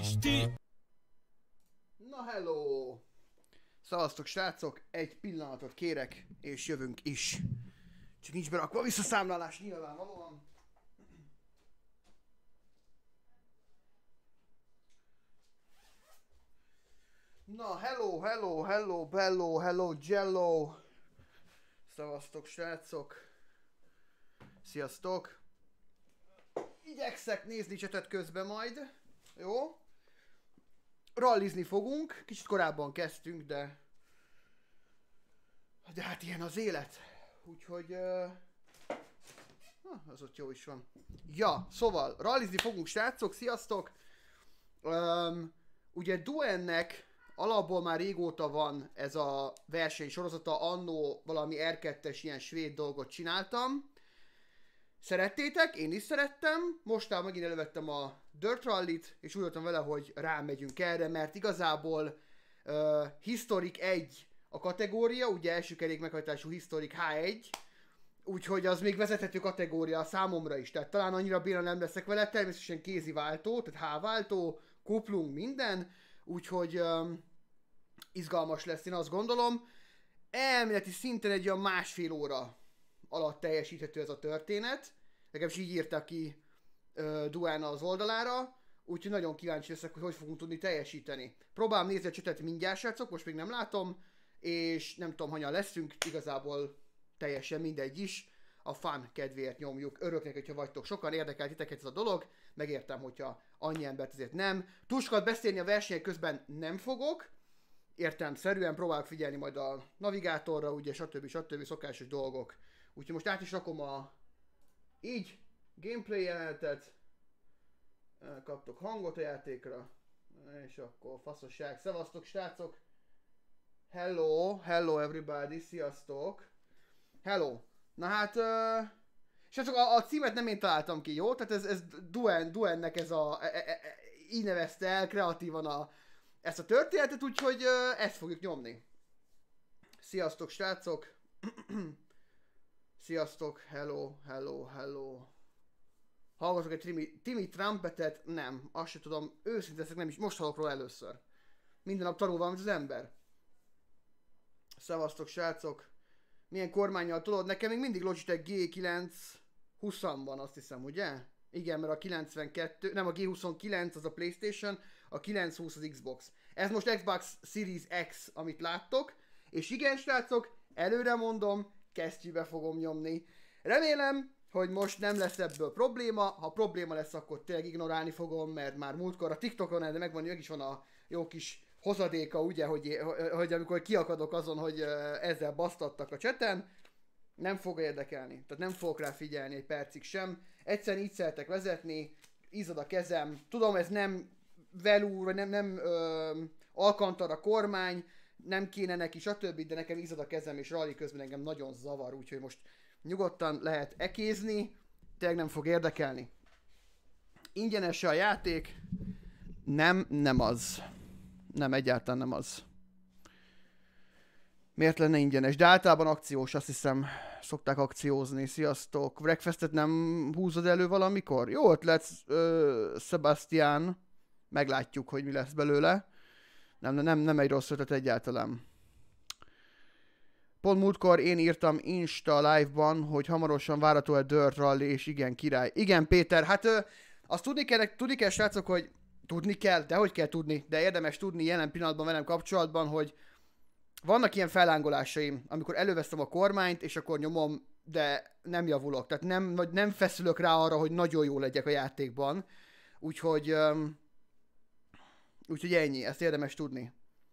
Na hello! Szavaztok srácok, egy pillanatot kérek, és jövünk is. Csak nincs berakva a visszaszámlálás nyilvánvalóan. Na hello, hello, hello, bello, hello, jello! Szavaztok srácok! Sziasztok! Igyekszek nézni csetet közben majd, jó? Rallizni fogunk, kicsit korábban kezdtünk, de hát ilyen az élet. Úgyhogy az ott jó is van. Ja, szóval rallizni fogunk srácok, sziasztok! Ugye Duennek alapból már régóta van ez a versenysorozata, annó valami R2-es ilyen svéd dolgot csináltam. Szerettétek, én is szerettem, mostán megint elővettem a Dirt Rallyt, és úgy voltam vele, hogy rámegyünk erre, mert igazából Historic 1 a kategória, ugye első kerék meghajtású Historic H1, úgyhogy az még vezethető kategória számomra is, tehát talán annyira béna nem leszek vele, természetesen kézi váltó, tehát H váltó, kuplung, minden, úgyhogy izgalmas lesz, én azt gondolom. Elméleti szinten egy olyan másfél óra alatt teljesíthető ez a történet, legalábbis így írta ki Duan az oldalára, úgyhogy nagyon kíváncsi leszek, hogy fogunk tudni teljesíteni. Próbálom nézni a csetet mindjárt, srácok, most még nem látom, és nem tudom, hanyan leszünk, igazából teljesen mindegy is, a fun kedvéért nyomjuk. Örülök neki, hogyha vagytok sokan, érdekel titeket ez a dolog, megértem, hogyha annyi embert ezért nem. Túl sokat beszélni a versenyek közben nem fogok, értelemszerűen próbálok figyelni majd a navigátorra, ugye, stb. Szokásos dolgok. Úgyhogy most át is rakom a így gameplay jelenetet, kaptok hangot a játékra, és akkor faszosság. Szevasztok srácok! Hello, hello everybody, sziasztok! Hello! Na hát, srácok, a címet nem én találtam ki, jó? Tehát ez Duennek ez a, így nevezte el kreatívan ezt a történetet, úgyhogy ezt fogjuk nyomni. Sziasztok srácok! Sziasztok, hello, hello, hello. Hallgatok egy Timmy Trumpetet? Nem, azt sem tudom, őszintén leszek, nem is, most hallok róla először. Minden nap tanul valamit az ember. Szevasztok srácok. Milyen kormánnyal tudod? Nekem még mindig Logitech G920 van, azt hiszem, ugye? Igen, mert a 92, nem a G29 az a PlayStation, a 920 az Xbox. Ez most Xbox Series X, amit láttok. És igen srácok, előre mondom, kesztyűbe fogom nyomni. Remélem, hogy most nem lesz ebből probléma. Ha probléma lesz, akkor tényleg ignorálni fogom, mert már múltkor a TikTokon de megvan, meg is van a jó kis hozadéka, ugye, hogy amikor kiakadok azon, hogy ezzel basztattak a cseten, nem fog érdekelni. Tehát nem fogok rá figyelni egy percig sem. Egyszerűen így szeretek vezetni, izzad a kezem. Tudom, ez nem velúr, vagy nem alkantara kormány, nem kéne neki, stb., de nekem izzad a kezem, és rally közben engem nagyon zavar, úgyhogy most nyugodtan lehet ekézni, tényleg nem fog érdekelni. Ingyenes a játék? Nem az. Nem, egyáltalán nem az. Miért lenne ingyenes? De általában akciós, azt hiszem, szokták akciózni. Sziasztok! Breakfastet nem húzod elő valamikor? Jó ötlet, Sebastian. Meglátjuk, hogy mi lesz belőle. Nem egy rossz ötlet egyáltalán. Pont múltkor én írtam Insta live-ban, hogy hamarosan várható a Dirt Rally, és igen, király. Igen, Péter, hát azt tudni kell, srácok, hogy tudni kell, de hogy kell tudni, de érdemes tudni jelen pillanatban velem kapcsolatban, hogy vannak ilyen fellángolásaim, amikor előveszem a kormányt, és akkor nyomom, de nem javulok. Tehát nem feszülök rá arra, hogy nagyon jó legyek a játékban. Úgyhogy ennyi, ezt érdemes tudni.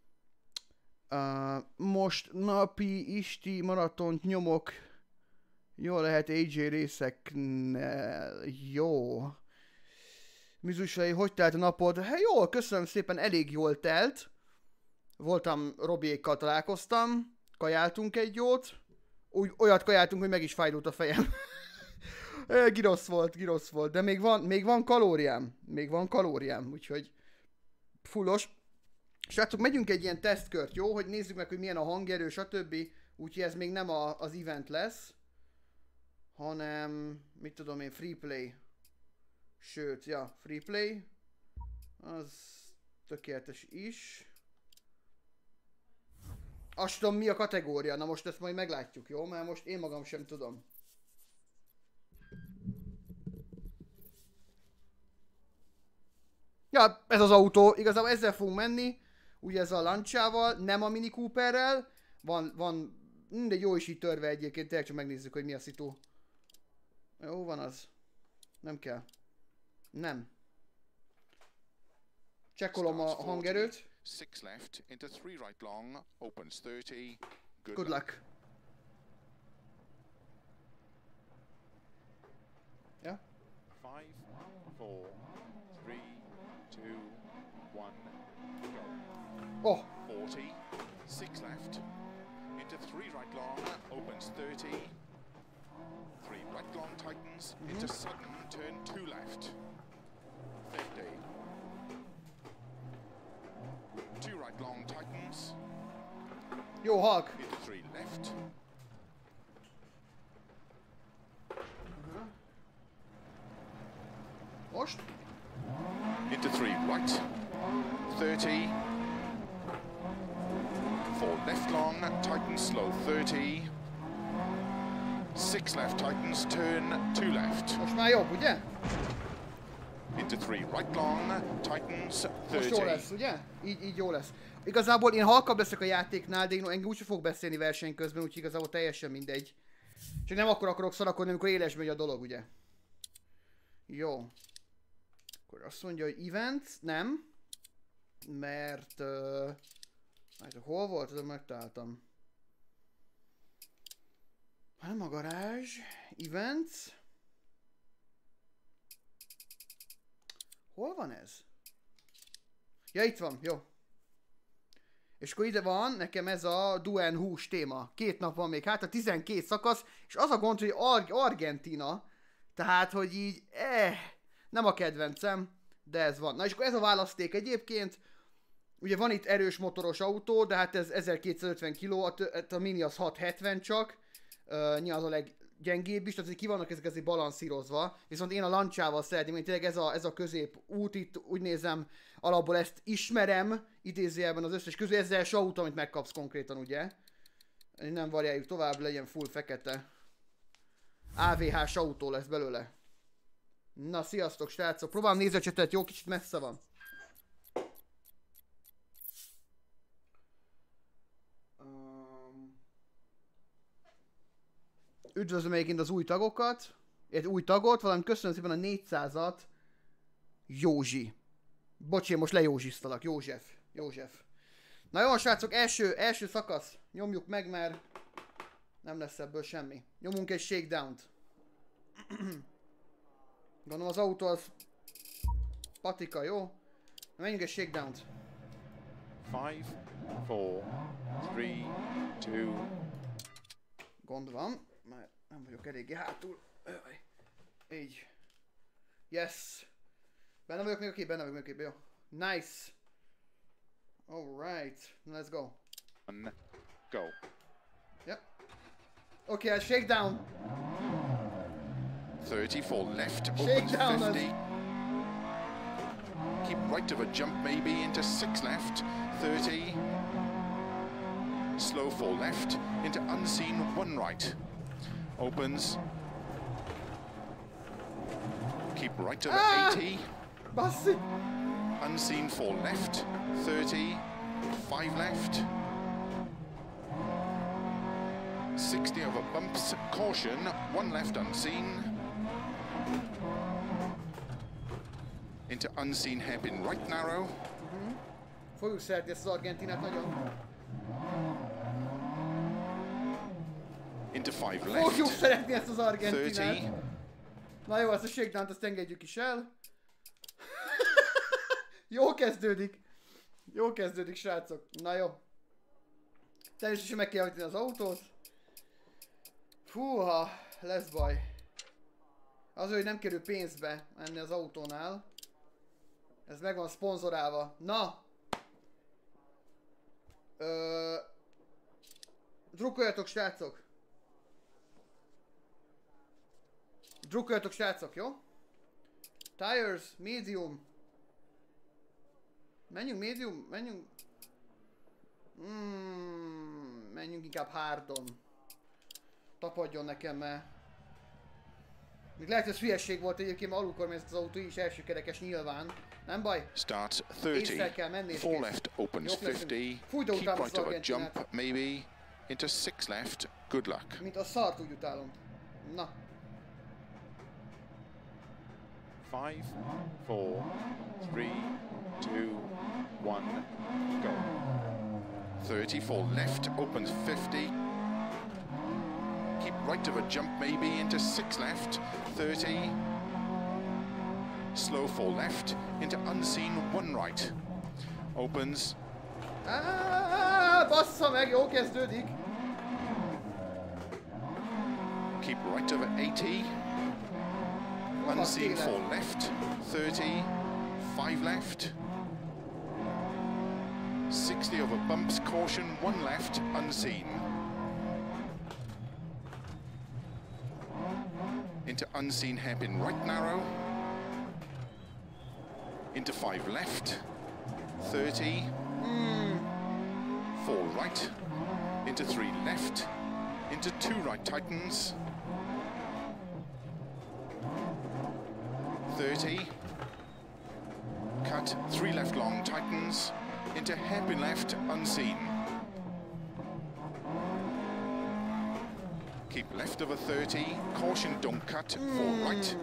Most napi isti maratont nyomok. Jó lehet AJ részeknél. Jó. Mizusai, hogy telt a napod? Hát jól, köszönöm szépen, elég jól telt. Voltam Robiékkal, találkoztam. Kajáltunk egy jót. Olyat kajáltunk, hogy meg is fájdult a fejem. Girosz volt, de még van kalóriám. Úgyhogy fullos. Srácok, megyünk egy ilyen tesztkört, jó? Hogy nézzük meg, hogy milyen a hangerő, stb. Úgyhogy ez még nem az event lesz, hanem, mit tudom én, free play. Sőt, ja, free play. Az Tökéletes is. Azt tudom, mi a kategória. Na most ezt majd meglátjuk, jó? Mert most én magam sem tudom. Ja, ez az autó. Igazából ezzel fogunk menni. Ugye ez a Lancia-val, nem a Mini Cooperrel. Van mindegy, jó is így törve egyébként. Tényleg csak megnézzük, hogy mi a szitu. Jó, van az. Nem kell. Nem. Csekkolom a hangerőt. 6 left into 3 right long, opens 30. Good luck. Yeah. 5, 4, 3, 2, 1, go. Oh. 40, 6 left into 3 right long, opens 30. 3 right long tightens into sudden, turn 2 left. 50. 2 right long tightens. Jó hag. Into 3 left. Most. Into 3 right. 30. 4 left long, tightens slow 30. 6 left tightens, turn 2 left. Most már jobb, ugye? Into 3 right long, tightens Most jó 30. lesz, ugye? Így jó lesz. Igazából én halkabb leszek a játéknál, de én engem úgyse fog beszélni verseny közben, úgyhogy igazából teljesen mindegy. Csak nem akkor akarok szarakodni, amikor élesbe megy a dolog, ugye? Jó. Akkor azt mondja, hogy events, nem. Mert... hát hol volt? Tudom, megtaláltam. Nem a garázs. Events. Hol van ez? Ja, itt van, jó. És akkor ide van nekem ez a Duen hús téma. 2 nap van még, hát a 12 szakasz, és az a gond, hogy Argentina, tehát, hogy így, nem a kedvencem, de ez van. Na és akkor ez a választék egyébként, ugye van itt erős motoros autó, de hát ez 1250 kg, a Mini az 670 csak, nyilván az a leggyengébb is, tehát ki vannak ezek azért balanszírozva, viszont én a Lanciával szeretném, hogy tényleg ez a közép út itt, úgy nézem, alapból ezt ismerem, idézőjelben az összes közül, ez az első autó, amit megkapsz konkrétan, ugye? Nem variáljuk tovább, legyen full fekete. AVH-s autó lesz belőle. Na, sziasztok srácok, próbálom nézni a csetet, jó, kicsit messze van. Üdvözlöm egyébként az új tagokat, új tagot, valamint köszönöm szépen a 400-at, Józsi. Bocs, én most lejózsisztalak, József. Na jó, srácok, első szakasz, nyomjuk meg, mert nem lesz ebből semmi. Nyomunk egy shakedownt. Gondolom az autó az patika, jó? Na menjünk egy shakedownt. 5, 4, 3, 2. Gond van, mert nem vagyok eléggé hátul. Így. Yes. Benne vagyok még a kép, jó. Nice. Alright, let's go. Go. Yep. Okay, I'll shake down. 34 left, Shake opens down, 50. Keep right of a jump maybe into 6 left, 30. Slow 4 left, into unseen 1 right. Opens. Keep right over 80. Bassi. Unseen 4 left, 30. 5 left. 60 over bumps, caution, 1 left unseen. Into unseen hairpin right narrow. Fogjuk szeretni ezt az Argentinát nagyon. Into 5 Fogjuk left. szeretni ezt az Argentinát. 30. Na jó, ezt a shakedownt azt engedjük is el. Jó kezdődik. Jó kezdődik, srácok. Na jó. Természetesen meg kell hajtani az autót. Fúha, lesz baj. Az, hogy nem kerül pénzbe menni az autónál. Ez meg van szponzorálva. Na! Drukkoljatok, srácok! Drukkoljatok, srácok, jó? Tires, medium. Menjünk médium, menjünk... Menjünk inkább hardon. Tapadjon nekem, mert... Még lehet, hogy ez hülyesség volt egyébként, mert alulkormányzat az autó is első kerekes nyilván. Nem baj. Starts 30, 4 left opens 50, keep right of a jump maybe, into 6 left, good luck. Mint a szart úgy utálom. Na. 5, 4, 3, 2, 1, go. 34 left opens 50. Keep right of a jump maybe into 6 left, 30. Slow 4 left into unseen 1 right. Opens. Bassza meg, jó kezdődik. Keep right over 80. Unseen 4 left, 30. 5 left. 60 over bumps, caution 1 left, unseen. Into unseen hairpin right narrow. Into 5 left, 30, 4 right, into 3 left, into 2 right tightens, 30, cut 3 left long tightens, into hairpin left unseen. Keep left over 30, caution don't cut, 4 right.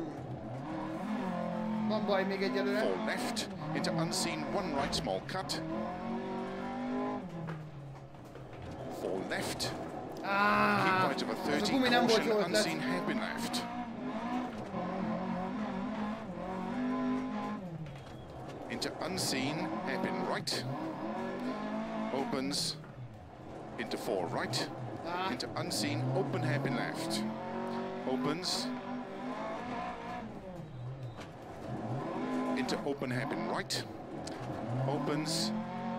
Van baj még egyelőre. 4 left, into unseen 1 right small cut. 4 left. Keep right over 30, caution unseen hairpin left. Into unseen hairpin right. Opens into 4 right. Into unseen open hairpin left. Opens. Into open hairpin right, opens,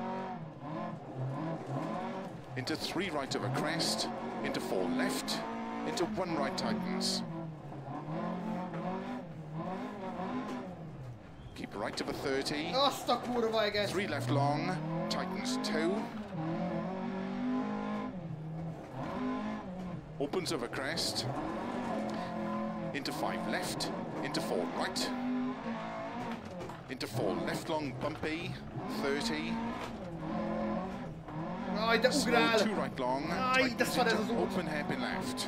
into 3 right of a crest, into 4 left, into 1 right tightens. Keep right of a 30, Azt a kurva eget. 3 left long, tightens 2. Opens over crest, into 5 left, into 4 right. Into 4 left long bumpy, 30. Aj, de ugrál! Slow 2 right long, Aj, de szar ez az út. open hairpin left.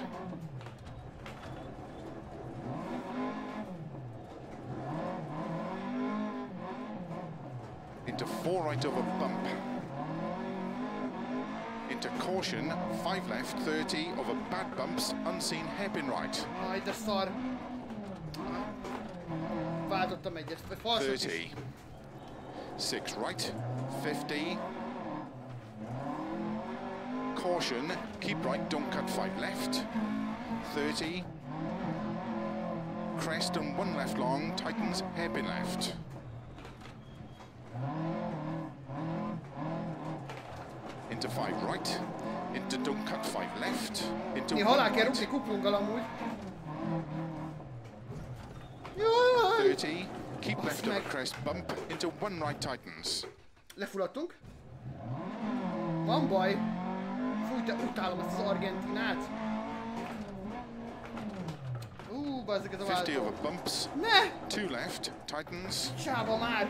Into 4 right over bump. Into caution, 5 left, 30 over bad bumps, unseen hairpin right. Aj, de szar. Váltottam egyet, vagy falsot 30. is. 6 right, 50. Caution, keep right, don't cut 5 left. 30. Crest and 1 left long, tightens, hairpin left. Into 5 right, into don't cut 5 left, into Néha 1 alá kell right. rúgni kuplunggal amúgy. Jaj! 30, keep left of a crest, bump, into 1 right tightens. Lefulladtunk. Van baj. Fúj, de utálom ezt az Argentinát. Bazzeg ez a 50 váltó. over bumps, Ne! 2 left, tightens. Csába már!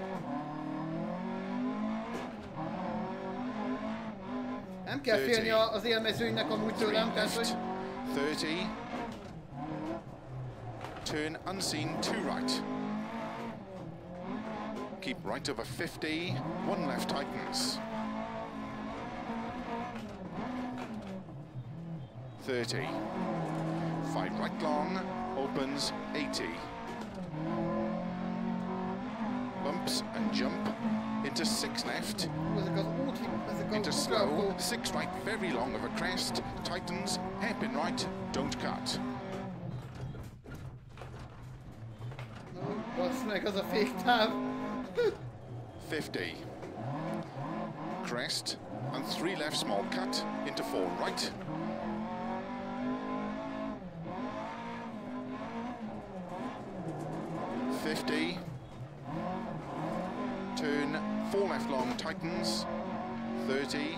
Nem kell félni az élmezőnynek amúgy 3 tőlem, tehát hogy... left, 30. Turn unseen, 2 right. Keep right over 50, 1 left tightens. 30. 5 right long, opens 80. Bumps and jump into 6 left, Ezek az ezek into a slow, ugráló. 6 right, very long of a crest, tightens, hairpin right, don't cut. Bassz meg, az a féktáv. 50. Crest and 3 left small cut into 4 right. Turn long tightens, 30.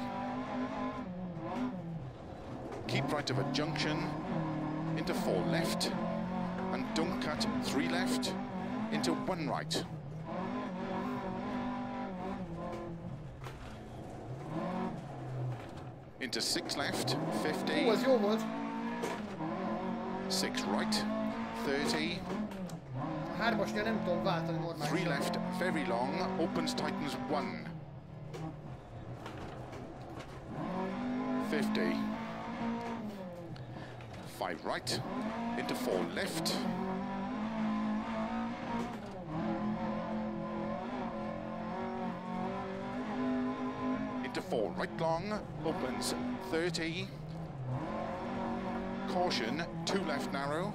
Keep right of a junction, into 4 left, and don't cut 3 left, into 1 right. Into 6 left, 50. Jó, az jó volt. 6 right, 30. A 3-asnél nem tudom váltani 3 normálisan. left, very long, opens, tightens 1. 50. 5 right, into 4 left. Into 4 right long, opens 30. Caution, 2 left narrow.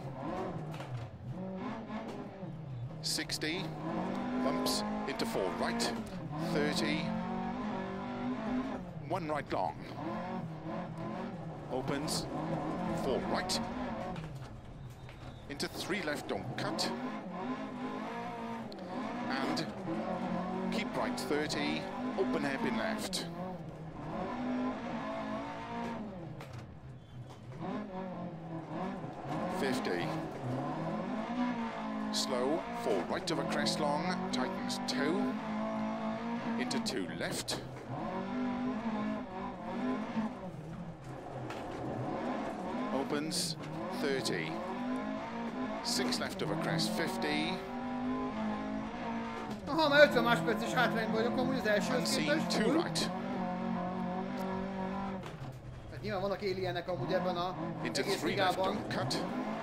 60. Bumps, into 4 right. 30. 1 right long. Opens, 4 right. Into 3 left, don't cut. And keep right 30, open hairpin left. Slow, 4 right of a crest long, tightens 2, into 2 left. Opens 30, 6 left of a crest, 50. Aha, már 50 másodperces hátrányban vagyok amúgy az elsőhöz képest. 2 right. Tehát nyilván vannak alienek amúgy ebben a Into egész 3 left, ligában. don't cut.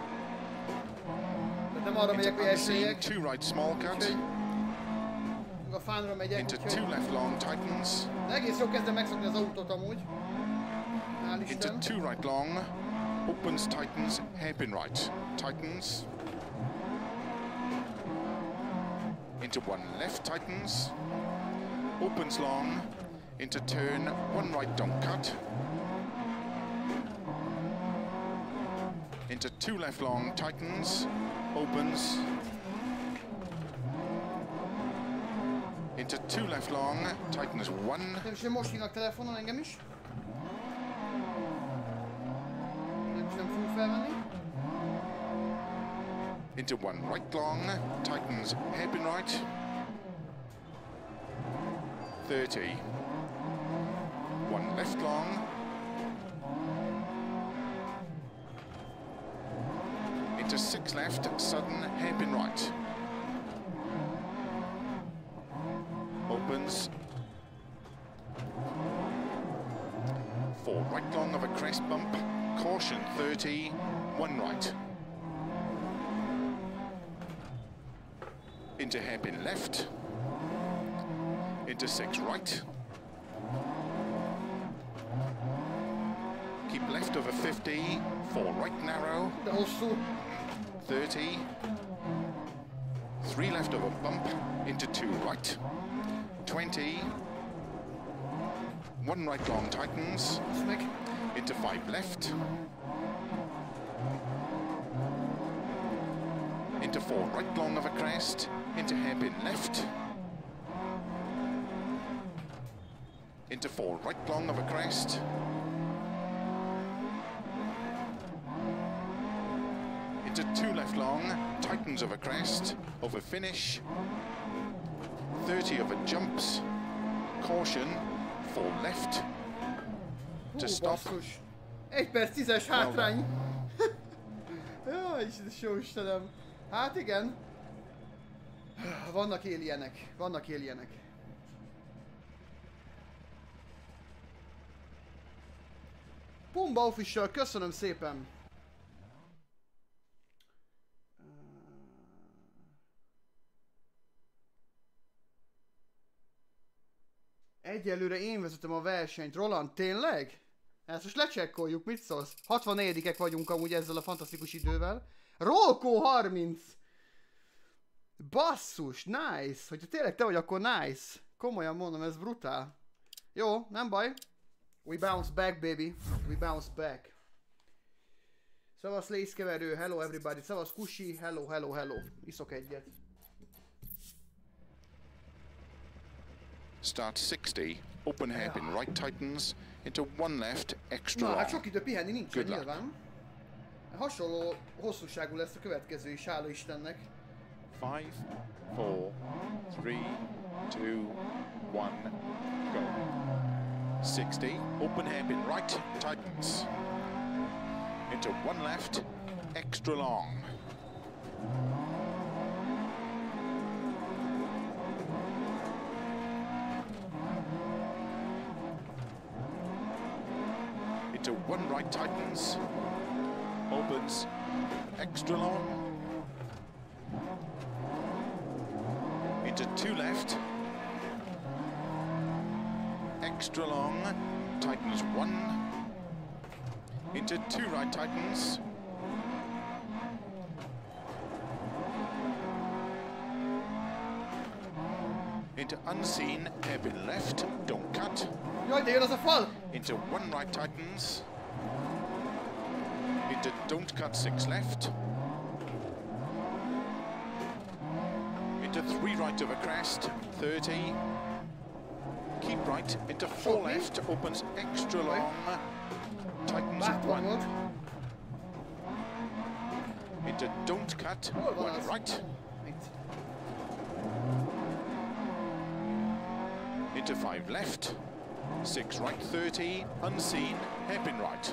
Tehát nem arra megyek, hogy elsőjek. 2 right, small cut. Úgyhogy a fánra megyek, Into 2 úgyhogy left long, tightens. de egész jól kezdem megszokni az autót amúgy. Hál' Into Isten. 2 right long, opens, tightens, hairpin right, tightens. Into 1 left, tightens. Opens long, into turn, 1 right, don't cut. Into 2 left long, tightens, opens. Into 2 left long, tightens 1. És most hívnak telefonon engem is. Nem fogunk felvenni. Into 1 right long, tightens hairpin right. 30. 1 left long. Into 6 left, sudden hairpin right. Opens. 4 right long of a crest bump. Caution 30, 1 right. Into hairpin left. Into 6 right. Keep left over 50, 4 right narrow. De hosszú. 30. 3 left of a bump, into 2 right. 20. 1 right long tightens. Azt meg. Into 5 left. Into 4 right long of a crest. Into hairpin left. Into 4 right long of a crest. Into 2 left long, tightens of a crest, over finish. 30 of a jumps. Caution, 4 left. To Hú, stop. basszus. 1 perc 10-es hátrány. Jaj, jó Istenem. Hát igen. Vannak alienek. Vannak alienek. Pumba Official, köszönöm szépen. Egyelőre én vezetem a versenyt. Roland, tényleg? Ezt most lecsekkoljuk, mit szólsz? 64-ek vagyunk amúgy ezzel a fantasztikus idővel. Rolkó 30! Basszus, nice! Hogyha tényleg te vagy, akkor nice. Komolyan mondom, ez brutál. Jó, nem baj. We bounce back, baby. We bounce back. Szavasz lézkeverő, hello everybody. Szavasz Kusi, hello, hello, hello. Iszok egyet. Start 60, open hairpin right tightens, into 1 left, extra Na, long. hát sok idő pihenni nincs, Good luck. nyilván. Hasonló hosszúságú lesz a következő is, hála Istennek. 5, 4, 3, 2, 1, go. 60, open hairpin right, tightens. Into 1 left, extra long. Into 1 right, tightens. Opens, extra long. Into 2 left, extra long, tightens 1, into 2 right, tightens, into unseen, hairpin left, don't cut, Jaj, de jön az a fal! into 1 right, tightens, into don't cut 6 left, into 3 right over crest, 30, keep right, into 4 left, opens extra long, tightens Bátran 1, volt. into don't cut, Hol van 1 az? right, Itt. into 5 left, 6 right, 30, unseen, hairpin right,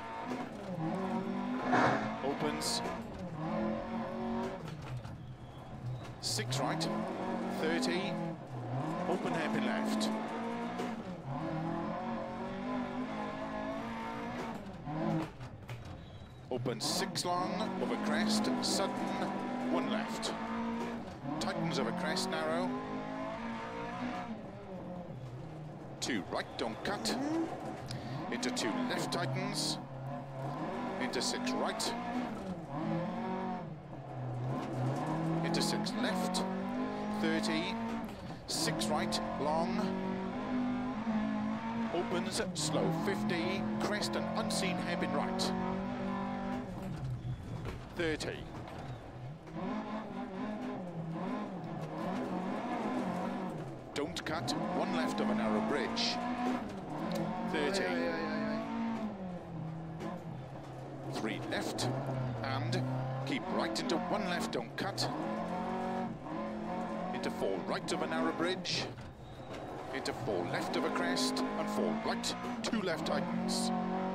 opens, 6 right, 30, open hairpin left, open 6 long, over crest, sudden, 1 left, tightens over crest, narrow, 2 right, don't cut, into 2 left, tightens, into 6 right, into 6 left, 30, 6 right, long, opens, slow 50, crest and unseen hairpin right, 30, don't cut, 1 left of a narrow bridge, 30, Jaj, jaj, jaj, jaj. 3 left, and keep right into 1 left, don't cut, into 4 right of a narrow bridge, into 4 left of a crest, and 4 right, 2 left tightens,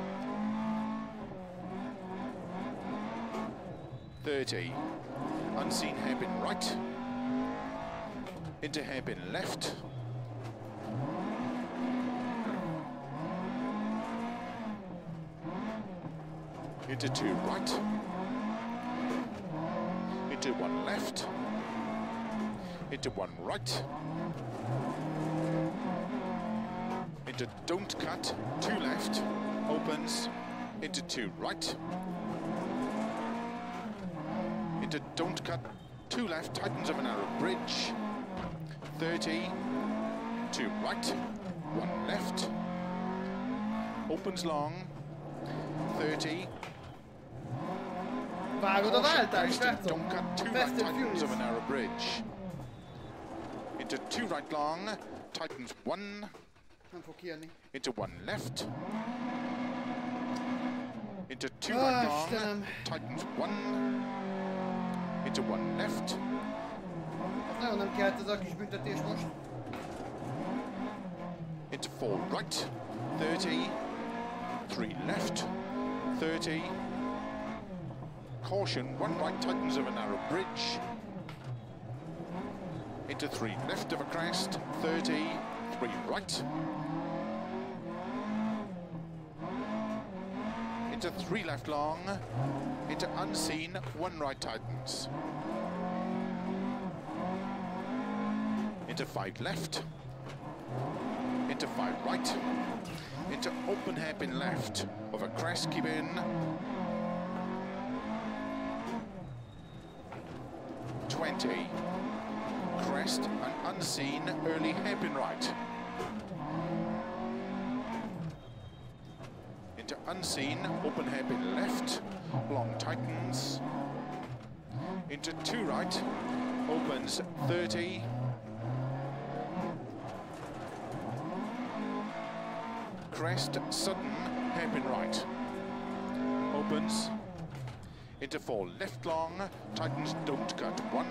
30, unseen hairpin right, into hairpin left, into 2 right, into 1 left, into 1 right, into don't cut, 2 left, opens, into 2 right, into don't cut, 2 left, tightens of a narrow bridge, 30, 2 right, 1 left, opens long, 30, Vágod a váltást, crest and srácok? don't cut, 2 Fast right, and tightens of Furious. a narrow bridge, into 2 right long, tightens 1, Nem fog kijönni. into 1 left, into 2 Ah, right long, Istenem. tightens 1, into 1 left, Az nagyon nem kellett ez a kis büntetés most. into 4 right, 30, 3 left, 30, caution, 1 right, tightens of a narrow bridge, into 3 left of a crest, 30, 3 right, into 3 left long, into unseen, 1 right tightens, into 5 left, into 5 right, into open hairpin left, of a crest, keep in, 20, crest and unseen, early hairpin right, into unseen, open hairpin left, long tightens, into 2 right, opens 30, crest, sudden, hairpin right. Opens. Into 4 left long, tightens, don't cut, 1.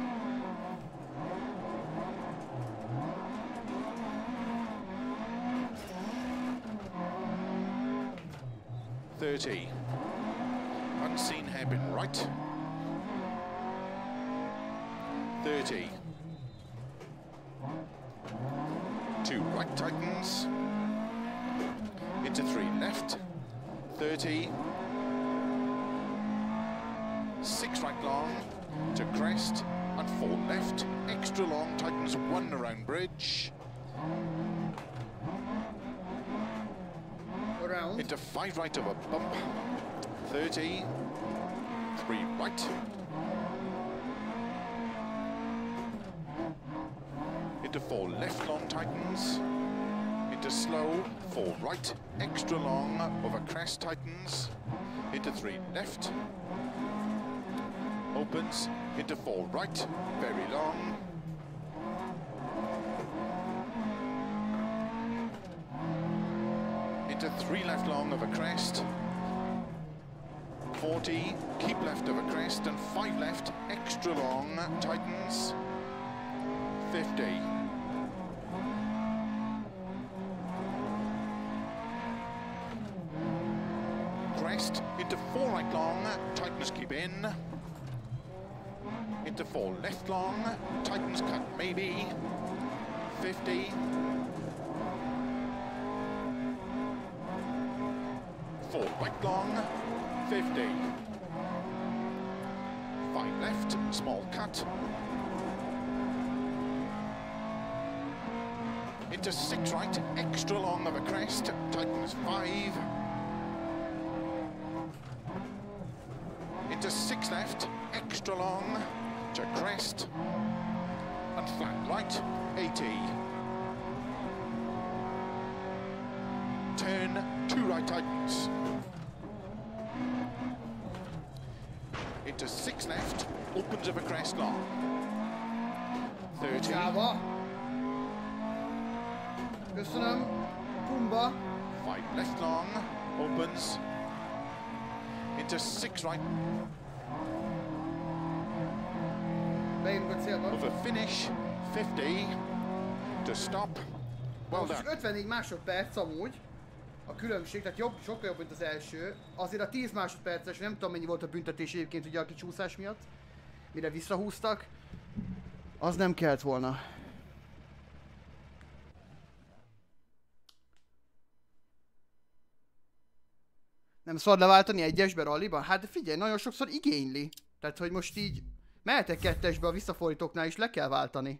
.30. Unseen hairpin right. 30. 2 right tightens. Into 3 left. 30. 6 right long to crest and 4 left. Extra long tightens 1 around bridge. Around. Into 5 right over bump. 30. 3 right. Into 4 left long tightens. Into slow, 4 right, extra long over crest tightens. Into 3 left. Opens. Into 4 right, very long. Into 3 left long over crest. 40, keep left over crest and 5 left, extra long, tightens. 50. Crest, into 4 right long, tightens keep in. Into 4 left long, tightens cut maybe. 50. 4 right long, 50. 5 left, small cut. Into 6 right, extra long of a crest, tightens 5. Into 6 left, extra long, to crest, and flat right, 80. Turn, 2 right tightens. Into 6 left, opens of a crest long. 30. Sáva. Köszönöm. Pumba. 5 left long, opens. Into 6 right. Beérünk a célba. Over finish, 50. To stop. Well Most done. 54 másodperc amúgy. A különbség, tehát jobb, sokkal jobb, mint az első. Azért a 10 másodperces, nem tudom mennyi volt a büntetés egyébként ugye a kicsúszás miatt. Mire visszahúztak. Az nem kellett volna. Nem szabad leváltani egyesbe ralliban? Hát figyelj, nagyon sokszor igényli. Tehát, hogy most így mehetek kettesbe a visszafordítóknál is le kell váltani.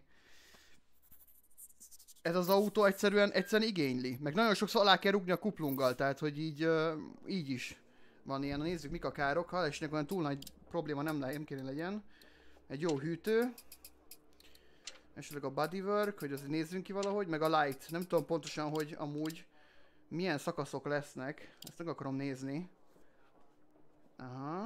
Ez az autó egyszerűen igényli. Meg nagyon sokszor alá kell rúgni a kuplunggal, tehát hogy így is van ilyen. Nézzük mik a károk, ha esnek olyan túl nagy probléma nem kéne legyen. Egy jó hűtő. Esetleg a bodywork, hogy azért nézzünk ki valahogy, meg a light. Nem tudom pontosan, hogy amúgy milyen szakaszok lesznek. Ezt meg akarom nézni. Aha.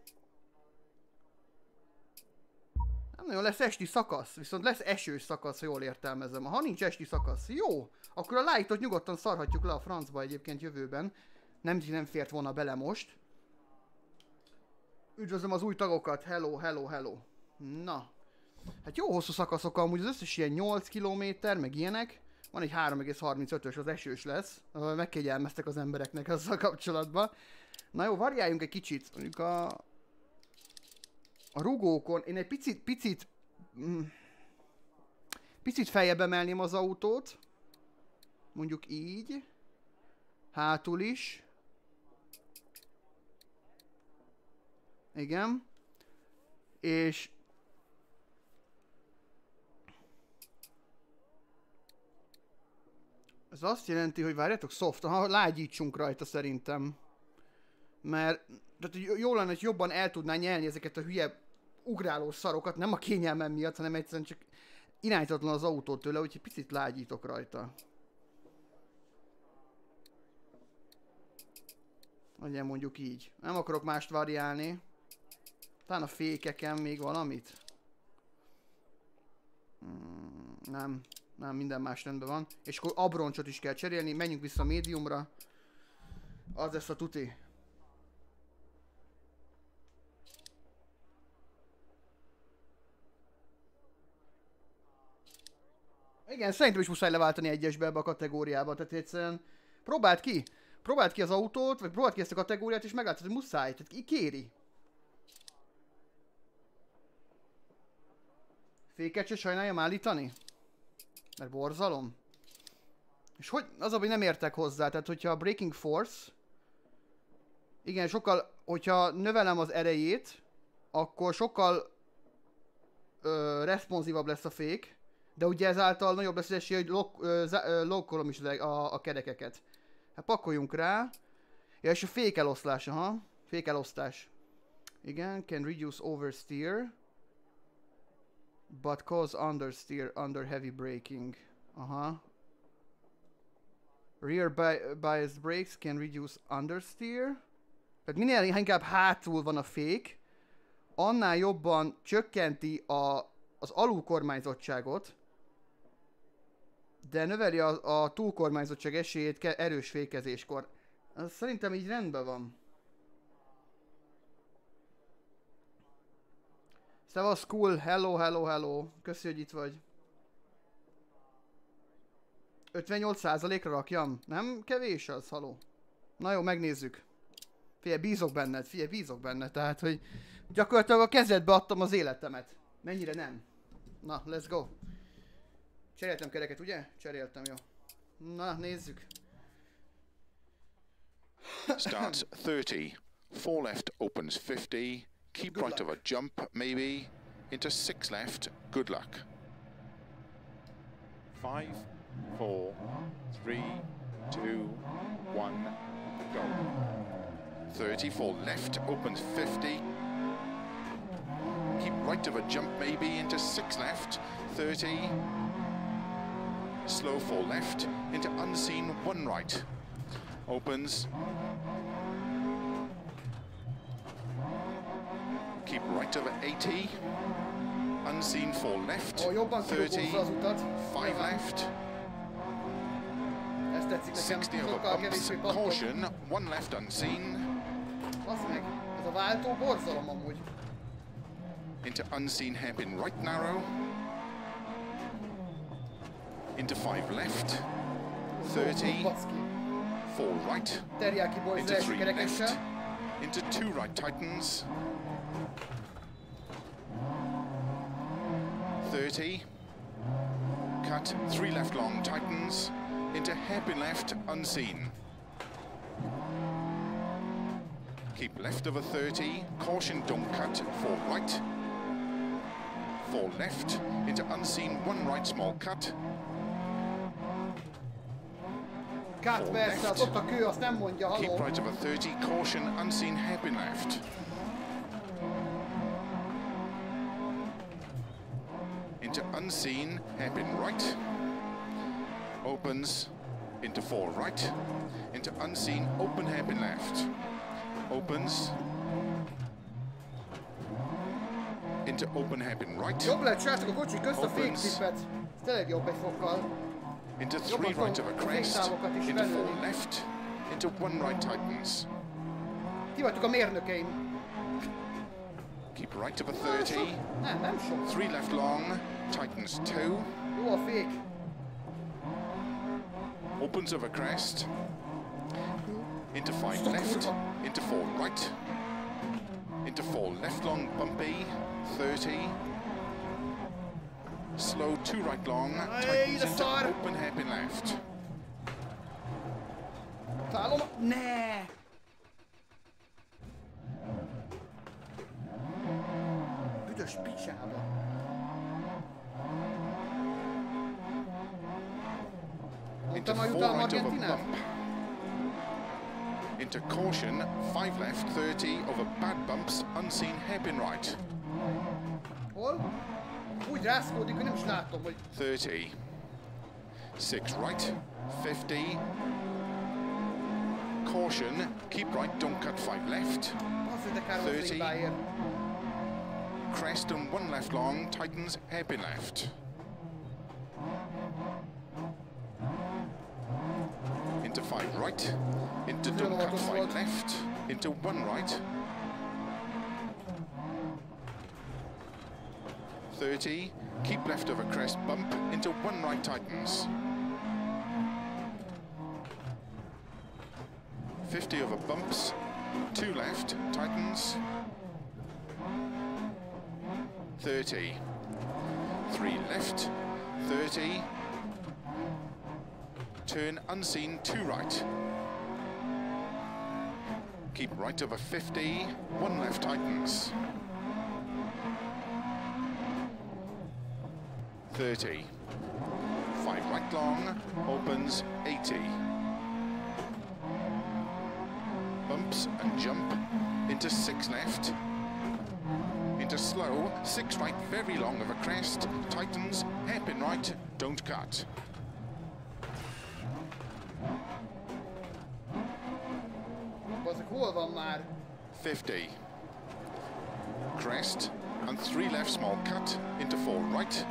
Nem nagyon lesz esti szakasz, viszont lesz esős szakasz, ha jól értelmezem. Ha nincs esti szakasz, jó, akkor a lightot nyugodtan szarhatjuk le a francba egyébként jövőben. Nem fért volna bele most. Üdvözlöm az új tagokat, hello, hello, hello. Na, hát jó hosszú szakaszok amúgy, az összes ilyen 8 km, meg ilyenek. Van egy 3,35-ös, az esős lesz. Megkegyelmeztek az embereknek azzal kapcsolatban. Na jó, variáljunk egy kicsit. Mondjuk a rugókon én egy picit feljebb emelném az autót. Mondjuk így. Hátul is. Igen. És ez azt jelenti, hogy várjátok, soft, lágyítsunk rajta szerintem. Mert tehát jó lenne, hogy jobban el tudná nyelni ezeket a hülye ugráló szarokat, nem a kényelmem miatt, hanem egyszerűen csak irányítatlan az autó tőle, úgyhogy picit lágyítok rajta. Legyen mondjuk így. Nem akarok mást variálni. Talán a fékeken még valamit. Nem. Nem, minden más rendben van. És akkor abroncsot is kell cserélni, menjünk vissza médiumra. Az lesz a tuti. Igen, szerintem is muszáj leváltani egyesbe ebbe a kategóriába, tehát egyszerűen próbáld ki az autót, vagy próbáld ki ezt a kategóriát, és meglátod, hogy muszáj, tehát kéri. Féket se sajnáljam állítani? Mert borzalom. És hogy, az hogy nem értek hozzá, tehát hogyha a Braking Force, igen, sokkal, hogyha növelem az erejét, akkor sokkal responsívabb lesz a fék, de ugye ezáltal nagyobb lesz az esély, hogy lokkolom is a kerekeket. Hát pakoljunk rá. Ja, és a fékeloszlás, aha. Fékelosztás. Igen, can reduce oversteer. But cause understeer under heavy braking. Aha. Rear bias brakes can reduce understeer. Tehát minél inkább hátul van a fék, annál jobban csökkenti az alulkormányzottságot, de növeli a túlkormányzottság esélyét erős fékezéskor. Az szerintem így rendben van. Szevasz, cool, hello. Köszi, hogy itt vagy. 58%-ra rakjam? Nem kevés az, haló. Na jó, megnézzük. Figyelj, bízok benned, tehát, hogy gyakorlatilag a kezedbe adtam az életemet. Mennyire nem? Na, let's go. Cseréltem kereket, ugye? Cseréltem, jó. Na, nézzük. Starts 30. 4 left opens 50. Keep right of a jump, maybe. Into 6 left. Good luck. 5, 4, 3, 2, 1, go. 34 left opens 50. Keep right of a jump, maybe. Into 6 left. 30. Slow 4 left. Into unseen 1 right. Opens. Keep right over 80. Unseen 4 left. 30. 5 left. 60 over bumps. Caution. 1 left unseen. Basz meg, ez a váltó borzalom amúgy. Into unseen hairpin right narrow. Into 5 left. 30. 4 right. Into 3 left. Into 2 right tightens. 30. Cut. 3 left long tightens. Into hairpin left unseen. Keep left over 30. Caution, don't cut. 4 right. 4 left. Into unseen 1 right small cut. Cut persze, az ott a kő, azt nem mondja, haló. Keep right over 30. Caution, unseen hairpin left. Into unseen hairpin right. Opens into 4 right. Into unseen open hairpin left. Opens into open hairpin right. Jobb lett, srácok, a kocsi közt a féktipet. Ez tényleg jobb egy fokkal. Into 3 right of a crest. Into 4 left. Into 1 right tightens. Ti vagytok a mérnökeim. Keep right over 30. Nem sok. 3 left long. Tightens 2. Jó a fék. Opens over crest. Into 5 left. Into 4 right. Into 4 left long bumpy. 30. Slow 2 right long. Tightens into open hairpin left. Találom. Ne! Büdös picsába. Into 4 right over bump. Into caution, 5 left, 30 over bad bumps, unseen hairpin right. Hol? Úgy rászkódik, hogy nem is látom, hogy... 30. 6 right, 50. Caution, keep right, don't cut 5 left. 30. Crest and 1 left long, tightens hairpin left. into 5 right, into don't cut 5 left, into 1 right, 30, keep left over crest bump, into 1 right tightens, 50 over bumps, 2 left, tightens, 30, 3 left, 30, turn unseen 2 right, keep right over 50, 1 left tightens, 30, 5 right long, opens 80, bumps and jump, into 6 left, into slow, 6 right, very long over crest, tightens, hairpin right, don't cut. Bazzak, hol van már? 50. Crest, and 3 left small cut, into 4 right.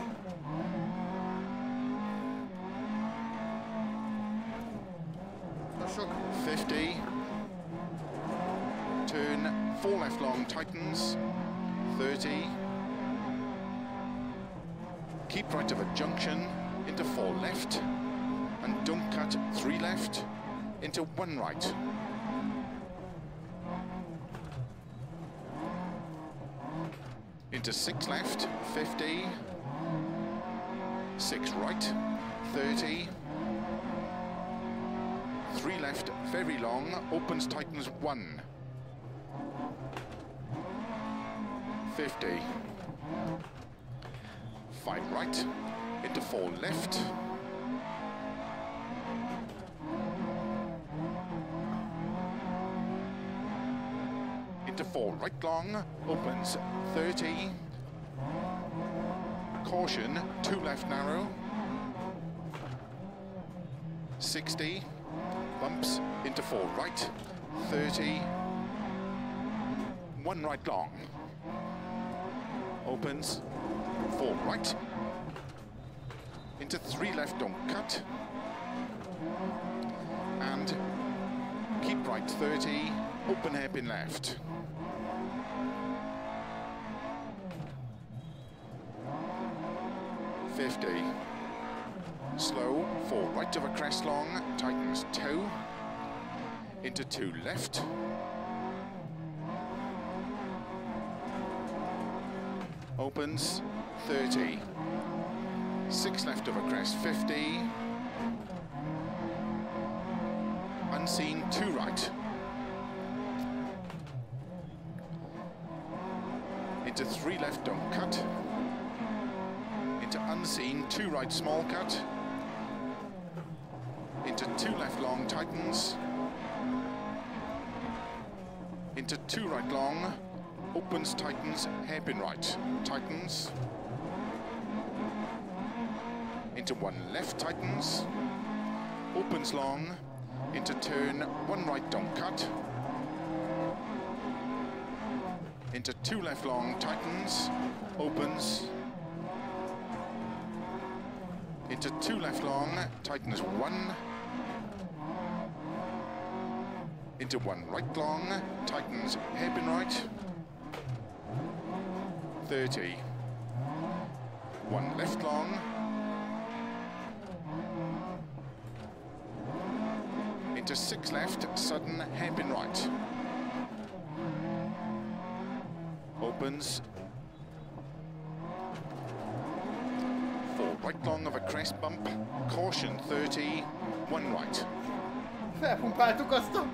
Sok. 50. Turn, 4 left long, tightens, 30. Keep right of a junction, into 4 left, and don't cut, 3 left, into 1 right. Into 6 left, 50, 6 right, 30, 3 left, very long, opens, tightens 1, 50, 5 right, into 4 left, into 4 right long, opens 30, caution, 2 left narrow, 60, bumps, into 4 right, 30, 1 right long, opens 4 right, into 3 left, don't cut, and keep right 30, open hairpin left. 50. Slow, 4 right of a crest long, tightens toe, into 2 left, opens 30, 6 left of a crest, 50, unseen 2 right, into 3 left, don't cut, into unseen 2 right small cut, into 2 left long, tightens, into 2 right long, opens, tightens, hairpin right, tightens, into 1 left, tightens, opens long, into turn 1 right, don't cut, into 2 left long, tightens, opens, into 2 left long, tightens 1, into 1 right long, tightens hairpin right, 30, 1 left long, into 6 left, sudden hairpin right, opens, 4 right long of a crest bump, caution 30, 1 right. Felpumpáltuk azt a...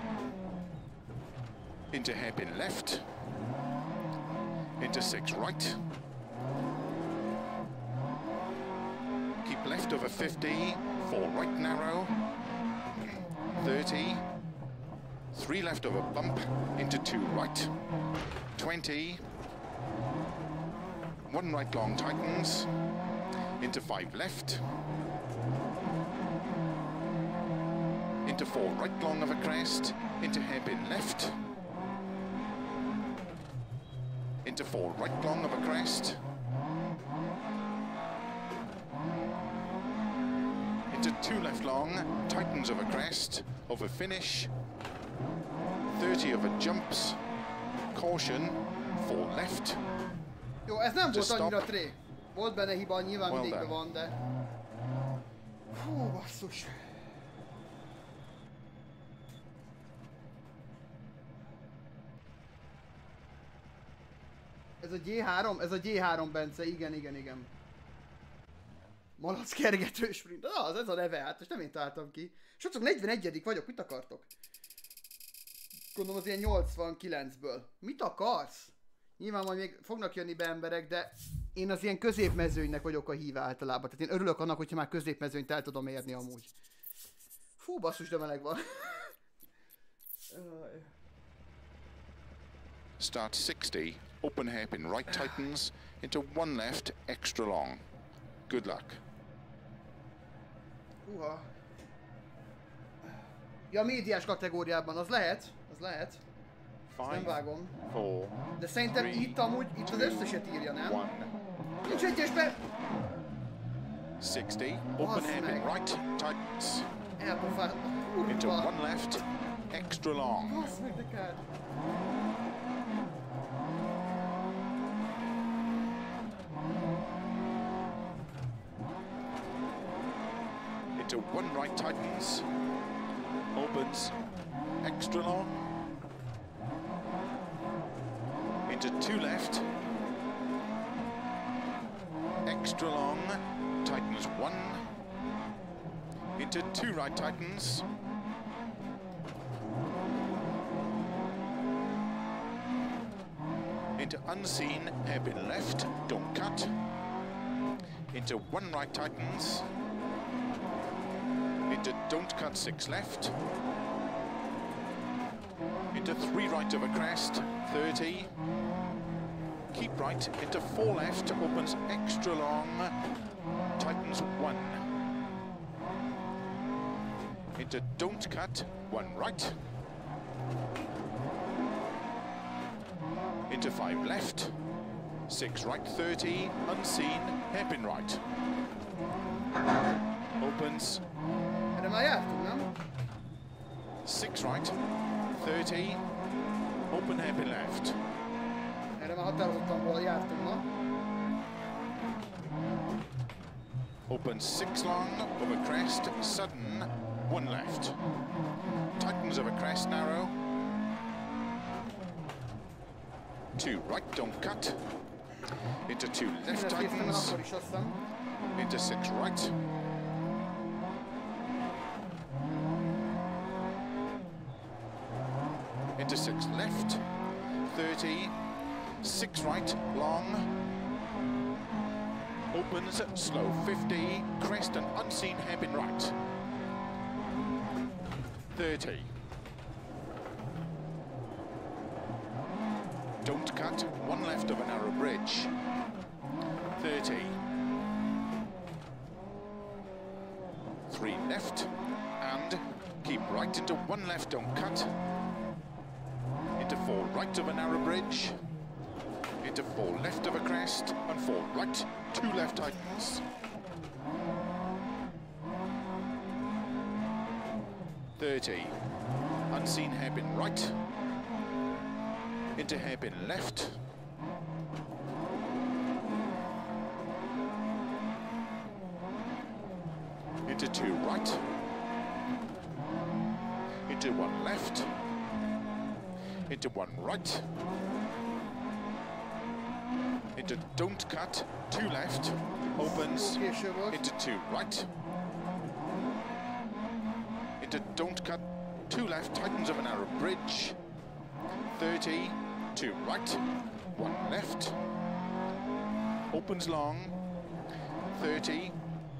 Into hairpin left, into 6 right, keep left over 50, 4 right narrow, 30, 3 left over bump, into 2 right, 20, 1 right long tightens, into 5 left, into 4 right long of a crest, into hairpin left, into 4 right long of a crest, into two left long, tightens of a crest, over finish, 30 over jumps, caution, four left. Jó, ez nem volt Just annyira stop. tré. Volt benne hiba, nyilván Well mindig done. van, de... Hú, basszus. Ez a G3? Ez a G3, Bence, igen. Malac kergető sprint. Az, ez a neve, hát most nem én találtam ki. Srácok, 41. vagyok, mit akartok? Gondolom az ilyen 89-ből. Mit akarsz? Nyilván majd még fognak jönni be emberek, de én az ilyen középmezőnynek vagyok a híve általában. Tehát én örülök annak, hogyha már középmezőnyt el tudom érni amúgy. Fú, basszus, de meleg van. Start 60, open hairpin right tightens, into one left, extra long. Good luck. Húha. Ja, médiás kategóriában, az lehet. Az lehet. Ezt nem 5, vágom. 4, De szerintem itt amúgy, itt az összeset írja, nem? 1. Nincs egyesben! 60, open Basz hairpin meg. right tightens, Elpofált. into Kurva! one left, extra long. Basz meg, de kár. Into one right tightens, opens, extra long, into two left, extra long, tightens one, into two right tightens, into unseen, hairpin left, don't cut, into one right tightens, into don't cut 6 left, into 3 right over crest, 30, keep right, into 4 left, opens extra long, tightens 1, into don't cut, 1 right, into 5 left, 6 right 30, unseen, hairpin right, opens Erre már jártunk, nem? 6 right, 30, open hairpin left, Erre már határozottan volna jártunk, na. open 6 long, over crest, sudden, 1 left, tightens over crest, narrow, 2 right, don't cut, into 2 left Mindent néztem el tightens, akkor is, azt hiszem. into 6 right, into 6 left, 30, 6 right, long, opens, slow 50, crest and unseen hairpin right, 30, don't cut, 1 left of a narrow bridge, 30, 3 left, and keep right into 1 left, don't cut, into 4 right of a narrow bridge, into 4 left of a crest, and 4 right, 2 left tightens. 30, unseen hairpin right, into hairpin left, into 2 right, into 1 left, into 1 right, into don't cut, 2 left, opens, Késő volt. into 2 right, into don't cut, 2 left, tightens of a narrow bridge, 30, 2 right, 1 left, opens long, 30,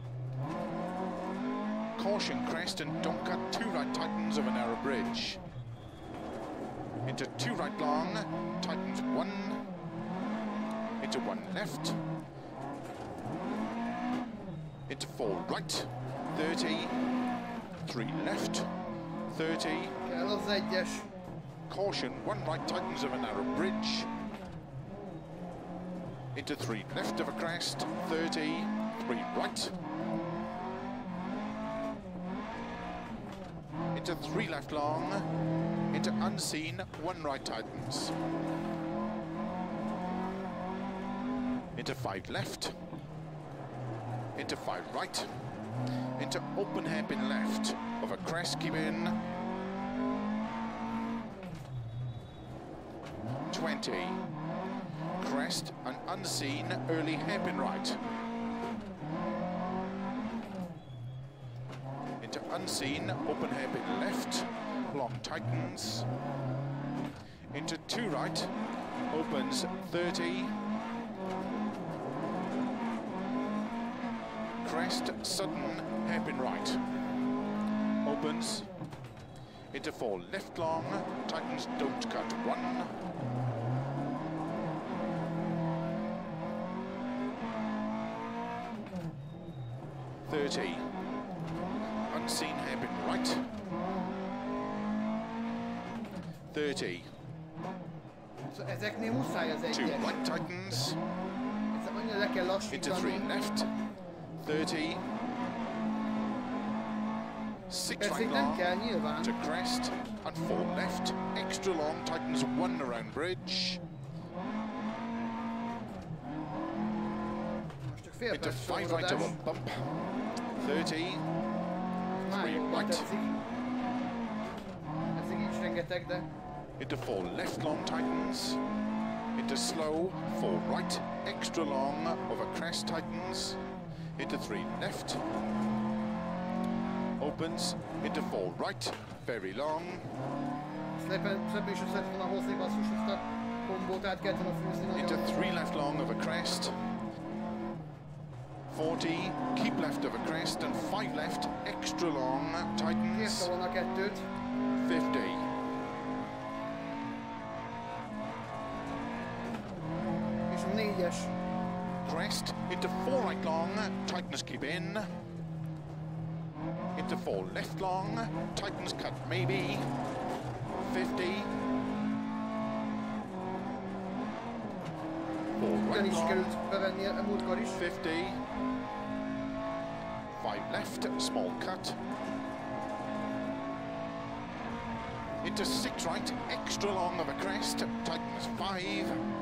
caution crest and don't cut, 2 right, tightens of a narrow bridge, into 2 right long, tightens 1, into 1 left, into 4 right, 30, 3 left, 30, Kell az egyes. caution, 1 right, tightens of a narrow bridge, into 3 left of a crest, 30, 3 right, into 3 left long, into unseen 1 right tightens, into 5 left, into 5 right, into open hairpin left, over crest, keep in, 20, crest and unseen early hairpin right, into unseen open hairpin left, long tightens, into 2 right, opens 30, crest sudden hairpin right, opens, into 4 left long, tightens don't cut 1, unseen hairpin right, 30, Szóval ezeknél muszáj az 2 egyes. right tightens, Ez annyira le kell into 3 lassítani. left, 30, 6 Persze right itt nem long, kell nyilván. to crest, and 4 left, extra long, tightens 1 around bridge, Most csak fél into perc 5 right sororodás. over bump, 30, Már 3 jobban right, tetszik. Ez így is rengeteg, de... into 4 left long tightens, into slow, 4 right, extra long, over crest tightens, into 3 left, opens, into 4 right, very long, Szépen is össze volna hozni basszus ezt a kombót, át kellett volna fűzni into nagyon. 3 left long over crest, 40, keep left over crest, and 5 left, extra long, tightens, Kérte volna a kettőt. 50, És a 4-es. crest, into 4 right long, tightness keep in, into 4 left long, tightens cut maybe, 50, 4 right Ugyanis long, sikerült bevenni a múltkor is. 50, 5 left, small cut, into 6 right, extra long of a crest, tightens 5,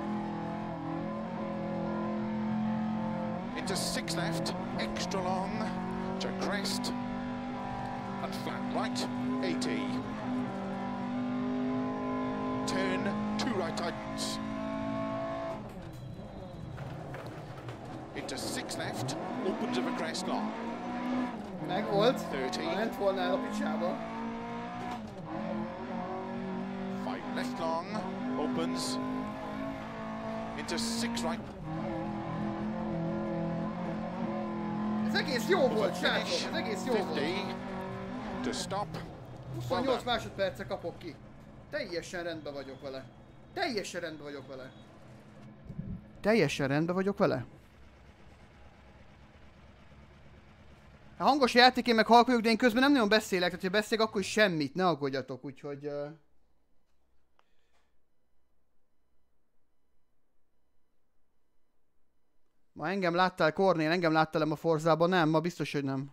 into 6 left, extra long, to crest, and flat right, 80, turn 2 right tightens, into 6 left, opens of a crest long, Megvolt. 30. Ha ment volna el a picsába. 5 left long, opens, into 6 right, Ez egész jó volt, srácok. Ez egész jó volt. 50, to stop, 28 másodperce kapok ki. Teljesen rendben vagyok vele. Teljesen rendben vagyok vele. Teljesen rendben vagyok vele. A hangos játék, én meg halk vagyok, de én közben nem nagyon beszélek, tehát ha beszélek, akkor is semmit, ne aggódjatok, úgyhogy... Ma engem láttál, Kornél, engem láttál a Forzában? Nem, ma biztos, hogy nem.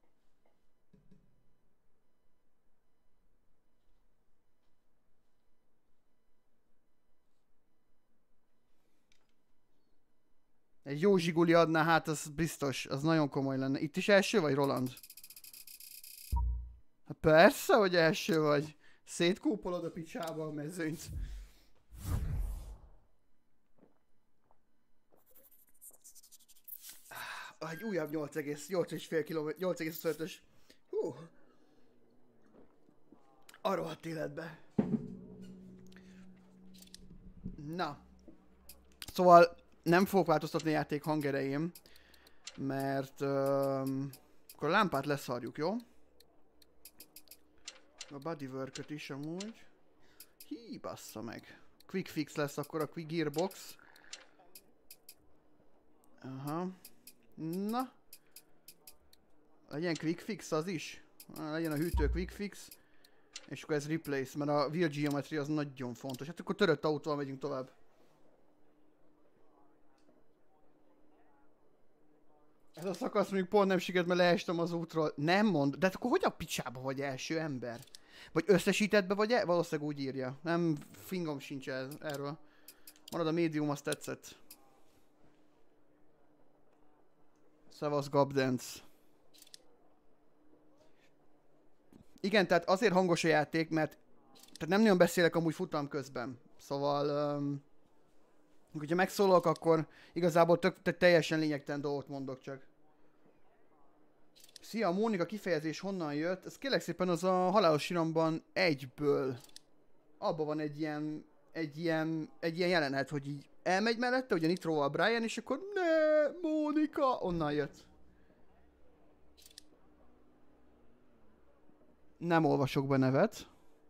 Egy jó zsiguli adná, hát az biztos, az nagyon komoly lenne. Itt is első vagy, Roland? Hát persze, hogy első vagy. Szétkúpolod a picsába a mezőnyt. Egy újabb 8,5 km, 8,5-ös. Hú. A rohadt életbe. Na. Szóval nem fogok változtatni a játék hangerején, mert akkor a lámpát leszarjuk, jó? A bodywork-öt is amúgy. Hí, bassza meg. Quick fix lesz akkor a quick gearbox. Aha. Na. Legyen quick fix az is. Legyen a hűtő quick fix. És akkor ez replace, mert a wheel geometry az nagyon fontos. Hát akkor törött autóval megyünk tovább. Ez a szakasz mondjuk pont nem sikerült, mert leestem az útról. Nem mond, de hát akkor hogy a picsába vagy első ember? Vagy összesítettbe, vagy valószínűleg úgy írja. Nem, fingom sincs erről. Marad a médium, azt tetszett. Szevasz Gabdence. Igen, tehát azért hangos a játék, mert tehát nem nagyon beszélek amúgy futam közben. Szóval, hogyha megszólalok, akkor igazából teljesen lényegtelen dolgot mondok csak. Szia, a Mónika kifejezés honnan jött? Ez kérlek szépen az a Halálos Iramban 1-ből. Abban van egy ilyen jelenet, hogy így elmegy mellette, ugye Nitroval Brian, és akkor ne, Mónika, onnan jött. Nem olvasok be nevet.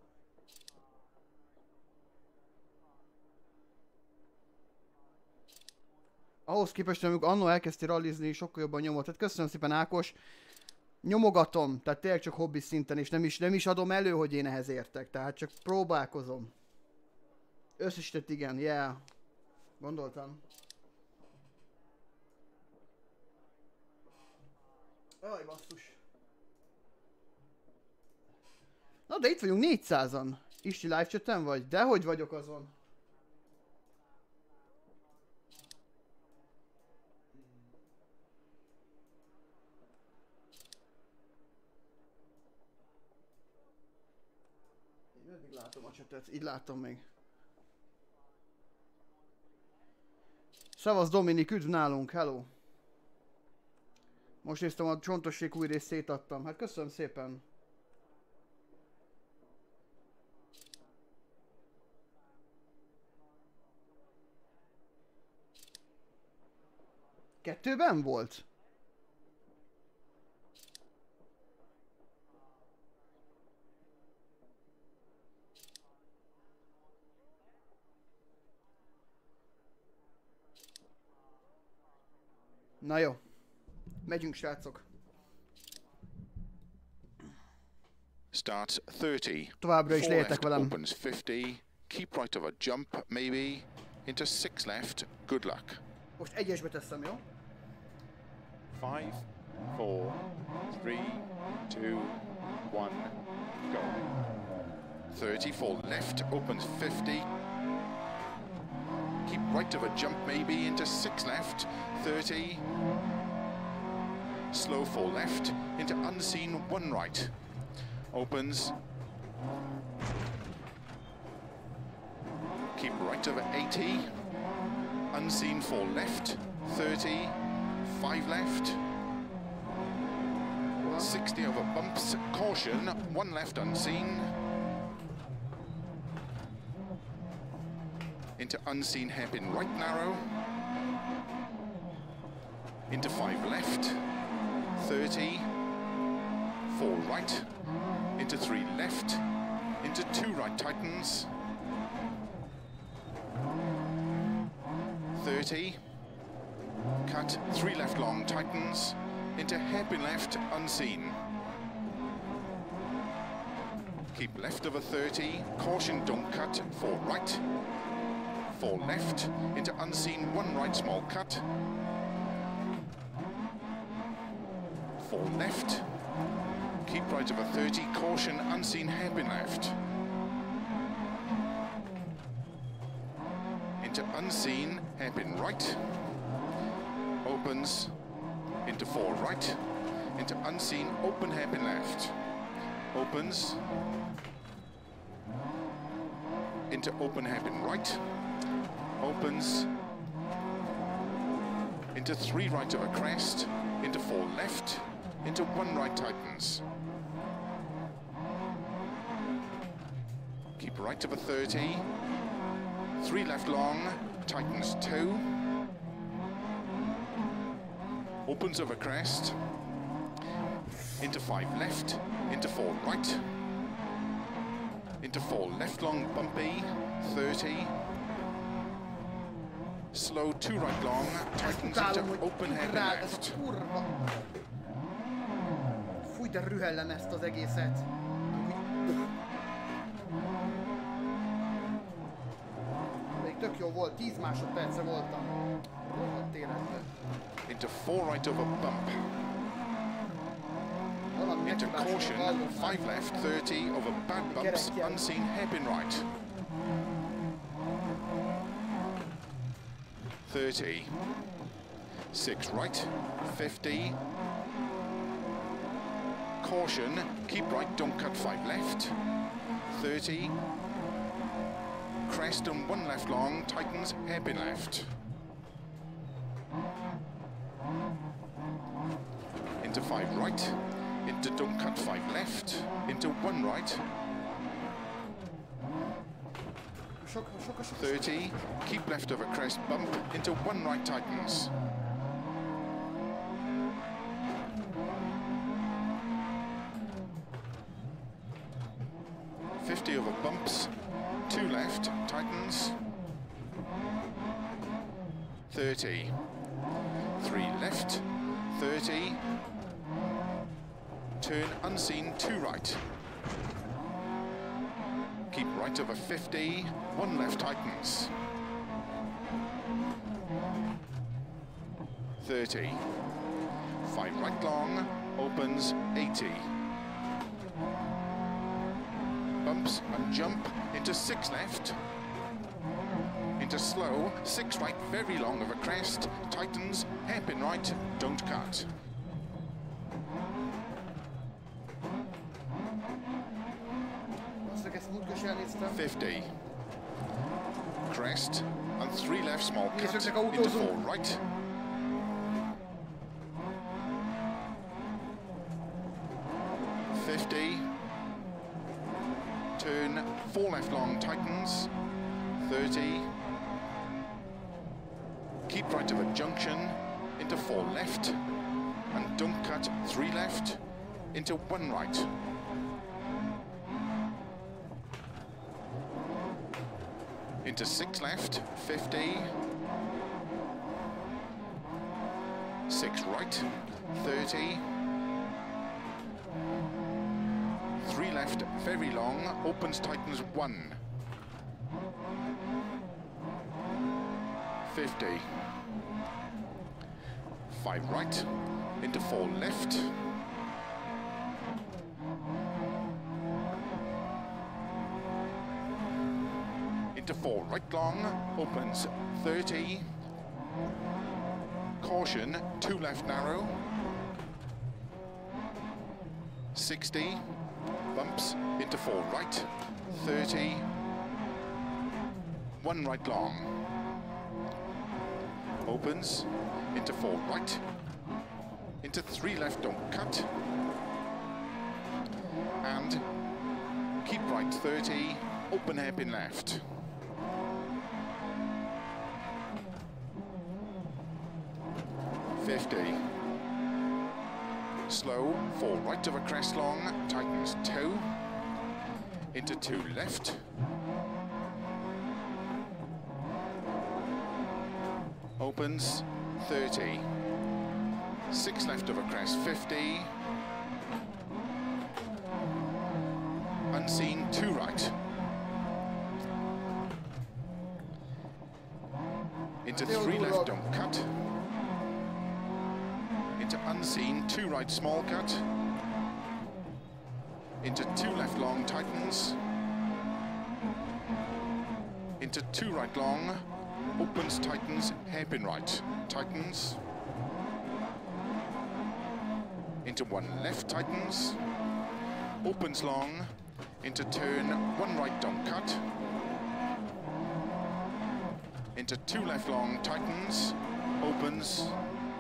Ahhoz képest, amikor annól elkezdtél rallizni, sokkal jobban nyomod. Tehát köszönöm szépen, Ákos. Nyomogatom, tehát tényleg csak hobbi szinten, és nem is adom elő, hogy én ehhez értek. Tehát csak próbálkozom. Összesített, igen, yeah. Gondoltam. Aj, basszus. Na de itt vagyunk 400-an. Isti live chaten vagy? Dehogy vagyok azon. Én eddig látom a chatet, így látom még. Szevasz Dominik, üdv nálunk, hello! Most néztem, a csontossék új részt szétadtam. Hát köszönöm szépen. Kettőben volt? Na jó. Megyünk, srácok. Starts 30. Továbbra is létek velem. Opens 50. Keep right of a jump, maybe. Into 6 left. Good luck. Most egyesbe teszem, jó? 5, 4, 3, 2, 1, go. 34 left, opens 50. Keep right of a jump maybe into 6 left, 30. Slow 4 left, into unseen 1 right. Opens. Keep right over 80. Unseen 4 left, 30. 5 left. 60 over bumps. Caution, 1 left unseen. Into unseen hairpin right narrow. Into 5 left. 30. 4 right. Into 3 left. Into 2 right tightens. 30. Cut 3 left long tightens. Into hairpin left unseen. Keep left over 30. Caution, don't cut. 4 right. 4 left. Into unseen 1 right small cut. 4 left. Keep right over 30. Caution, unseen hairpin left. Into unseen hairpin right. Opens. Into 4 right. Into unseen open hairpin left. Opens. Into open hairpin right. Opens. Into 3 right over crest. Into 4 left. Into 1 right tightens. Keep right over 30. 3 left long. Tightens 2. Opens over crest. Into 5 left. Into 4 right. Into 4 left long bumpy. 30. Slow 2 right long. Tightens into open hairpin left. Fúj, de rühellem ezt az egészet. Még tök jó volt, 10 másodperce voltam. Rohadt életben. Into 4 right over bump. Valami Into megkibásra caution, hallom már. 5 left, 30 over bad bumps, Kerek. unseen hairpin right. 30, 6 right, 50. Caution, keep right, don't cut 5 left. 30. Crest and 1 left long, tightens, hairpin left. Into 5 right, into don't cut 5 left, into 1 right. Sok. 30, keep left over crest, bump, into 1 right, tightens. 50 over bumps, 2 left, tightens. 30, 3 left, 30. Turn unseen, 2 right. Keep right over 50, 1 left, tightens. 30, 5 right long, opens, 80. Bumps and jump, into 6 left. Into slow, 6 right, very long over crest, tightens, hairpin right, don't cut. Azt ezt múltkor is elnéztem. 50. Crest and 3 left, small cut, Nézzük, into autózunk. 4 right. 50. Turn 4 left long, tightens. 30. Keep right of a junction, into 4 left. And don't cut 3 left, into 1 right. Into 6 left, 50. 6 right, 30. 3 left, very long, opens, tightens 1. 50. 5 right, into 4 left. Into 4 right long, opens 30. Caution, 2 left narrow. 60. Bumps, into 4 right. 30. 1 right long. Opens, into 4 right. Into 3 left, don't cut. And keep right 30, open hairpin left. 50. Slow, 4 right over crest long, tightens 2. Into 2 left. Opens 30. 6 left over crest 50. Unseen 2 right. Into 3 left, don't cut. Into unseen 2 right, small cut. Into 2 left long, tightens. Into 2 right long, opens, tightens, hairpin right, tightens. Into 1 left, tightens. Opens long, into turn 1 right, don't cut. Into 2 left long, tightens, opens.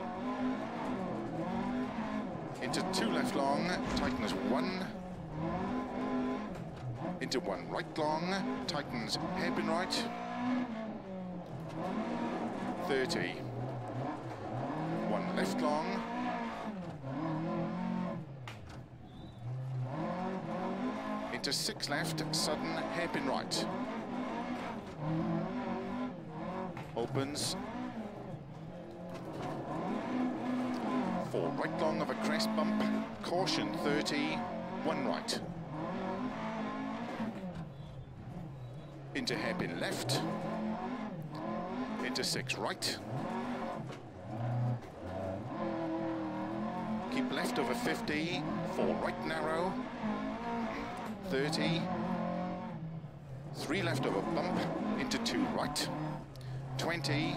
Into 2 left long, tightens 1. Into 1 right long, tightens hairpin right. 30. 1 left long. Into 6 left, sudden hairpin right. Opens. 4 right long of a crest bump. Caution 30, 1 right. Into hairpin left. Into 6 right. Keep jump left over 50, 4 right narrow, 30, 3 left over bump, into 2 right, 20,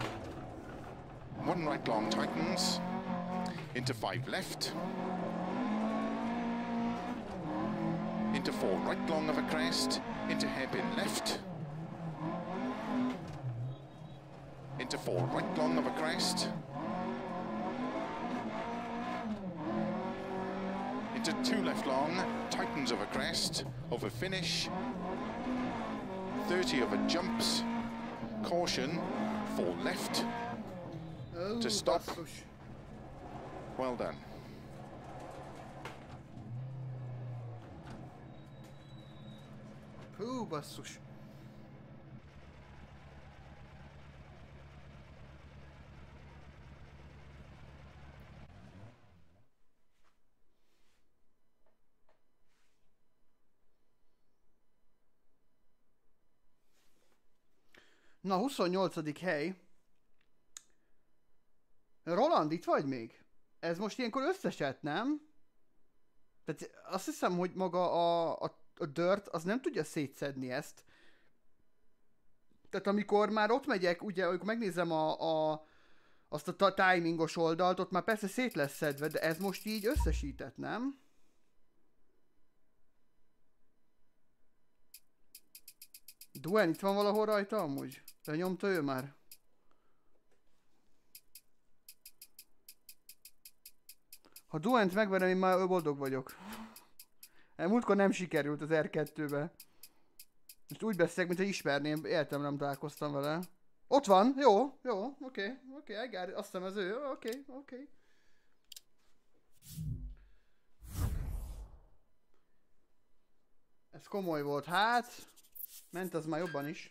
1 right long tightens, into 5 left, into 4 right long of a crest, into hairpin left, into 4 right long of a crest, into 2 left long, tightens of a crest, over finish, 30 over jumps, caution, 4 left, to stop. Well done. Hú, basszus. Na, 28. hely. Roland, itt vagy még? Ez most ilyenkor összesett, nem? Tehát azt hiszem, hogy maga a Dirt az nem tudja szétszedni ezt. Tehát amikor már ott megyek, ugye, amikor megnézem azt a timingos oldalt, ott már persze szét lesz szedve, de ez most így összesített, nem? Duen itt van valahol rajta amúgy? Lenyomta ő már? Ha Duent megverem, én már boldog vagyok. Múltkor nem sikerült az R2-be. Most úgy beszélek, mintha ismerném, életem nem találkoztam vele. Ott van, jó, oké, I got it. Azt hiszem ez ő, oké. Ez komoly volt, hát. Ment az már jobban is.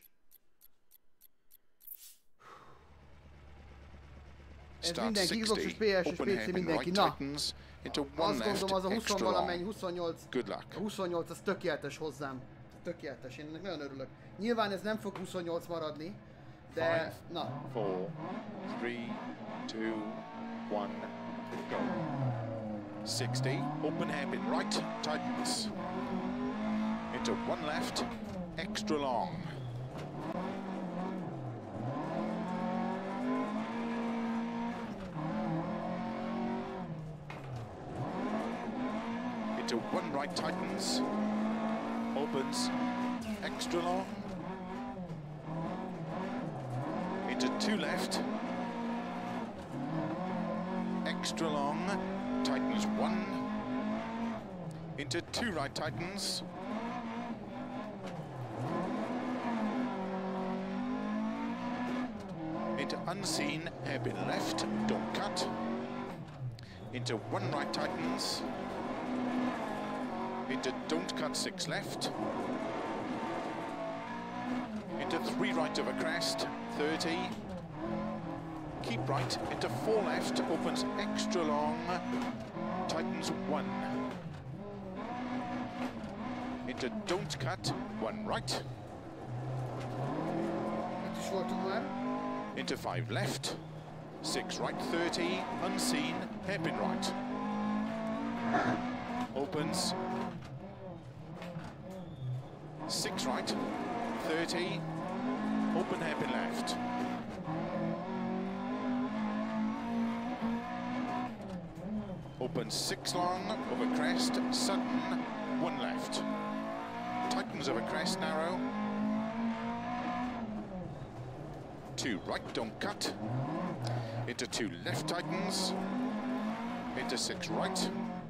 Ez mindenki, Xbox és PS és PC mindenki, na! Azt gondolom az a 20 valamennyi, 28, a 28 az tökéletes hozzám. Tökéletes, én ennek nagyon örülök. Nyilván ez nem fog 28 maradni, de na. 4, 3, 2, 1, go. 60, open hairpin right, tightens. Into 1 left, extra long. Into 1 right tightens, opens, extra long, into 2 left, extra long, tightens 1, into 2 right tightens, into unseen, hairpin left, don't cut, into 1 right tightens, into don't cut 6 left, into 3 right of a crest, 30, keep right, into 4 left, opens extra long, tightens 1, into don't cut, 1 right, into 5 left, 6 right 30, unseen, hairpin right, opens, 6 right, 30, open hairpin left. Open 6 long, over crest, sudden, 1 left. Tightens over crest, narrow. 2 right, don't cut. Into 2 left tightens. Into 6 right.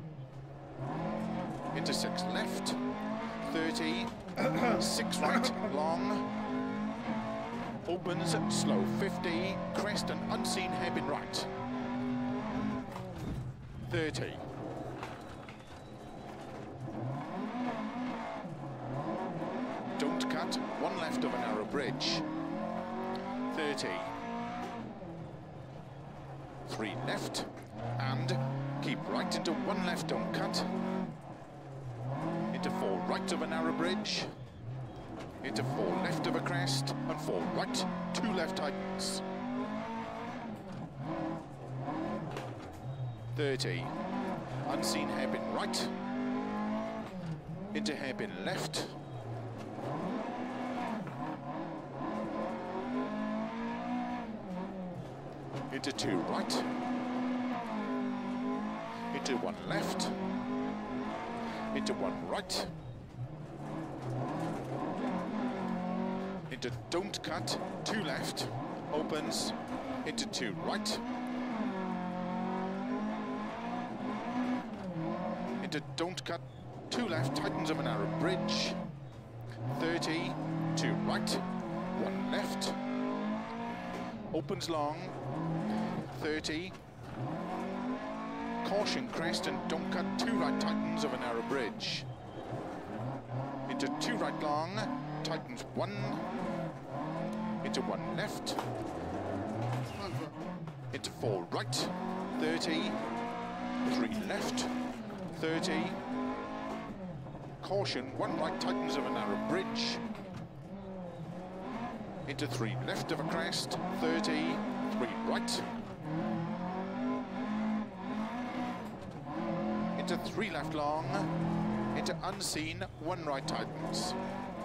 Into 6 left. 30. 6 right, long. Opens, slow, 50. Crest and unseen hairpin right. 30. Don't cut, 1 left of a narrow bridge. 30. 3 left, and keep right into 1 left, don't cut. Into 4 right of a narrow bridge. Into 4 left of a crest, and 4 right, 2 left tightens. 30. unseen hairpin right, into hairpin left, into 2 right, into 1 left, into 1 right, into don't cut, 2 left, opens, into 2 right, into don't cut, 2 left, tightens of a narrow bridge, 30, 2 right, 1 left, opens long, 30, caution crest and don't cut, 2 right, tightens of a narrow bridge, into 2 right long, tightens 1, into 1 left, into 4 right, 30, 3 left, 30, caution, 1 right, tightens of a narrow bridge, into 3 left of a crest, 30, 3 right, into 3 left long, into unseen, 1 right tightens,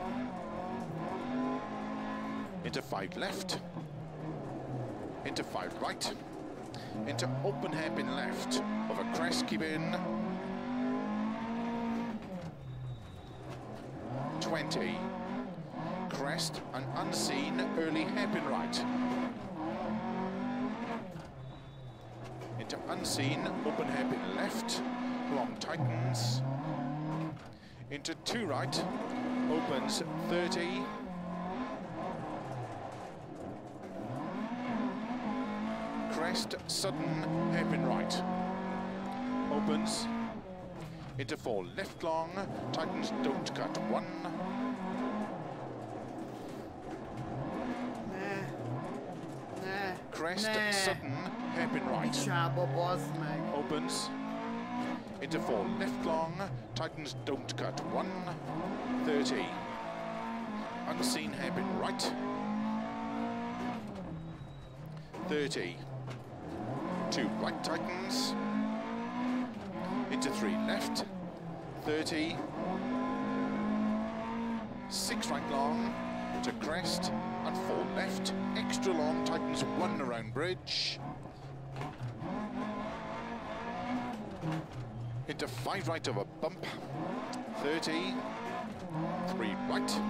into 5 left, into 5 right, into open hairpin left of a crest, keep in, 20, crest and unseen, early hairpin right, into unseen, open hairpin left, long tightens, into 2 right, opens 30, crest, sudden, hairpin right, opens, into 4 left long, tightens, don't cut, 1, crest, sudden, hairpin right, opens, into 4 left long, tightens, don't cut, 1, 30, unseen hairpin right, 30, 2 right tightens, into 3 left, 30, 6 right long, to crest, and 4 left, extra long, tightens 1 around bridge, into 5 right of a bump, 30, 3 right,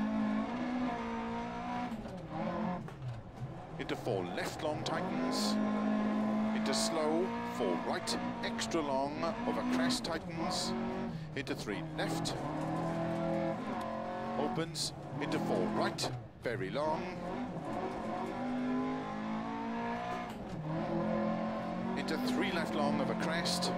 into 4 left long tightens, into slow, 4 right, extra long of a crest tightens, into 3 left, opens, into 4 right, very long, into 3 left long of a crest,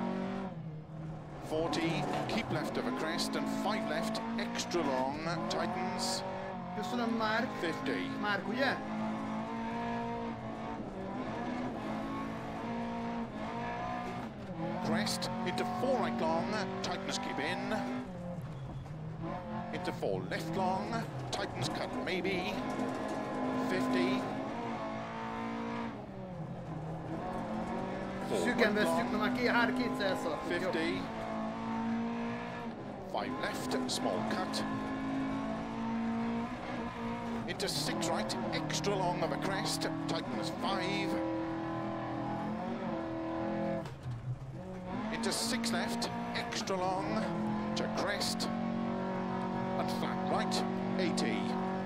40, keep left of a crest, and 5 left, extra long, tightens, Köszönöm, Mark. 50. Mark, ugye? Crest, into 4 right long, tightens keep in, into 4 left long, tightens cut maybe, 50, Szűken vesztjük, na már kétszer szaladtunk. 50, 5 left, small cut, into 6 right, extra long of a crest, tightens 5, into 6 left, extra long, to crest, and flat right, 80.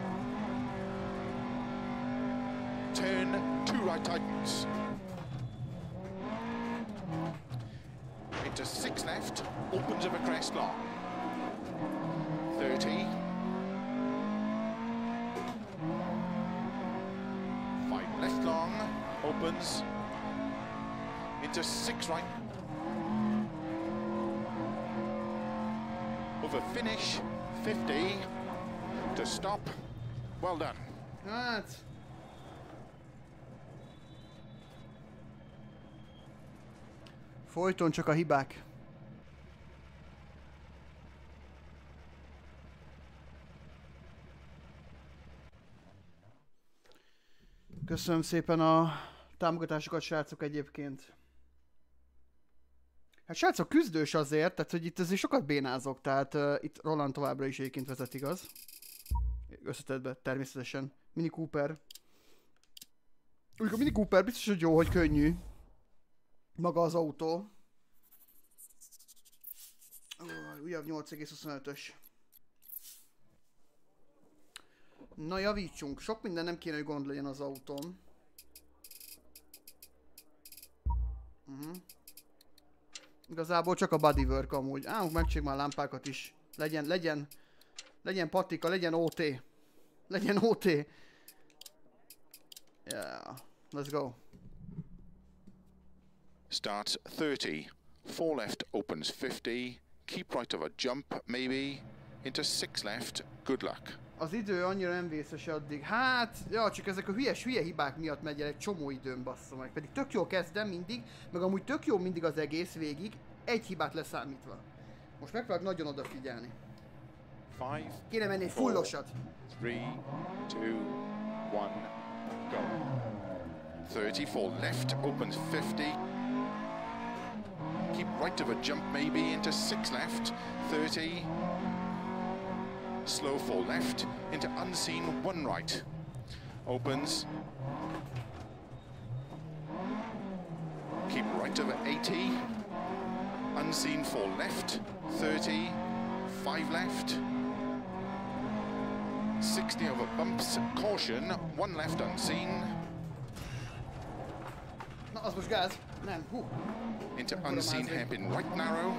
Turn, 2 right tightens. Into 6 left, opens of a crest long. 30. 5 left long, opens. Into 6 right. Over finish, 50. To stop. Well done. Hát... Folyton csak a hibák. Köszönöm szépen a támogatásokat, srácok, egyébként. Hát srácok, küzdős azért, tehát hogy itt azért sokat bénázok, tehát itt Roland továbbra is egyébként vezet, igaz? Összetettbe, természetesen. Mini Cooper. Úgy a Mini Cooper biztos, hogy jó, hogy könnyű. Maga az autó. Újabb 8,25-ös. Na javítsunk, sok minden nem kéne, hogy gond legyen az autón. Igazából csak a bodywork amúgy. Megcsináljuk már a lámpákat is. Legyen patika, legyen OT. Legyen OT. Yeah, let's go. Starts 30. 4 left opens 50. Keep right of a jump, maybe. Into 6 left. Good luck. Az idő annyira nem vészes addig. Hát, ja, csak ezek a hülye hibák miatt megy el egy csomó időn, bassza meg. Pedig tök jól kezdem mindig, meg amúgy tök jó mindig az egész végig, egy hibát leszámítva. Most megpróbálok nagyon odafigyelni. 5. Kéne menni egy fullosat. 3, 2, 1, go. 34 left opens 50. Keep right of a jump maybe into 6 left. 30. Slow 4 left into unseen 1 right. Opens. Keep right over 80. Unseen 4 left. 30. 5 left. 60 over bumps. Caution. 1 left unseen. Na, az most gáz. Nem, hú. Into unseen hairpin right narrow.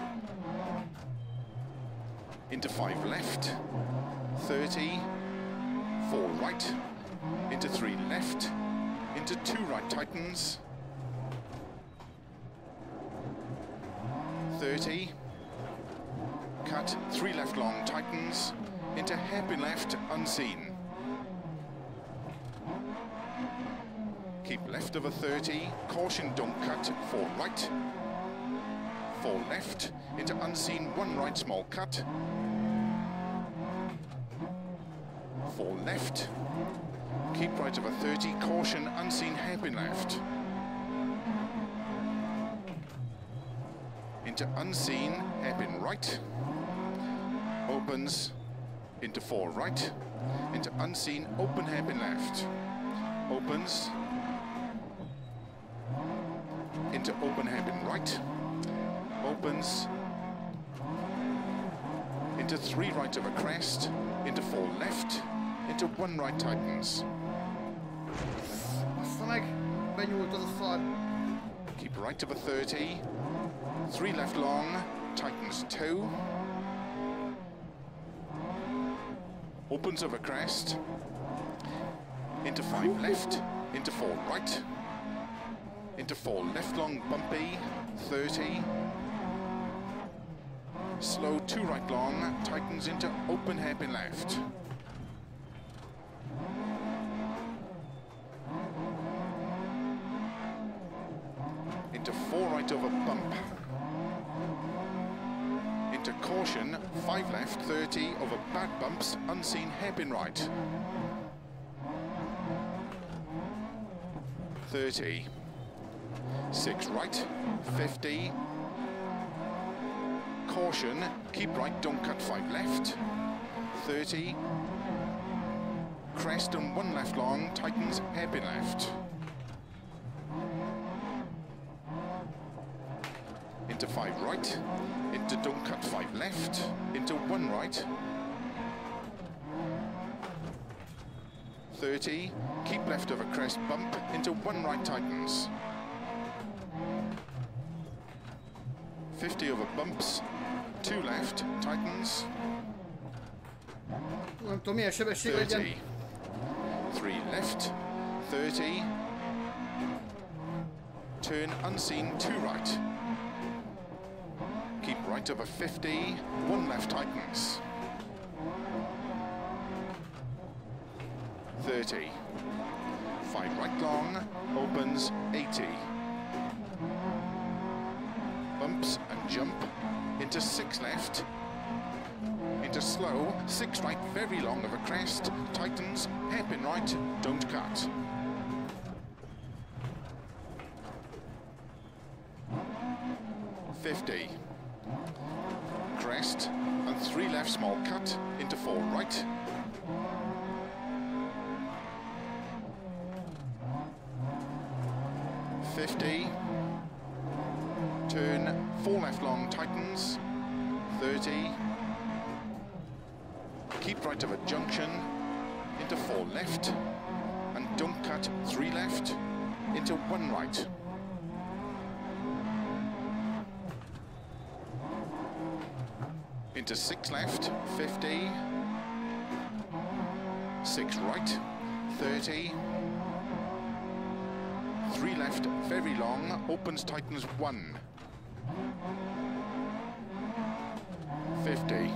Into 5 left, 30, 4 right, into 3 left, into 2 right tightens, 30, cut, 3 left long tightens, into hairpin left unseen. Keep left of a 30, caution don't cut, 4 right, 4 left, into unseen 1 right small cut, 4 left, keep right of a 30, caution unseen hairpin left, into unseen hairpin right, opens into 4 right, into unseen open hairpin left, opens into open hairpin right, opens into 3 right of a crest, into 4 left, into 1 right tightens. Bassza meg, benyúlt az a szar. Keep right of a 30, 3 left long, tightens 2, opens of a crest, into 5 left, into 4 right, into 4 left long bumpy, 30, slow 2 right long, tightens into open hairpin left. Into 4 right over bump. Into caution, 5 left, 30 over bad bumps, unseen hairpin right. 30. 6 right, 50. Caution, keep right, don't cut 5 left. 30. Crest and 1 left long, tightens hairpin left. Into 5 right, into don't cut 5 left, into 1 right. 30, keep left of a crest bump, into 1 right tightens. 50 over bumps, 2 left, tightens. Nem tudom, milyen sebesség legyen. 30, 3 left, 30, turn unseen 2 right. Keep right over 50, 1 left tightens. 30, 5 right long, opens 80. Bumps and jump, into 6 left, into slow, 6 right, very long of a crest, tightens, hairpin right, don't cut. 50. Crest and 3 left small cut into 4 right. Turn 4 left long tightens, 30. Keep right of a junction into 4 left and don't cut 3 left into 1 right. Into 6 left, 50. 6 right, 30. 3 left, very long, opens, tightens 1. 50.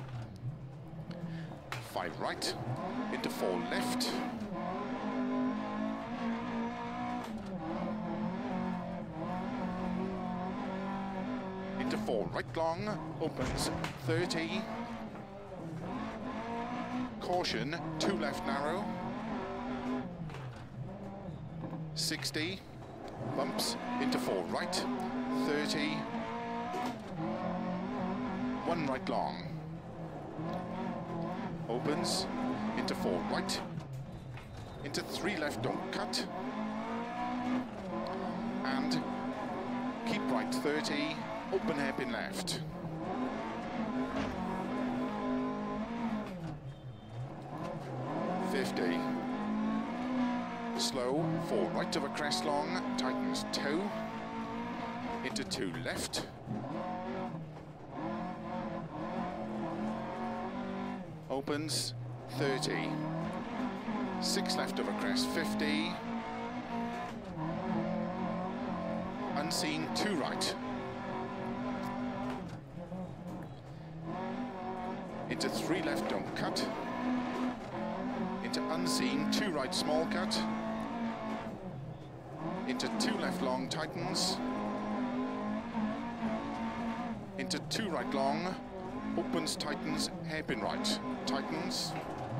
5 right, into 4 left. Into 4 right long, opens, 30. Caution, 2 left narrow. 60, bumps into 4 right, 30, 1 right long, opens into 4 right, into 3 left, don't cut, and keep right 30, open hairpin left. Slow, 4 right of a crest long, tightens 2, into 2 left, opens 30, 6 left of a crest 50, unseen 2 right, into 3 left, don't cut, into unseen 2 right small cut, into 2 left long tightens, into 2 right long, opens, tightens, hairpin right, tightens,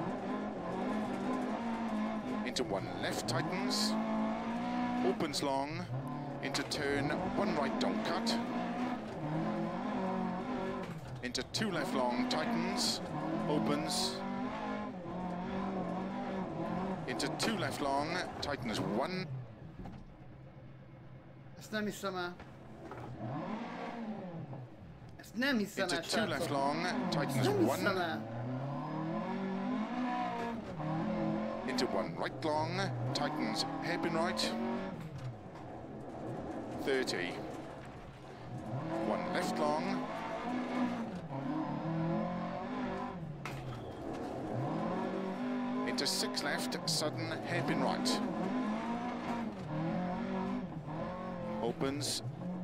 into 1 left tightens, opens long, into turn 1 right don't cut, into 2 left long tightens, opens, into 2 left long, tightens 1. Ezt nem hiszem el. Ezt nem hiszem el, into 2 left srácok. long, tightens Nem hiszem 1. el. Into 1 right long, tightens hairpin right. 30. 1 left long. Into 6 left, sudden hairpin right. Opens.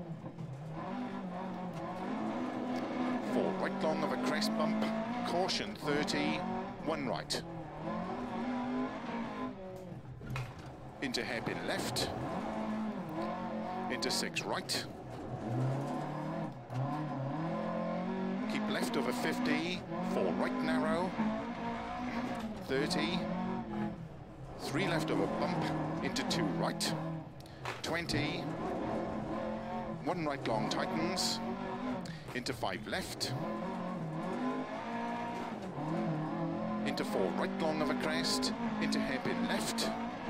4 right long of a crest bump. Caution 30. 1 right. Into hairpin left. Into 6 right. Keep left over 50. 4 right narrow. 30. 3 left over bump. Into 2 right. 20. 1 right long tightens. Into 5 left. Into 4 right long of a crest. Into hairpin left.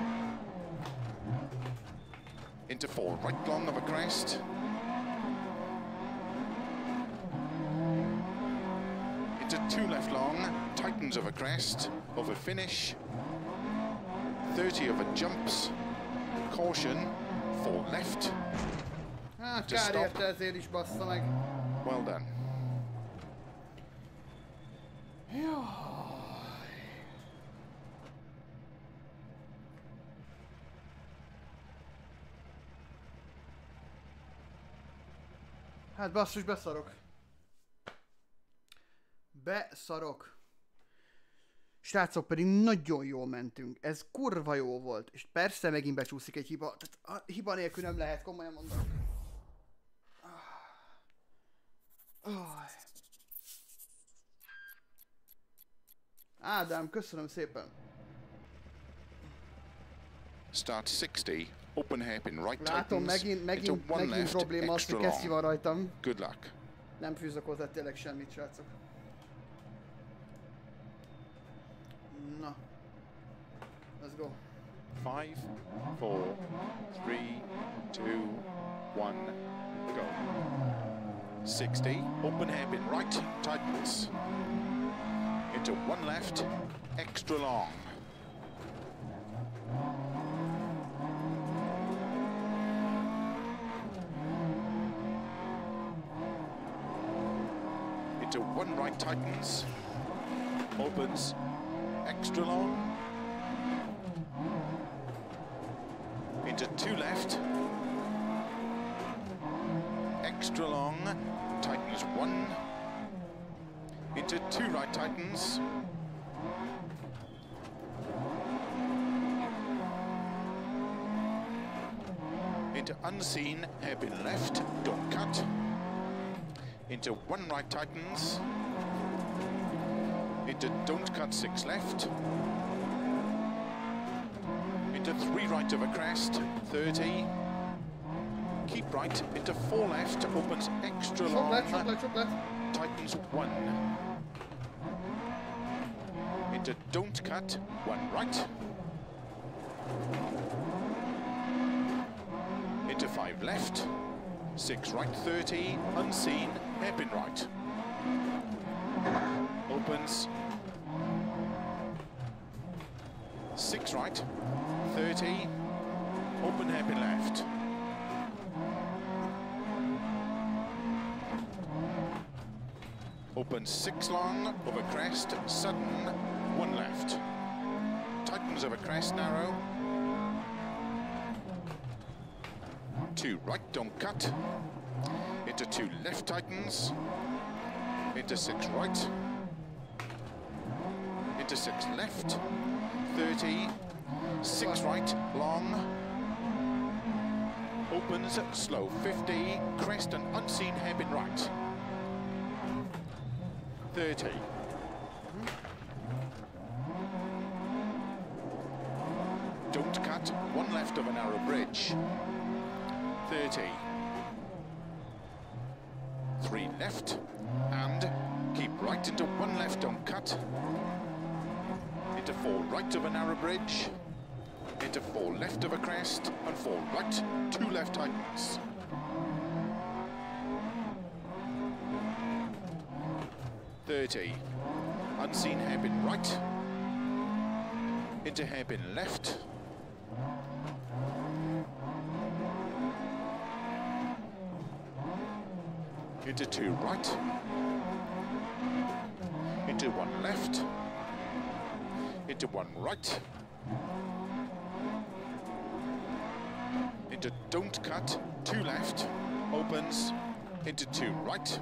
Into 4 right long of a crest. Into 2 left long, tightens of a crest, over finish. 30 over jumps. Caution, 4 left. Hát To kár stop. érte, ezért is bassza meg. Well done. Hát basszus, beszarok. Beszarok. Srácok, pedig nagyon jól mentünk. Ez kurva jó volt. És persze megint becsúszik egy hiba. Tehát a hiba nélkül nem lehet, komolyan mondom. Ádám, köszönöm szépen. Start 60, open hairpin right Látom, tightens, megint into one left, probléma az, hogy extra kesztyű long. van rajtam. Good luck. Nem fűzök hozzá tényleg semmit, srácok. Na. Let's go. 5, 4, 3, 2, 1, go. 60, open hairpin right, tightens. Into one left, extra long. Into one right, tightens. Opens, extra long. Into two left, extra long, tightens one, into two right, tightens, into unseen, hairpin left, don't cut, into one right, tightens, into don't cut, 6 left, into 3 right of a crest, 30, keep right, into 4 left, opens extra long, Sok lett. tightens 1, into don't cut, 1 right, into 5 left, 6 right, 30, unseen, hairpin right, opens 6 right, 30, open hairpin left. Opens 6 long, over crest, sudden, 1 left. Tightens over crest, narrow. 2 right, don't cut. Into 2 left, tightens. Into 6 right. Into 6 left. 30. 6 right, long. Opens, slow, 50. Crest and unseen hairpin right. 30. Don't cut, 1 left of a narrow bridge. 30. 3 left, and keep right into 1 left, don't cut. Into 4 right of a narrow bridge. Into 4 left of a crest, and 4 right, 2 left tightens. 30. Unseen hairpin right. Into hairpin left. Into 2 right. Into 1 left. Into 1 right. Into don't cut, 2 left. Opens. Into 2 right.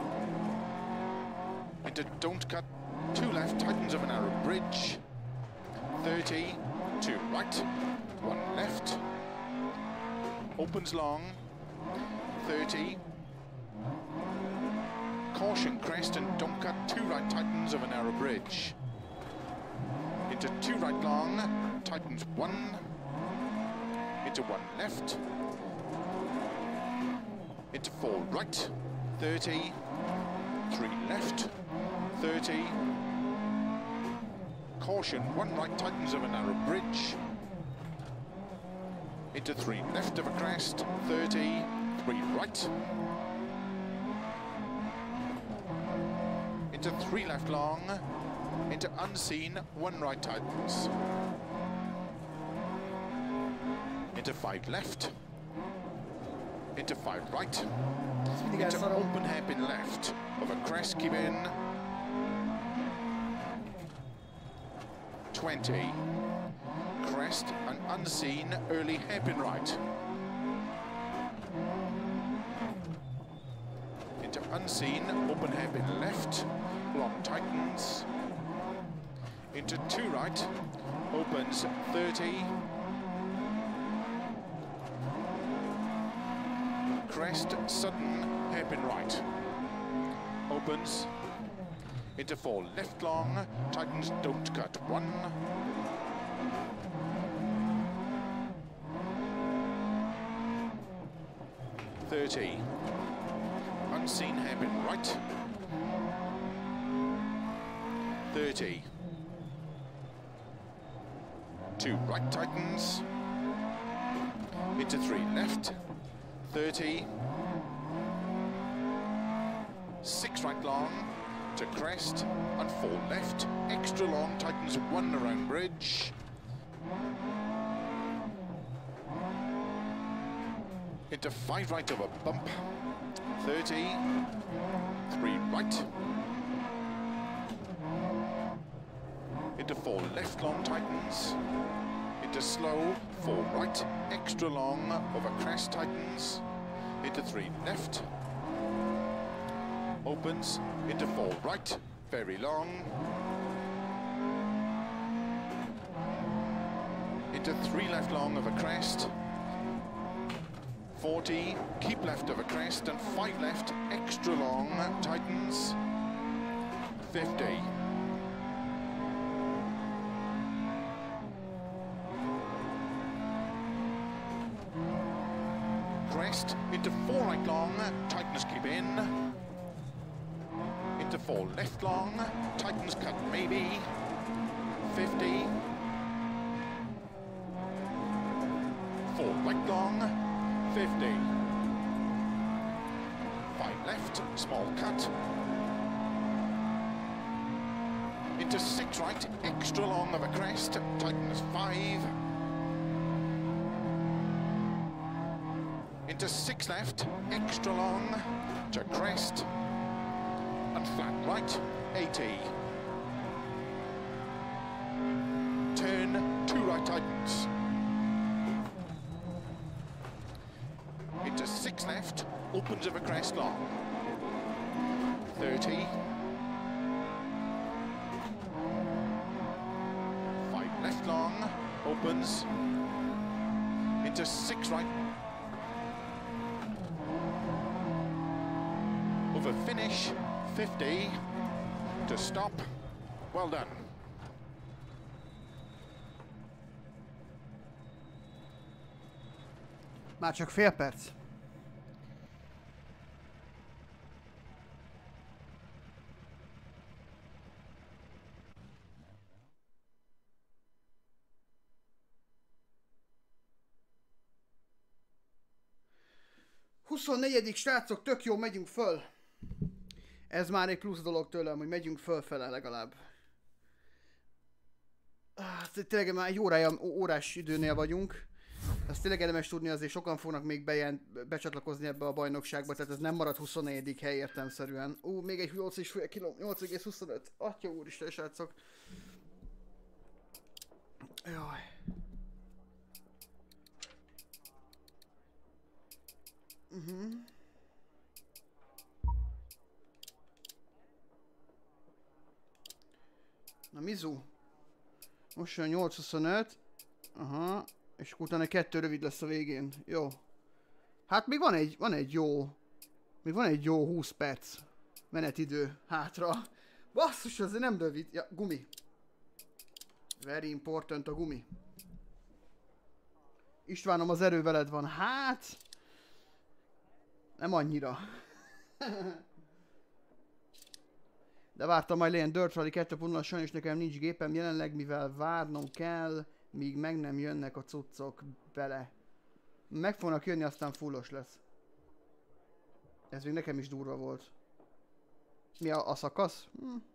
Into don't cut, 2 left, tightens of a narrow bridge. 30, 2 right, 1 left. Opens long. 30. Caution, crest and don't cut, 2 right, tightens of a narrow bridge. Into 2 right long, tightens 1. Into 1 left. Into 4 right, 30. 3 left. 30. Caution, 1 right, tightens of a narrow bridge. Into 3 left of a crest, 30, 3 right. Into 3 left long, into unseen, 1 right tightens. Into 5 left. Into 5 right. Into open hairpin left of a crest, keep in. 20. Crest and unseen, early hairpin right. Into unseen, open hairpin left, long tightens. Into 2 right, opens 30. Crest, sudden, hairpin right. Opens. Into 4 left long, tightens, don't cut, 1. 30. Unseen hairpin right. 30. 2 right tightens. Into 3 left. 30. 6 right long. To crest. And 4 left. Extra long tightens 1 around bridge. Into 5 right over bump. 30. 3 right. Into 4 left long tightens. Into slow, 4 right, extra long over crest tightens. Into 3 left. Opens. Into 4 right, very long. Into 3 left long over crest. 40, keep left over crest, and 5 left, extra long, tightens. 50. Crest, into 4 right long, tightens keep in. Into 4 left long, tightens cut maybe. 50. 4 right long, 50. 5 left, small cut. Into 6 right, extra long of a crest, tightens 5. Into 6 left, extra long, to crest, and flat right, 80. Turn, 2 right tightens. Into 6 left, opens of a crest long. 30. 5 left long, opens. Into 6 right. Over finish, 50. To stop. Well done. Már csak fél perc. Huszonnegyedik, srácok, tök jó, megyünk föl. Ez már egy plusz dolog tőlem, hogy megyünk fölfele legalább. Tényleg már egy órás időnél vagyunk. Ezt tényleg érdemes tudni, azért sokan fognak még becsatlakozni ebbe a bajnokságba, tehát ez nem marad 24. hely értelemszerűen. Még egy 8,5 km, 8,25. Atya úristen, srácok. Jaj. Na Mizu. Most jön 8,25. Aha. És utána 2 rövid lesz a végén. Jó. Hát még van egy jó... Még van egy jó 20 perc menetidő hátra. Basszus, azért nem rövid. Ja, gumi. Very important a gumi. Istvánom, az erő veled van. Hát... Nem annyira. De vártam, majd legyen Dirt Rally 2.0, sajnos nekem nincs gépem jelenleg, mivel várnom kell, míg meg nem jönnek a cuccok bele. Meg fognak jönni, aztán fullos lesz. Ez még nekem is durva volt. Mi a szakasz?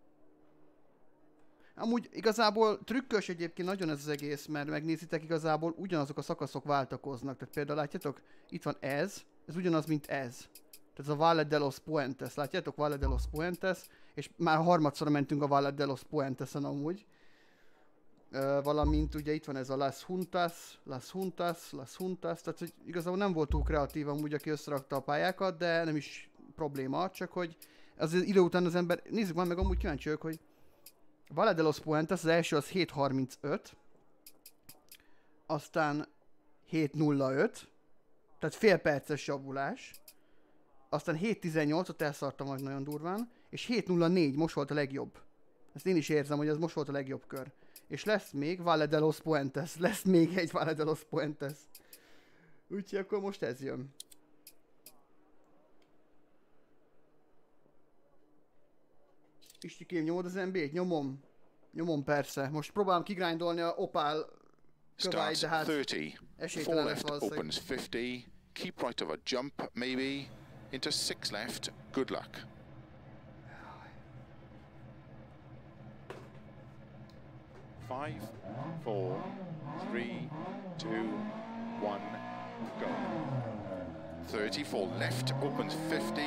Amúgy igazából trükkös egyébként nagyon ez az egész, mert megnézitek, igazából ugyanazok a szakaszok váltakoznak. Tehát például látjátok, itt van ez ugyanaz, mint ez. Tehát ez a Valle de los Puentes, látjátok? Valle de los Puentes, és már harmadszor mentünk a Valle de los Puentesen amúgy. Valamint ugye itt van ez a Las Juntas, tehát hogy igazából nem volt túl kreatív amúgy, aki összerakta a pályákat, de nem is probléma, csak hogy azért idő után az ember, nézzük már meg, amúgy kíváncsi vagyok, hogy Valle de los Puentes, az első az 7.35, aztán 7.05, tehát fél perces javulás, aztán 7.18, ott elszartam majd nagyon durván, és 7.04 most volt a legjobb. Ezt én is érzem, hogy ez most volt a legjobb kör. És lesz még Valle de los Puentes, lesz még egy Valle de los Puentes. Úgyhogy akkor most ez jön. Istikém, nyomod az NBA-t? Nyomom. Nyomom persze. Most próbálom kigrindolni a Opal kövályt, de hát 30, 4 esélytelen lesz left, valószínűleg. opens 50, keep right of a jump maybe, into 6 left, good luck. Five, 4, 3, 2, 1, go. 34 left, opens 50.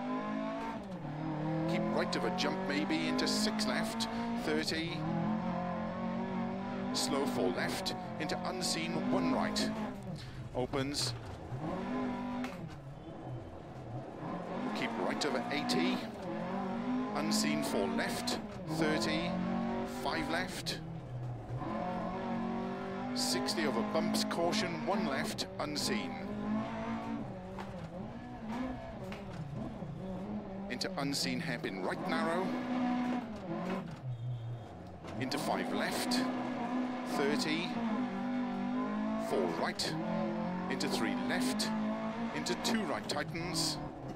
Keep right of a jump maybe, into 6 left, 30. Slow 4 left, into unseen 1 right. Opens. Keep right over 80. Unseen 4 left, 30. 5 left. 60 over bumps, caution, 1 left, unseen. Into unseen hairpin right narrow. Into 5 left. 30, 4 right, into 3 left, into 2 right tightens,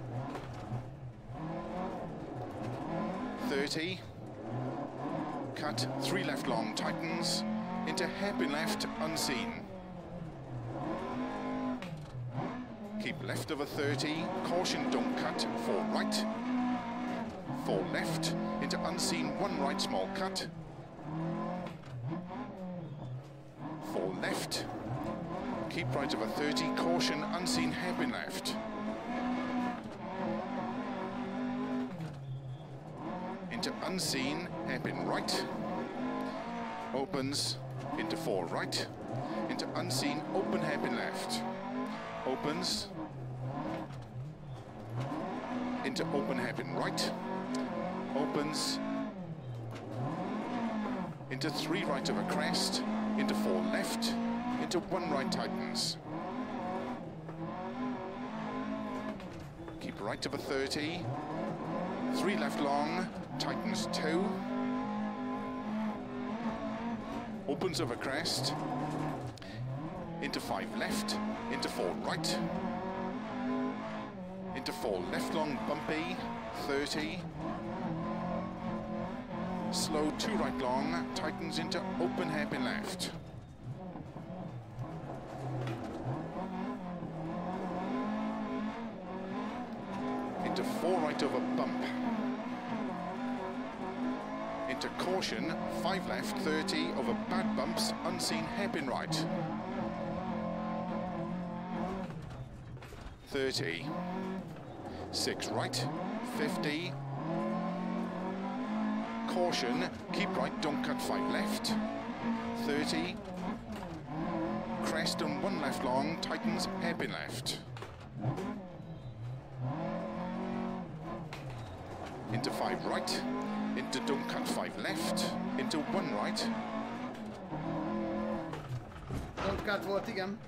30, cut, 3 left long tightens, into hairpin left unseen. Keep left over 30, caution don't cut, 4 right, 4 left, into unseen 1 right small cut, 4 left, keep right over 30, caution, unseen hairpin left. Into unseen, hairpin right, opens, into 4 right, into unseen, open hairpin left, opens, into open hairpin right, opens, into 3 right over crest, into 4 left, into 1 right tightens. Keep right over 30, 3 left long, tightens 2. Opens over crest, into 5 left, into 4 right, into 4 left long bumpy, 30. Slow 2 right long, tightens into open hairpin left. Into 4 right over bump. Into caution, 5 left, 30 over bad bumps, unseen hairpin right. 30. 6 right, 50. Caution, keep right, don't cut 5 left, 30, crest and 1 left long, tightens, hairpin left. Into 5 right, into don't cut 5 left, into 1 right. Don't cut volt, igen.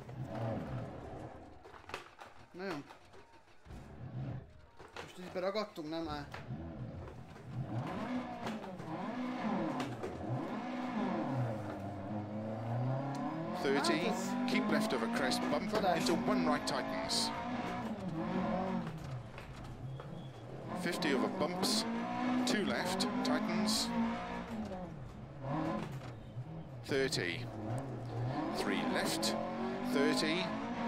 Na jó. Most így beragadtunk, nem már? Keep left over crest, bump into 1 right tightens. 50 over bumps, 2 left, tightens. 30. 3 left, 30.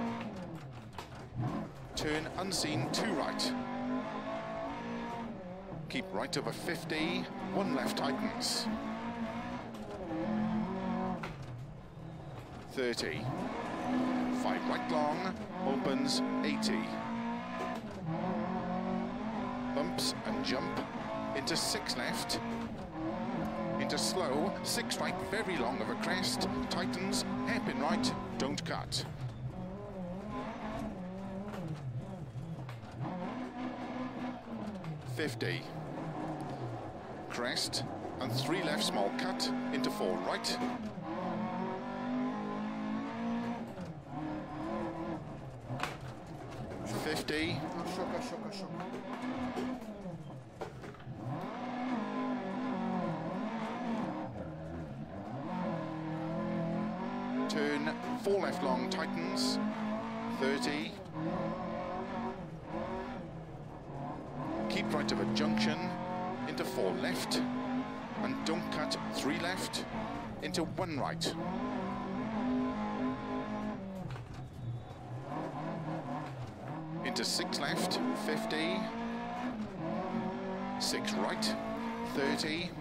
Turn unseen, 2 right. Keep right over 50, 1 left tightens. 30. 5 right long, opens 80. Bumps and jump into 6 left. Into slow, 6 right, very long of a crest, tightens, hairpin right, don't cut. .50. Crest and 3 left small cut into 4 right. 50. Sok. Turn 4 left long, tightens, 30. Keep right of a junction, into into 4 left, and don't cut 3 left, into 1 right. Into 6 left, 50, 6 right, 30,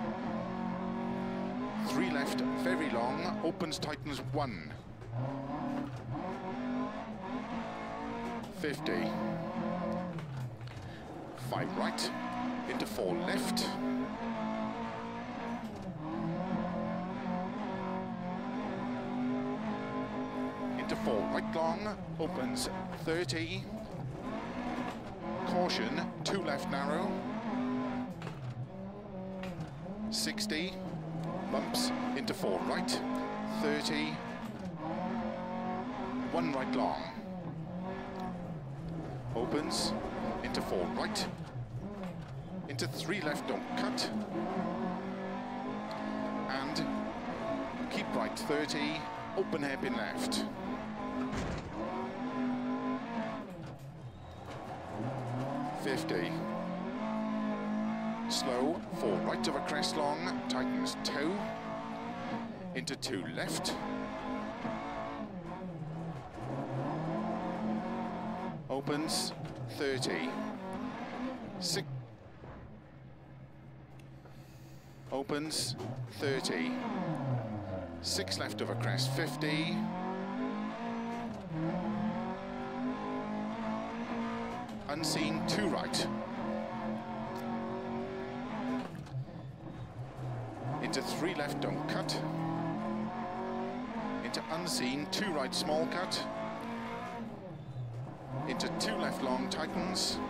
3 left, very long, opens, tightens 1, 50, 5 right, into 4 left, into 4 right long, opens 30, caution, 2 left narrow, 60, bumps, into 4 right, 30, 1 right long, opens, into 4 right, into 3 left, don't cut, and keep right 30, open hairpin left. Slow, 4 right of a crest long, tightens 2, into 2 left, opens 30, 6, opens 30, 6 left of a crest 50, unseen 2 right, into 3 left, don't cut, into unseen 2 right, small cut, into 2 left long, tightens,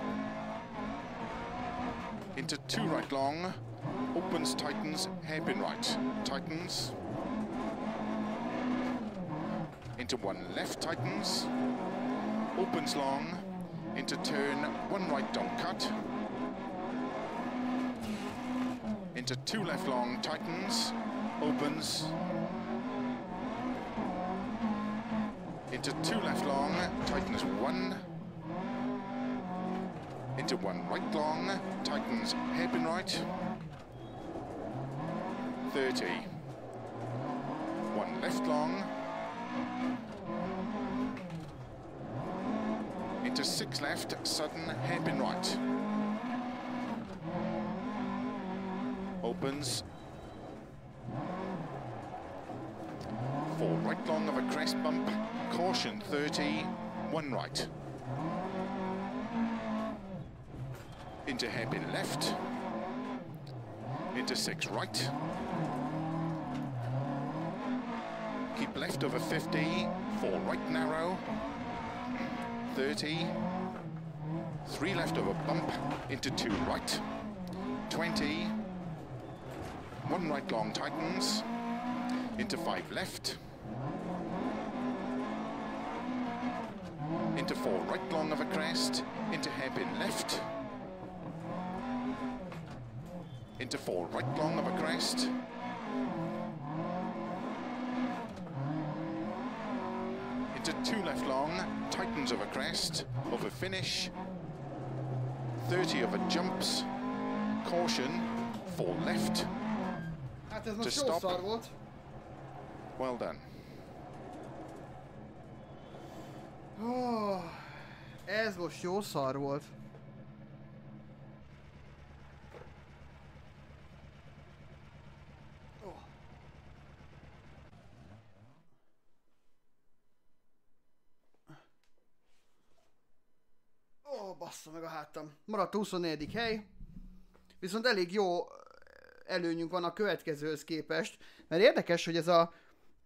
into 2 right long, opens, tightens, hairpin right, tightens, into 1 left, tightens, opens long, into turn 1 right, don't cut, into 2 left long, tightens, opens, into 2 left long, tightens 1, into 1 right long, tightens hairpin right, 30, 1 left long, into 6 left, sudden hairpin right, opens, 4 right long of a crest bump, caution 30, 1 right, into hairpin left, into 6 right, keep left over 50, 4 right narrow, 30, 3 left over bump, into 2 right, 20, 1 right long, tightens, into 5 left, into 4 right long of a crest, into hairpin left, into 4 right long of a crest, into 2 left long, tightens of a crest, over finish, 30 of a jumps, caution, 4 left, Hát ez to most jó stop. szar volt. Well done. Oh, ez most jó szar volt. Ó, bassza meg a hátam. Maradt a 24. hely. Viszont elég jó előnyünk van a következőhöz képest. Mert érdekes, hogy ez a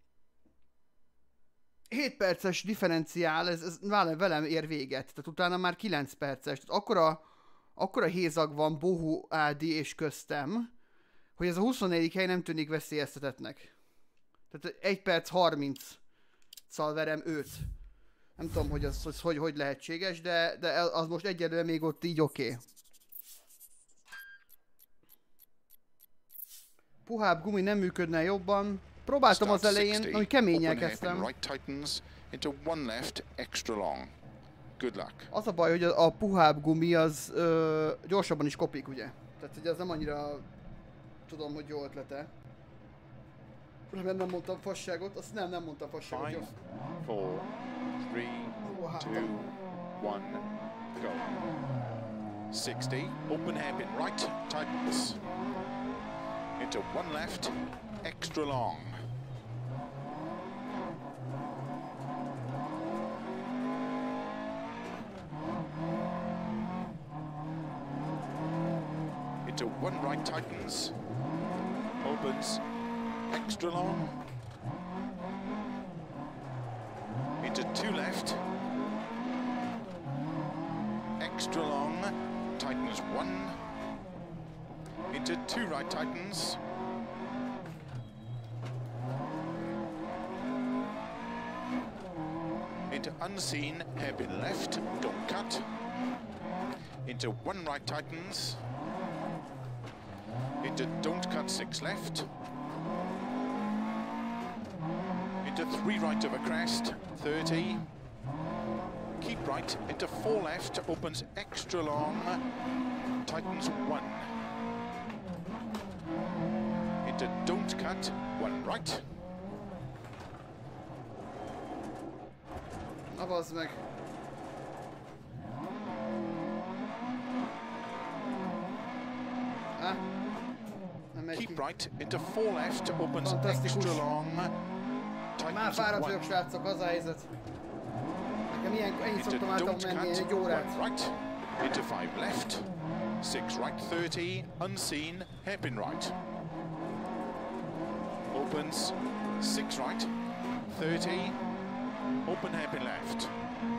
7 perces differenciál, ez velem ér véget. Tehát utána már 9 perces. Tehát akkora hézag van Bohu, Ádi és köztem, hogy ez a 24. hely nem tűnik veszélyeztetetnek. Tehát 1 perc 30-szal verem őt. Nem tudom, hogy az hogy lehetséges, de az most egyelőre még ott így oké. Puhább gumi nem működne jobban. Próbáltam az elején, hogy keménnyel kezdtem. Az a baj, hogy a puhább gumi az gyorsabban is kopik, ugye? Tehát, hogy ez nem annyira tudom, hogy jó ötlete. Remélem nem mondtam fasságot, azt nem mondtam fasságot. 5, 4, 3, 2, 1, go. 60, open hairpin right, tightens. Into one left, extra long. Into one right, tightens. Opens, extra long. Into two left. Extra long, tightens one. Into two right, tightens. Into unseen, hairpin left, don't cut. Into one right, tightens. Into don't cut, 6 left. Into 3 right of a crest, 30. Keep right, into 4 left, opens extra long, tightens 1. Into don't cut, 1 right. Na bazd meg. Keep right, into 4 left, opens Fantasztikus. extra long, Már tightens fáradt 1. vagyok, srácok, az a helyzet. Nekem ennyit szoktam általában menni, egy órát. 1 right, into 5 left, 6 right, 30, unseen, hairpin right. Opens, 6 right, 30, open hairpin left.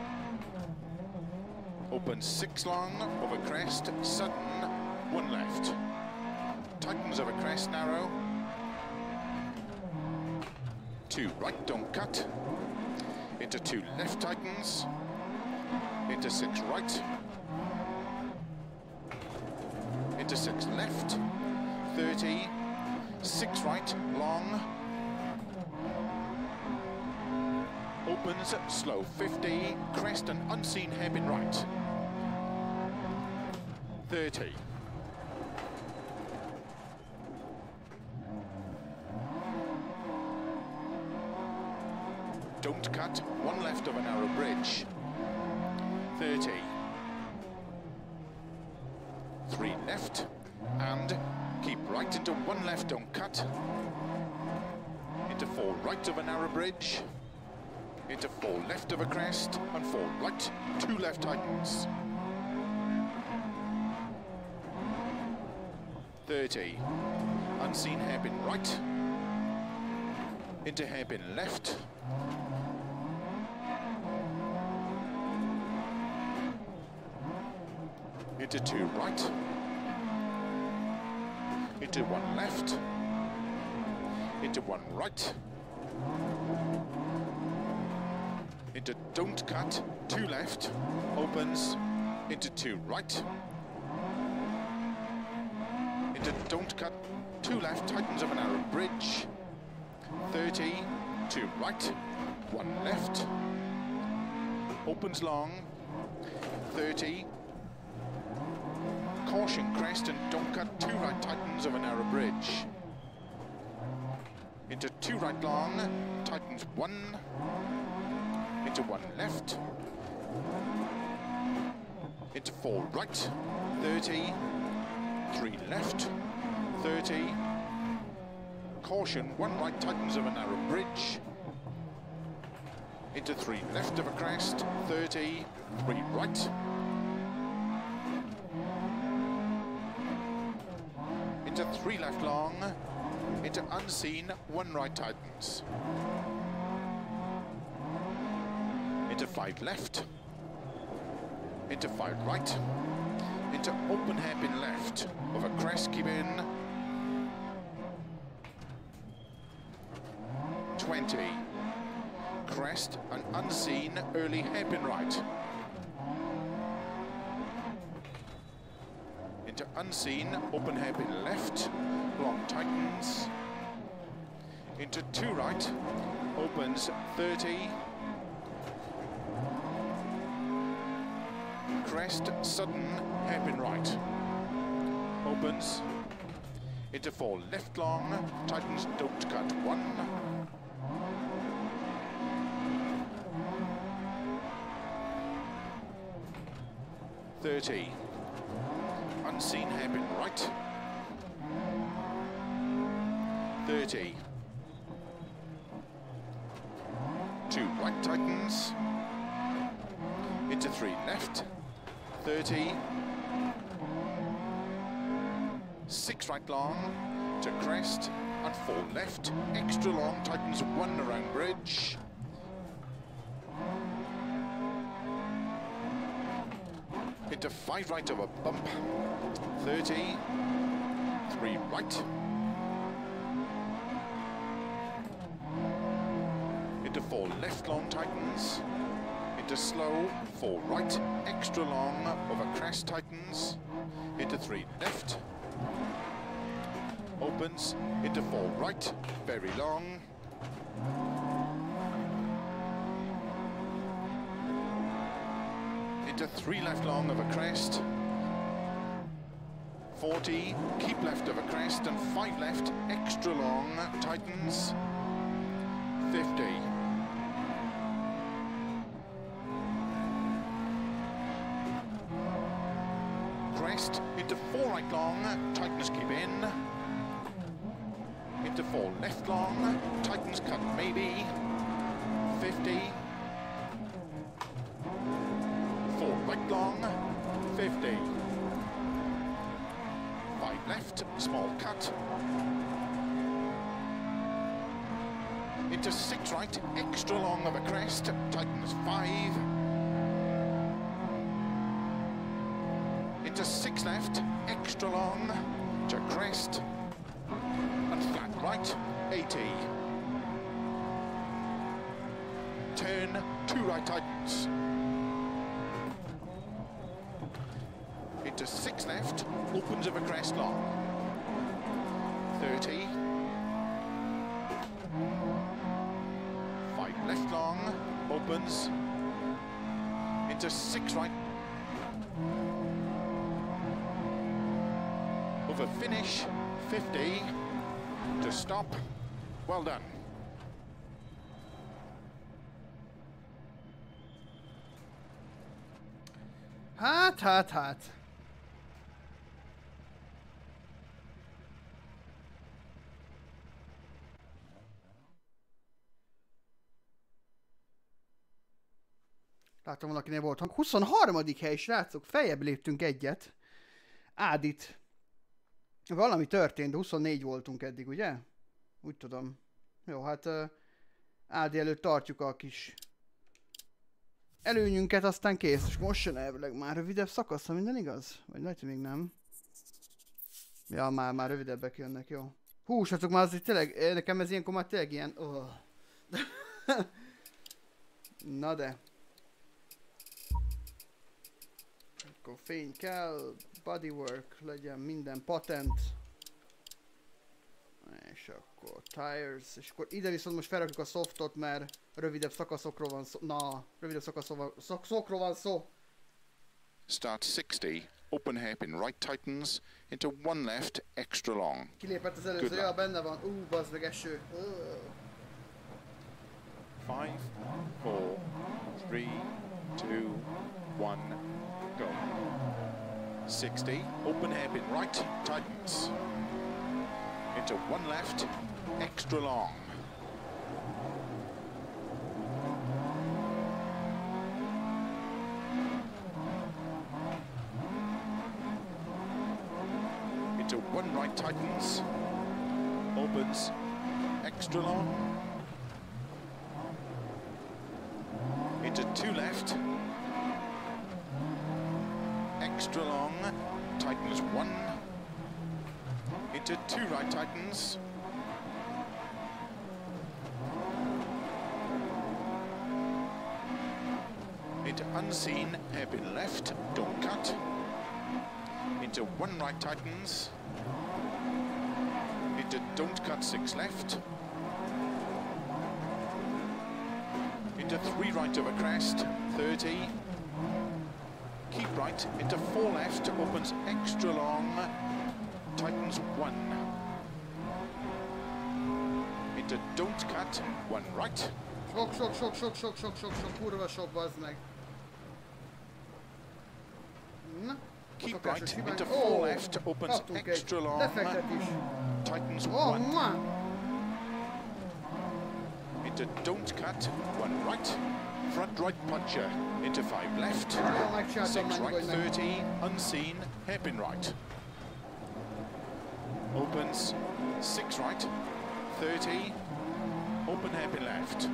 Opens 6 long, over crest, sudden, 1 left. Tightens over crest, narrow. 2 right, don't cut. Into 2 left, tightens. Into 6 right. Into 6 left. 30. 6 right, long. Opens, slow, 50. Crest and unseen hairpin right. 30. Don't cut, 1 left of a narrow bridge. 30. 3 left, and keep right into 1 left, don't cut. Into 4 right of a narrow bridge. Into 4 left of a crest, and 4 right, 2 left tightens. 30. Unseen hairpin right. Into hairpin left. Into 2 right. Into 1 left. Into 1 right. Into don't cut, 2 left. Opens. Into 2 right. Into don't cut, 2 left. Tightens of a narrow bridge. 30. 2 right. 1 left. Opens long. 30. Caution crest and don't cut, 2 right, tightens of a narrow bridge. Into 2 right long, tightens 1. Into 1 left. Into 4 right, 30. 3 left, 30. Caution, 1 right, tightens of a narrow bridge. Into 3 left of a crest, 30. 3 right. Into 3 left long, into unseen, 1 right tightens. Into 5 left, into 5 right, into open hairpin left, over crest, keep in. 20, crest and unseen, early hairpin right. Into unseen, open hairpin left, long tightens. Into 2 right, opens 30. Crest, sudden, hairpin right. opens. Into 4 left long, tightens, don't cut 1. .30. Unseen hairpin right. 30. 2 right tightens. Into 3 left. 30. 6 right long to crest and 4 left. Extra long tightens 1 around bridge. Into 5 right over bump. 30. 3 right. Into 4 left long tightens. Into slow, 4 right, extra long over crest tightens. Into 3 left. Opens into 4 right, very long. Into 3 left long of a crest. 40, keep left of a crest, and 5 left, extra long, tightens. 50. Crest into 4 right long, tightens, keep in. Into 4 left long, tightens, cut maybe. 50. 4 right long, 50. 5 left, small cut. Into 6 right, extra long of a crest, tightens 5. Into 6 left, extra long, to crest, and flat right, 80. Turn, 2 right tightens. Into 6 left, opens of a crest long. 30. 5 left long, opens. Into 6 right. Over finish, 50. To stop. Well done. Hát. Látom, valakinél volt. 23. hely, srácok, feljebb léptünk egyet. Ádit. Valami történt, de 24 voltunk eddig, ugye? Úgy tudom. Jó, hát Ádi előtt tartjuk a kis előnyünket, aztán kész. És most jön elvileg már rövidebb szakasz, ha minden igaz? Vagy lehet, hogy még nem. Ja, már rövidebbek jönnek, jó. Hú, srácok, már azért tényleg, nekem ez ilyenkor már tényleg ilyen... Oh. Na de. Akkor fény kell, bodywork legyen, minden patent. És akkor tires, és akkor ide viszont most felrakjuk a softot, mert rövidebb szakaszokról van szó. Na, rövidebb szakaszokról van szó. Start 60, open hairpin right tightens, into 1 left, extra long. Kilépett az előző, ja, benne van. Bazd meg eső. 5, 4, 3, 2, 1, go. 60, open hairpin right, tightens. Into 1 left, extra long. Into 1 right, tightens. Opens, extra long. Into 2 left. Extra long, tightens 1. Into 2 right tightens. Into unseen, hairpin left, don't cut. Into 1 right tightens. Into don't cut 6 left. Into 3 right over crest, 30. Keep right into 4 left, opens extra long, tightens 1. Into don't cut, 1 right. Sok, kurva sok, bazd meg. Na. Keep right into 4 left, opens extra long, tightens 1. Into don't cut, 1 right. Front right puncher, into 5 left. 6 right 30, unseen, hairpin right. Opens 6 right, 30, open hairpin left.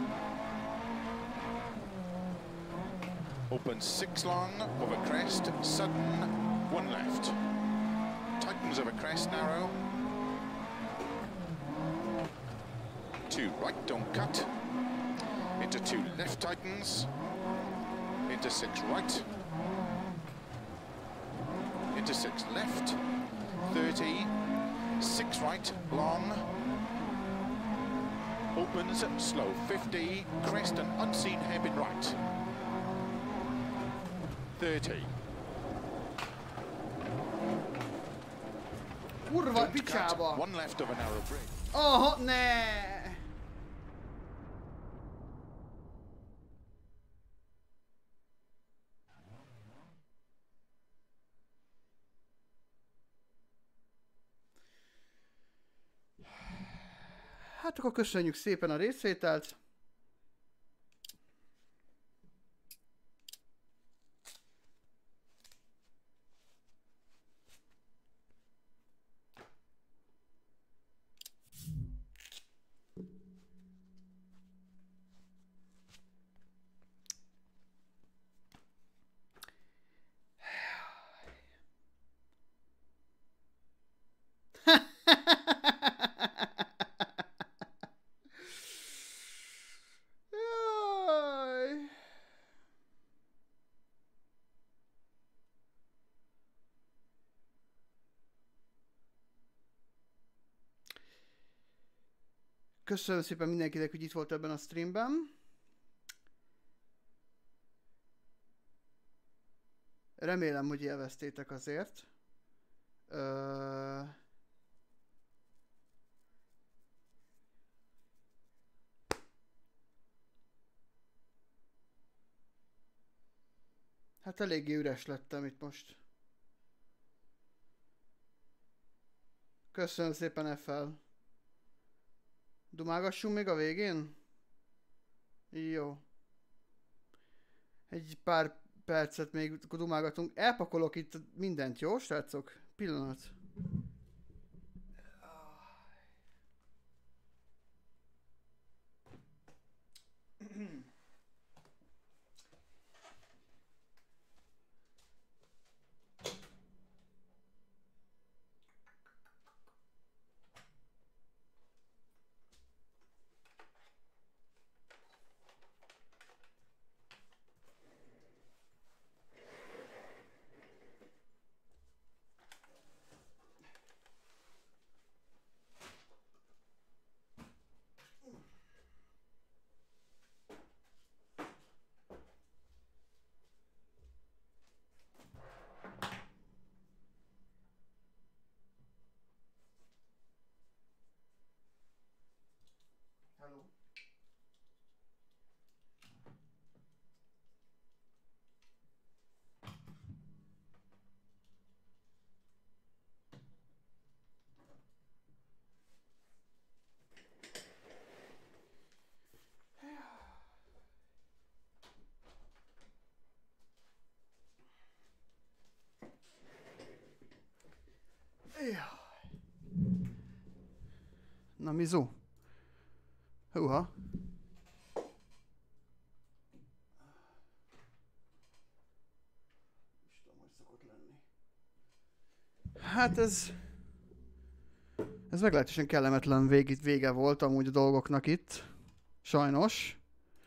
Opens 6 long, over crest, sudden, 1 left. Tightens over crest, narrow. 2 right, don't cut. Into 2 left, tightens. Into 6 right. Into 6 left. 30. 6 right, long. Opens, slow, 50. Crest and unseen hairpin right. 30. Kurva, picsába! 1 left of a narrow bridge. Oh, ne! Hát akkor köszönjük szépen a részvételt. Köszönöm szépen mindenkinek, hogy itt volt ebben a streamben. Remélem, hogy élveztétek azért. Hát eléggé üres lettem itt most. Köszönöm szépen, FL. Dumálgassunk még a végén? Jó. Egy pár percet még dumálgatunk. Elpakolok itt mindent, jó, srácok? Pillanat. Hello. Na, Mizu? Húha. Hát ez meglehetősen kellemetlen vége volt amúgy a dolgoknak itt. Sajnos.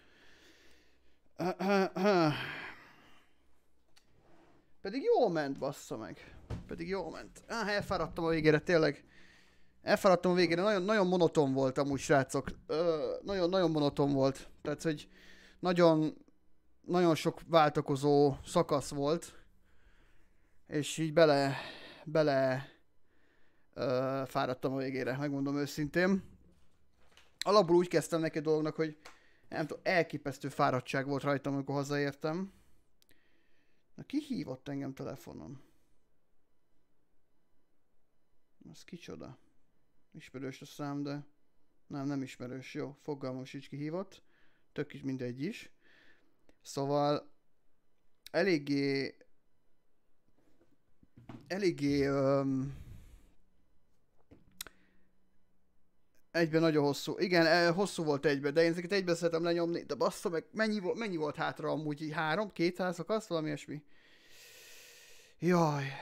Pedig jól ment, bassza meg. Pedig jól ment. Elfáradtam a végére, tényleg. Elfáradtam a végére, nagyon monoton volt amúgy, srácok. Nagyon monoton volt. Tehát, hogy nagyon sok váltakozó szakasz volt. És így bele fáradtam a végére, megmondom őszintén. Alapból úgy kezdtem neki a dolognak, hogy nem tudom, elképesztő fáradtság volt rajtam, amikor hazaértem. Na, ki hívott engem telefonon? Az kicsoda? Ismerős a szám, de nem ismerős. Jó, fogalmam sincs, ki hívott. Tök is mindegy is. Szóval eléggé egyben nagyon hosszú. Igen, hosszú volt egyben, de én ezeket egyben szeretem lenyomni. De bassza meg, mennyi volt hátra amúgy? 3-200 szakasz? Valami ilyesmi. Jaj.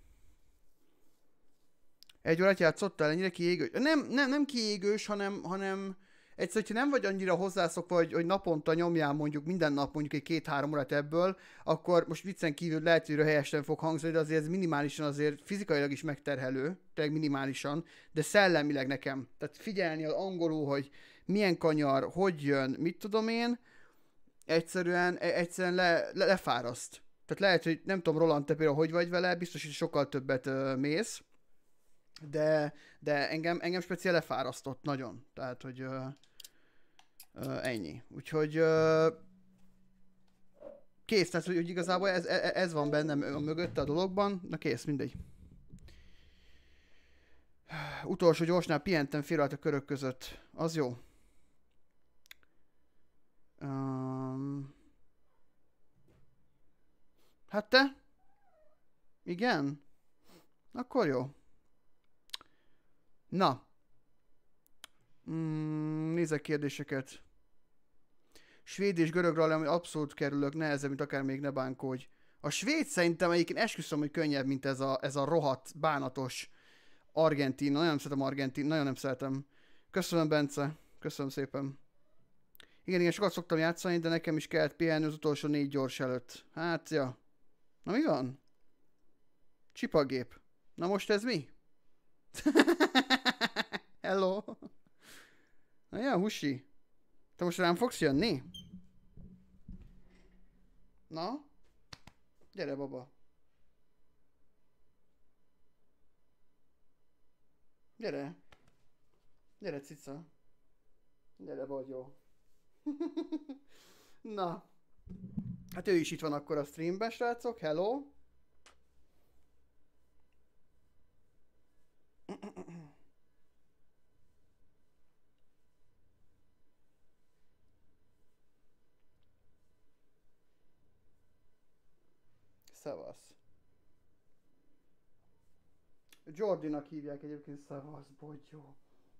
Egy órát játszottál, ennyire kiégős? Nem kiégős, hanem egyszer, hogyha nem vagy annyira hozzászokva, hogy naponta nyomjál mondjuk minden nap mondjuk egy 2-3 órát ebből, akkor most viccen kívül lehet, hogy helyesen fog hangzani, de azért ez minimálisan azért fizikailag is megterhelő, tényleg minimálisan, de szellemileg nekem. Tehát figyelni az angolul, hogy milyen kanyar, hogy jön, mit tudom én, egyszerűen lefáraszt. Tehát lehet, hogy nem tudom, Roland, te például hogy vagy vele, biztos, hogy sokkal többet mész, de engem speciál lefárasztott nagyon. Tehát, hogy ennyi. Úgyhogy kész, tehát, hogy igazából ez van bennem mögötte a dologban. Na kész, mindegy. Utolsó gyorsnál pihentem fél órát a körök között. Az jó. Hát te? Igen? Akkor jó. Na. Nézek kérdéseket. Svéd és görög rally, ami abszolút kerülök, nehezebb, mint akár még ne bánkódj. A svéd szerintem egyébként esküszöm, hogy könnyebb, mint ez a rohadt, bánatos argentin. Nagyon nem szeretem argentin, nagyon nem szeretem. Köszönöm, Bence. Köszönöm szépen. Igen, sokat szoktam játszani, de nekem is kellett pihenni az utolsó 4 gyors előtt. Hát, ja. Na mi van? Csipagép. Na most ez mi? Hello. Na ja, Husi. Te most rám fogsz jönni? Na? Gyere, baba. Gyere. Gyere, cica. Gyere, bogyó. Na. Hát ő is itt van akkor a streamben, srácok. Hello. Szevasz. Jordinak hívják egyébként, szevasz, bogyó.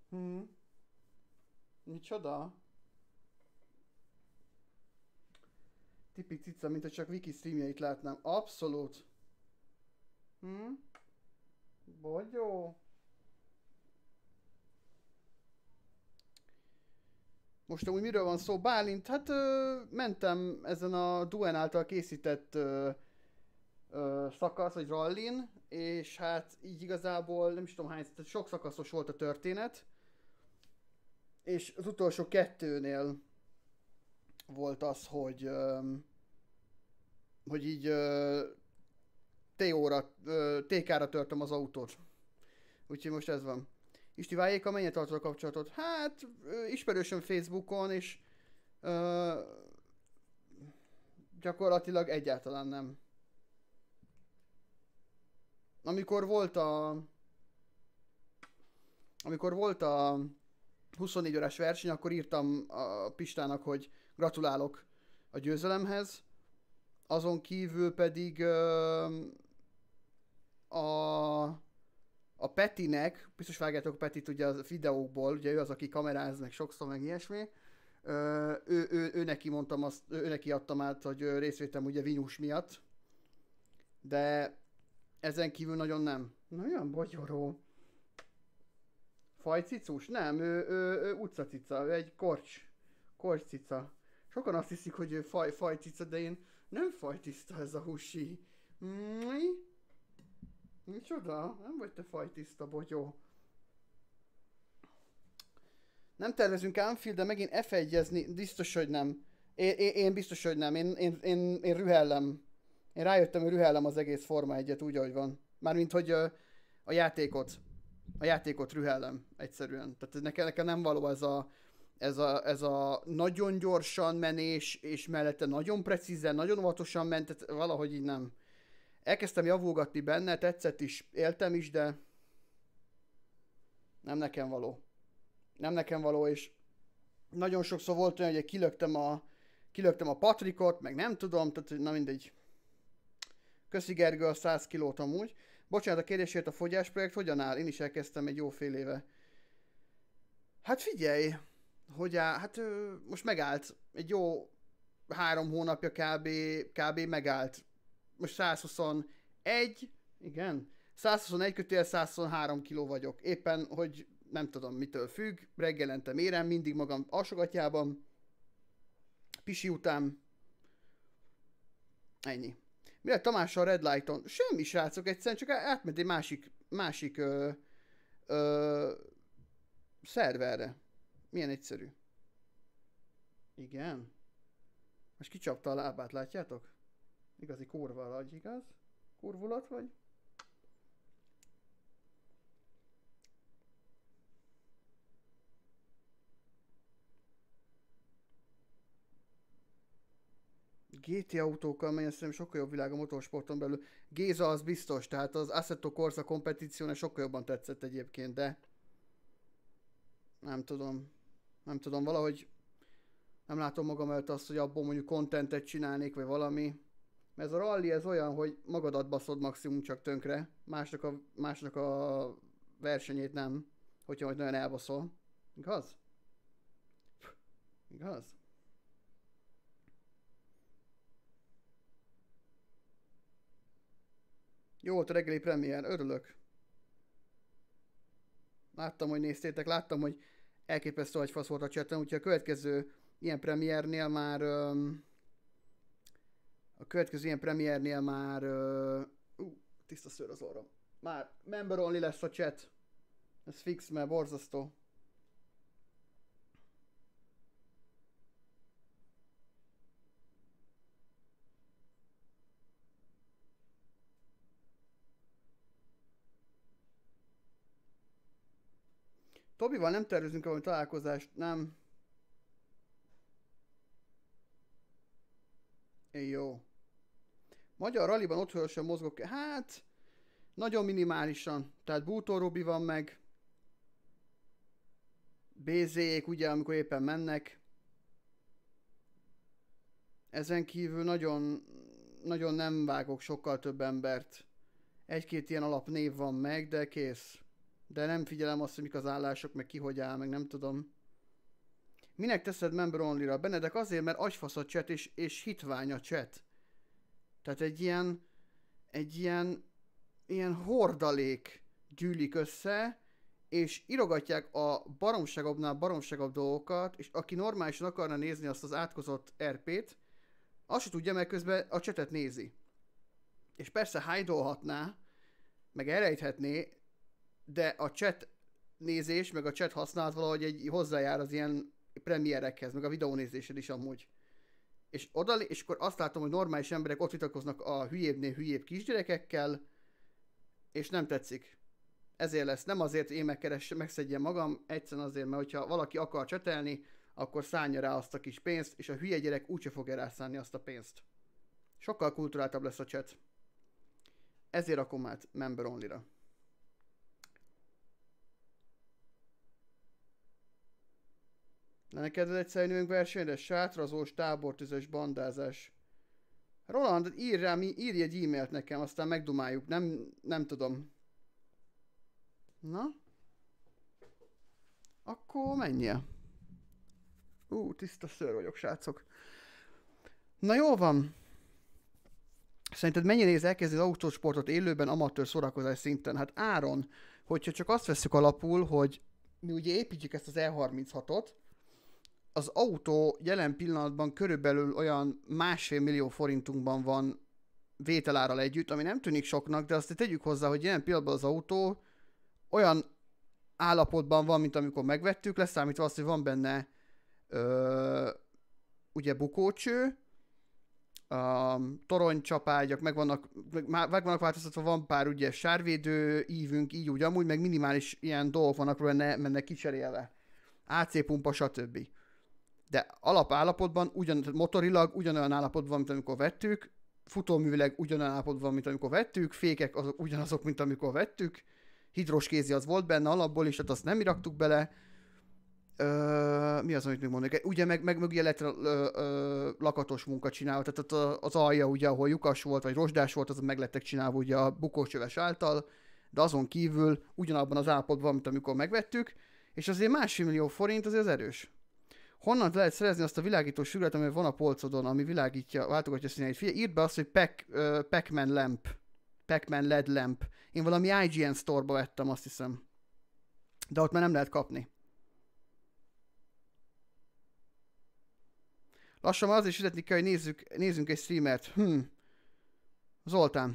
Micsoda? Tipi cica, mint hogy csak Wiki streamjeit látnám. Abszolút. Bogyó. Most amúgy miről van szó? Bálint, hát mentem ezen a Duen által készített szakasz, vagy rallin, és hát így igazából nem is tudom hány, sok szakaszos volt a történet, és az utolsó 2-nél volt az, hogy így TK-ra törtem az autót. Úgyhogy most ez van. Isti, Vájékkal mennyire tartod a kapcsolatot? Hát, ismerősöm Facebookon, és gyakorlatilag egyáltalán nem. Amikor volt a 24 órás verseny, akkor írtam a Pistának, hogy gratulálok a győzelemhez. Azon kívül pedig a Petinek, biztos vágjátok Petit ugye a videókból, ugye ő az, aki kameráz meg sokszor, meg ilyesmi. Ő neki mondtam azt, ő neki adtam át, hogy részvétem ugye Vinus miatt. De ezen kívül nagyon nem. Nagyon bogyoró. Fajcicus? Nem, ő utcacica, ő egy korcs cica. Sokan azt hiszik, hogy ő fajcica, de én nem fajtiszta ez a Husi. Mi? Micsoda? Nem vagy te fajtiszta, bogyó. Nem tervezünk Anfield, de megint F1-ezni, biztos, hogy nem. Én biztos, hogy nem. Én rühellem. Én rájöttem, hogy rühellem az egész Forma 1-et úgy, ahogy van. Mármint, hogy a játékot rühellem egyszerűen. Tehát nekem nem való ez a nagyon gyorsan menés, és mellette nagyon precízen, nagyon óvatosan ment, tehát valahogy így nem. Elkezdtem javulgatni benne, tetszett is, éltem is, de nem nekem való. Nem nekem való, és nagyon sokszor volt olyan, hogy kilöktem a Patrikot, meg nem tudom, tehát na mindegy. Köszi Gergő a 100 kilót amúgy. Bocsánat a kérdésért, a fogyásprojekt hogyan áll? Én is elkezdtem egy jó fél éve. Hát figyelj, hát most megállt. Egy jó 3 hónapja kb. Megállt. Most 121, igen, 121/123 kiló vagyok. Éppen, hogy nem tudom mitől függ, reggelente mérem, mindig magam alsogatjában. Pisi után. Ennyi. Mi lett Tamással Red Light-on? Semmi, srácok, egyszerűen csak átment egy másik szerverre. Milyen egyszerű. Igen. Most kicsapta a lábát, látjátok? Igazi kurva vagy, igaz? Kurvulat vagy? GT autókkal megy, szerintem sokkal jobb világ a motorsporton belül. Géza az biztos, tehát az Assetto Corsa Competizione sokkal jobban tetszett egyébként, de nem tudom, valahogy nem látom magam előtt azt, hogy abból mondjuk contentet csinálnék, vagy valami. Mert ez a rally ez olyan, hogy magadat baszod maximum csak tönkre, másnak a versenyét nem, hogyha majd nagyon elbaszol. Igaz? Igaz? Jó volt a reggeli premier, örülök. Láttam, hogy néztétek, láttam, hogy elképesztő agyfasz volt a chaten, úgyhogy a következő ilyen premiernél már tiszta szőr az orrom. Már member only lesz a chat. Ez fix, mert borzasztó. Tobival nem tervezünk valami találkozást, nem. Jó. Magyar rallyban otthonosan mozgok, hát nagyon minimálisan. Tehát Bútó Robi van meg. BZ-ék ugye, amikor éppen mennek. Ezen kívül nagyon nem vágok sokkal több embert. Egy-két ilyen alapnév van meg, de kész. De nem figyelem azt, hogy mik az állások, meg ki hogy áll, meg nem tudom. Minek teszed member only-ra? Benedek azért, mert agyfasz a chat és hitvány a chat. Tehát egy ilyen hordalék gyűlik össze, és írogatják a baromságabb dolgokat, és aki normálisan akarna nézni azt az átkozott RP-t, azt se tudja, mert közben a chatet nézi. És persze hide-olhatná, meg elrejthetné, de a chat nézés, meg a chat használat valahogy hozzájár az ilyen premierekhez, meg a videónézésed is amúgy. És akkor azt látom, hogy normális emberek ott vitatkoznak a hülyébbnél hülyébb kisgyerekekkel, és nem tetszik. Ezért lesz. Nem azért én megszedjem magam, egyszerűen azért, mert hogyha valaki akar csetelni, akkor szánja rá azt a kis pénzt, és a hülye gyerek úgyse fogja rászánni azt a pénzt. Sokkal kulturáltabb lesz a chat. Ezért rakom át member only-ra. Ne kedved egyszer nőnk versenyre? Sátrazós, tábortüzes, bandázás. Roland, írj egy e-mailt nekem, aztán megdumáljuk. Nem tudom. Na? Akkor menjél. Tiszta szőr vagyok, srácok. Na jól van. Szerinted mennyi néz elkezdi az autósportot élőben amatőr szórakozás szinten? Hát áron, hogyha csak azt veszük alapul, hogy mi ugye építjük ezt az E36-ot, az autó jelen pillanatban körülbelül olyan 1,5 millió forintunkban van vételárral együtt, ami nem tűnik soknak, de azt tegyük hozzá, hogy jelen pillanatban az autó olyan állapotban van, mint amikor megvettük, leszámítva azt, hogy van benne ugye bukócső, toronycsapágyak, meg vannak változtatva, van pár ugye sárvédő ívünk, így úgy amúgy, meg minimális ilyen dolgok vannak, mennek kicserélve. AC pumpa, stb. De alapállapotban motorilag ugyanolyan állapotban, mint amikor vettük, futóművileg ugyanolyan állapotban, mint amikor vettük, fékek azok ugyanazok, mint amikor vettük, hidros kézi az volt benne alapból is, tehát azt nem iraktuk bele. Mi az, amit még mondok? Ugye meg ugye lett lakatos munka csinálva, tehát ott az alja ugye, ahol lyukas volt, vagy rozsdás volt, az meg lettek csinálva ugye a bukócsöves által, de azon kívül ugyanabban az állapotban, mint amikor megvettük, és azért 1,5 millió forint azért az erős. Honnan lehet szerezni azt a világító sugart, ami van a polcodon, ami világítja, váltogatja színeit? Figyelj, írd be azt, hogy Pac-Man lamp. Pac-Man LED lamp. Én valami IGN store-ba vettem, azt hiszem. De ott már nem lehet kapni. Lassan már azért is ütetni kell, hogy nézzünk egy streamert. Zoltán,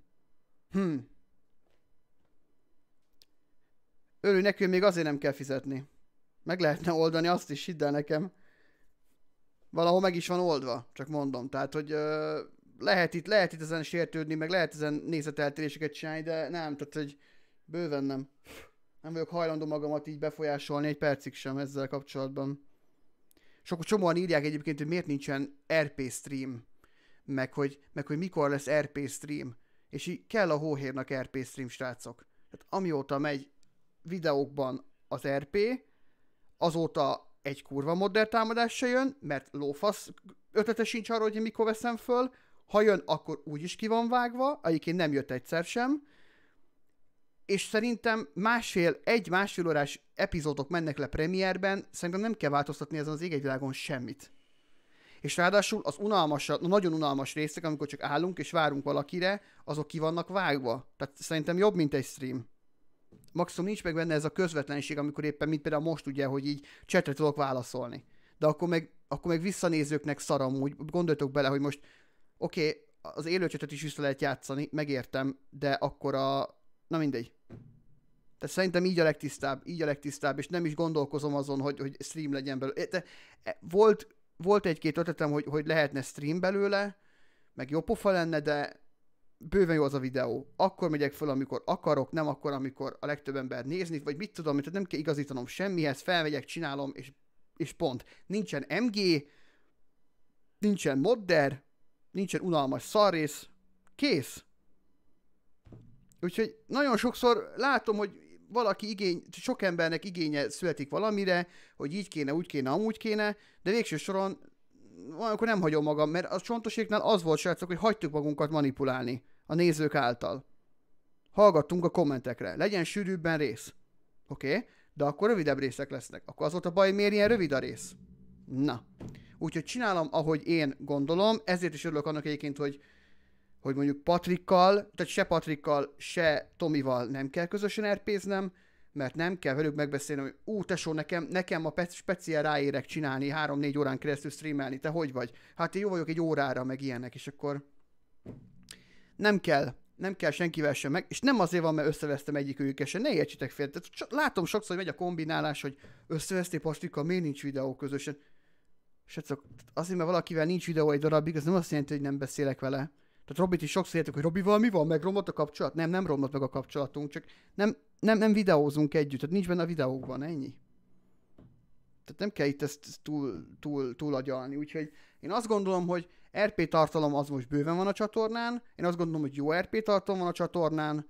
Örülj neki, még azért nem kell fizetni. Meg lehetne oldani azt is, hidd el nekem. Valahol meg is van oldva, csak mondom. Tehát, hogy lehet itt ezen sértődni, meg lehet ezen nézeteltéréseket csinálni, de nem, tehát, hogy bőven nem. Nem vagyok hajlandó magamat így befolyásolni egy percig sem ezzel kapcsolatban. Csomóan írják egyébként, hogy miért nincsen RP stream, meg hogy mikor lesz RP stream. És így kell a hóhérnak RP stream, srácok. Tehát amióta megy videókban az RP, azóta egy kurva modder támadás se jön, mert lófasz ötlete sincs arról, hogy mikor veszem föl. Ha jön, akkor úgyis ki van vágva, egyébként nem jött egyszer sem. És szerintem másfél órás epizódok mennek le premierben, szerintem nem kell változtatni ezen az ég-egy-világon semmit. És ráadásul az nagyon unalmas részek, amikor csak állunk és várunk valakire, azok ki vannak vágva. Tehát szerintem jobb, mint egy stream. Maximum nincs meg benne ez a közvetlenség, amikor éppen, mint például most ugye, hogy így chatre tudok válaszolni. De akkor meg visszanézőknek szaram, úgy gondoltok bele, hogy most oké, az élőcsetet is vissza lehet játszani, megértem, de akkor na mindegy. Tehát szerintem így a legtisztább, és nem is gondolkozom azon, hogy stream legyen belőle. Volt egy-két ötletem, hogy lehetne stream belőle, meg jó pofa lenne, de bőven jó az a videó. Akkor megyek föl, amikor akarok, nem akkor, amikor a legtöbb ember nézni, vagy mit tudom, tehát nem kell igazítanom semmihez, felmegyek, csinálom, és pont. Nincsen MG, nincsen modder, nincsen unalmas szarrész, kész. Úgyhogy nagyon sokszor látom, hogy sok embernek igénye születik valamire, hogy így kéne, úgy kéne, amúgy kéne, de végső soron akkor nem hagyom magam, mert a csontoséknál az volt, srácok, hogy hagytuk magunkat manipulálni a nézők által. Hallgattunk a kommentekre, legyen sűrűbben rész. Oké? De akkor rövidebb részek lesznek. Akkor az volt a baj, miért ilyen rövid a rész? Na. Úgyhogy csinálom, ahogy én gondolom, ezért is örülök annak egyébként, hogy mondjuk Patrikkal, tehát se Patrikkal, se Tomival nem kell közösen RP-znem, mert nem kell velük megbeszélni, hogy tesó, nekem a speciál ráérek csinálni 3-4 órán keresztül streamelni, te hogy vagy? Hát én jó vagyok egy órára, meg ilyenek, és akkor nem kell senkivel sem meg, és nem azért van, mert összevesztem egyikőjükkel sem, ne értsétek fél. Tehát látom sokszor, hogy megy a kombinálás, hogy összevesztél Patrikkal, miért nincs videó közösen? Srácok, azért, mert valakivel nincs videó egy darabig, az nem azt jelenti, hogy nem beszélek vele. Tehát Robit is sokszor értek, hogy Robival mi van, megromlott a kapcsolat? Nem romlott meg a kapcsolatunk, csak nem videózunk együtt, tehát nincs benne a videókban, ennyi. Tehát nem kell itt ezt túl agyalni, úgyhogy én azt gondolom, hogy RP tartalom az most bőven van a csatornán, én azt gondolom, hogy jó RP tartalom van a csatornán,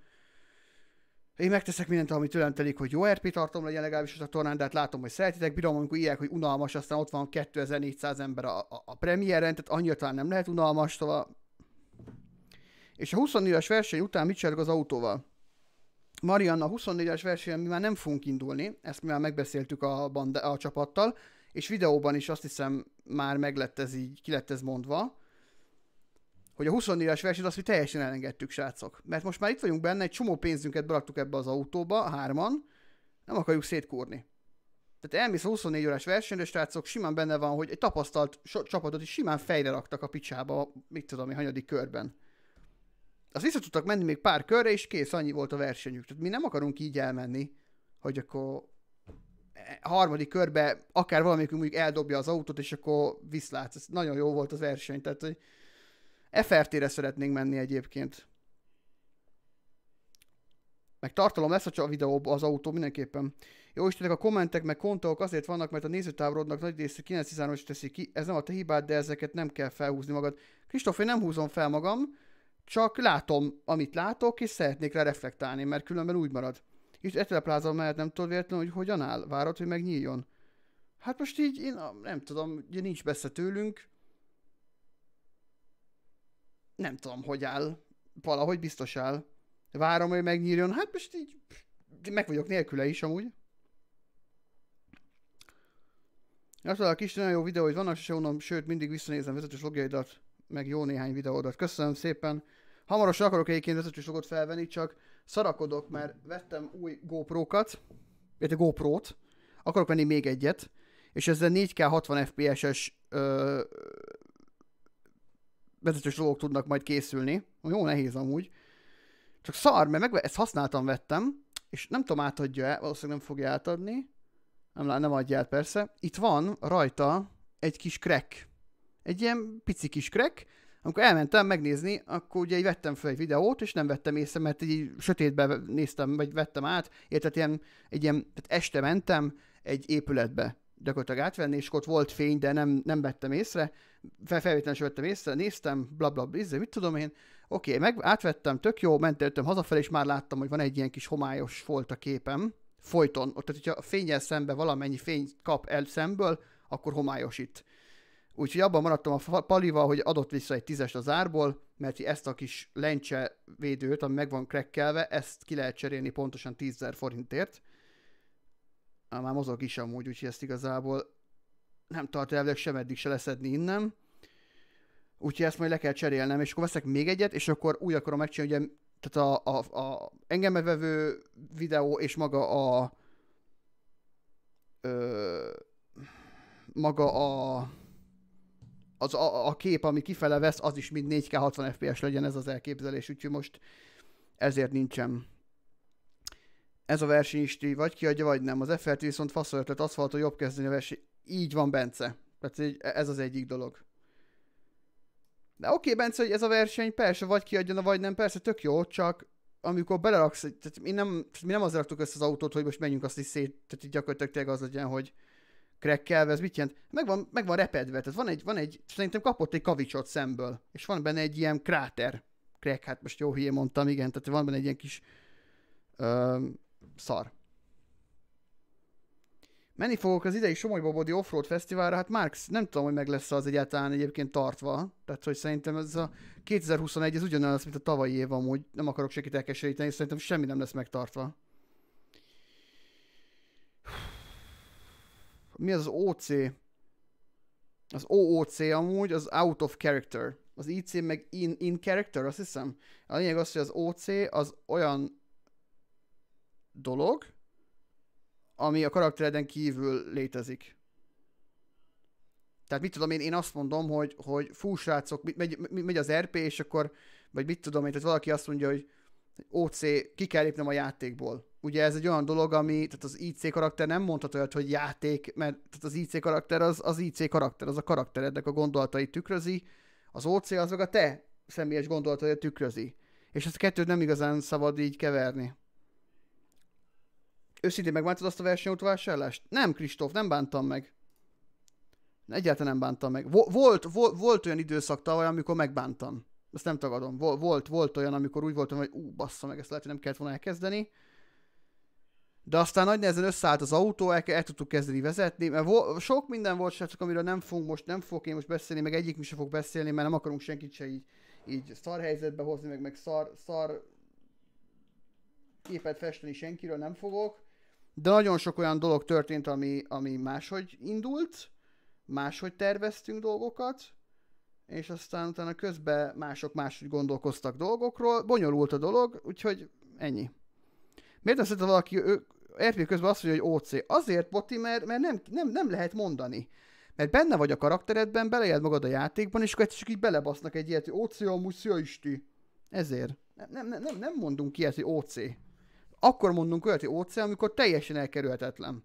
én megteszek mindent, ami tőlem telik, hogy jó RP tartalom legyen legalábbis a csatornán, de hát látom, hogy szeretitek, bírom, amikor írják, hogy unalmas, aztán ott van 2400 ember a premiéren, tehát annyira talán nem lehet unalmas, szóval. És a 24-es verseny után mit csinálok az autóval? Marianna, a 24-es versenyen mi már nem fogunk indulni, ezt mi már megbeszéltük a csapattal, és videóban is azt hiszem már ki lett ez mondva, hogy a 24-es versenyt azt mi teljesen elengedtük, srácok. Mert most már itt vagyunk benne, egy csomó pénzünket beraktuk ebbe az autóba, hárman, nem akarjuk szétkúrni. Tehát elmész a 24 órás versenyre, srácok, simán benne van, hogy egy tapasztalt csapatot is simán fejre raktak a picsába, mit tudom én, hanyadik körben. Azt vissza tudtak menni még pár körre, és kész, annyi volt a versenyük. Tehát mi nem akarunk így elmenni, hogy akkor a harmadik körbe akár valamelyikünk mondjuk eldobja az autót, és akkor viszlátsz. Ez nagyon jó volt az verseny, tehát hogy FRT-re szeretnénk menni egyébként. Meg tartalom lesz a videóban az autó mindenképpen. Jó Istenek, a kommentek meg kontók azért vannak, mert a nézőtávolodnak nagy része 913-as teszi ki. Ez nem a te hibád, de ezeket nem kell felhúzni magad. Kristóf, én nem húzom fel magam, csak látom, amit látok, és szeretnék rá reflektálni, mert különben úgy marad. És Etelepláza mellett nem tudod véletlenül, hogy hogyan áll? Várod, hogy megnyíljon? Hát most így, én nem tudom, ugye nincs messze tőlünk. Nem tudom, hogy áll. Valahogy biztos áll. Várom, hogy megnyíljon. Hát most így meg vagyok nélküle is amúgy. Azt a kis nagyon jó videó, hogy vannak, se unom, sőt mindig visszanézem vezetős logjaidat, meg jó néhány videódat. Köszönöm szépen. Hamarosan akarok egyébként vezetős logot felvenni, csak szarakodok, mert vettem új GoPro-kat, illetve GoPro-t. Akarok venni még egyet, és ezzel 4K 60 FPS-es vezetős logok tudnak majd készülni. Jó nehéz amúgy. Csak szar, mert ezt használtam, vettem, és nem tudom átadja-e, valószínűleg nem fogja átadni. Nem adja át persze. Itt van rajta egy kis crack. Egy ilyen pici kis crack. Amikor elmentem megnézni, akkor ugye így vettem fel egy videót, és nem vettem észre, mert így sötétbe néztem, vagy vettem át. Tehát este mentem egy épületbe gyakorlatilag átvenni, és ott volt fény, de nem vettem észre. Felvételen sem vettem észre, néztem, blablabla, mit tudom én. Oké, átvettem, tök jó, jöttem hazafelé, és már láttam, hogy van egy ilyen kis homályos folt a képem. Folyton, tehát hogyha a fénnyel szembe valamennyi fényt kap el szemből, akkor homályosít. Úgyhogy abban maradtam a palival, hogy adott vissza egy 10-est az árból, mert ezt a kis lencse védőt, ami meg van krekkelve, ezt ki lehet cserélni pontosan 10.000 forintért. Már mozog is amúgy, úgyhogy ezt igazából nem tart elvileg sem eddig se leszedni innen. Úgyhogy ezt majd le kell cserélnem, és akkor veszek még egyet, és akkor úgy akarom megcsinálni, ugye, tehát a engem bevevő videó és maga a kép, ami kifele vesz, az is mind 4K 60 FPS legyen, ez az elképzelés, úgyhogy most ezért nincsen. Ez a verseny is vagy kiadja, vagy nem. Az FRT viszont fasz ötlet, aszfalton jobb kezdeni a verseny. Így van, Bence. Tehát ez az egyik dolog. De oké, Bence, hogy ez a verseny persze vagy kiadjon, vagy nem, persze tök jó, csak amikor beleraksz, tehát mi nem azért raktuk össze az autót, hogy most menjünk azt is szét, tehát gyakorlatilag tényleg az legyen, hogy krekkelve, ez mit jelent? Meg van repedve, tehát van egy, szerintem kapott egy kavicsot szemből, és van benne egy ilyen kráter. Crack, hát most jó hülyén mondtam, igen, tehát van benne egy ilyen kis szar. Menni fogok az idei Somogybobodi Offroad Fesztiválra, hát Marx, nem tudom, hogy meg lesz az egyáltalán egyébként tartva, tehát hogy szerintem ez a 2021, ez ugyanaz, mint a tavalyi év amúgy, nem akarok senkit elkeseríteni, szerintem semmi nem lesz megtartva. Mi az az OC? Az OOC amúgy, az Out of Character. Az IC meg in Character, azt hiszem. A lényeg az, hogy az OC az olyan dolog, ami a karaktereden kívül létezik. Tehát mit tudom én azt mondom, hogy fú srácok, megy az RP, és akkor, vagy mit tudom én, tehát valaki azt mondja, hogy OC, ki kell lépnem a játékból. Ugye ez egy olyan dolog, ami, tehát az IC karakter nem mondhat olyat, hogy játék, mert tehát az IC karakter az IC karakter, az a karakterednek a gondolatait tükrözi, az OC az meg a te személyes gondolatait tükrözi. És ezt a kettőt nem igazán szabad így keverni. Őszintén megbántad azt a versenyautóvásárlást? Nem, Kristóf, nem bántam meg. Egyáltalán nem bántam meg. Volt olyan időszak tavaly, amikor megbántam. Ezt nem tagadom. Volt olyan, amikor úgy voltam, hogy bassza meg, ezt lehet, hogy nem kellett volna elkezdeni. De aztán nagy nehezen összeállt az autó, el tudtuk kezdeni vezetni, mert sok minden volt, csak amiről nem fogok én most beszélni, meg egyik mi sem fog beszélni, mert nem akarunk senkit se így szar helyzetbe hozni, meg szar képet festeni senkiről, nem fogok. De nagyon sok olyan dolog történt, ami máshogy indult, máshogy terveztünk dolgokat, és aztán utána közben mások máshogy gondolkoztak dolgokról, bonyolult a dolog, úgyhogy ennyi. Miért azt mondta valaki, RP közben azt mondja, hogy OC? Azért, Boti, mert nem lehet mondani. Mert benne vagy a karakteredben, beleéled magad a játékban, és akkor csak így belebasznak egy ilyet, hogy OC amúgy szia isti. Ezért. Nem mondunk ilyet, hogy OC. Akkor mondunk olyat, hogy OC, amikor teljesen elkerülhetetlen.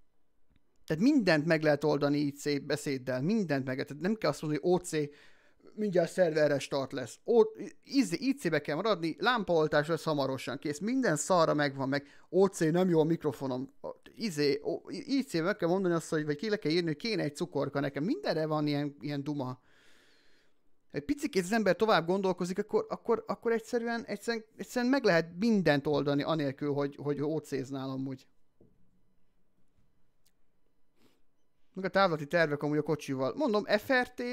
Tehát mindent meg lehet oldani IC beszéddel, mindent meg. Tehát nem kell azt mondani, hogy OC mindjárt szerverre start lesz. IC-be kell maradni, lámpaoltás lesz hamarosan, kész. Minden szarra megvan, meg OC nem jó a mikrofonom. IC-be meg kell mondani azt, hogy vagy ki le kell írni, hogy kéne egy cukorka nekem. Mindenre van ilyen duma. Egy picikét az ember tovább gondolkozik, akkor egyszerűen meg lehet mindent oldani, anélkül, hogy OC-znál amúgy. Meg a távlati tervek amúgy a kocsival. Mondom, FRT.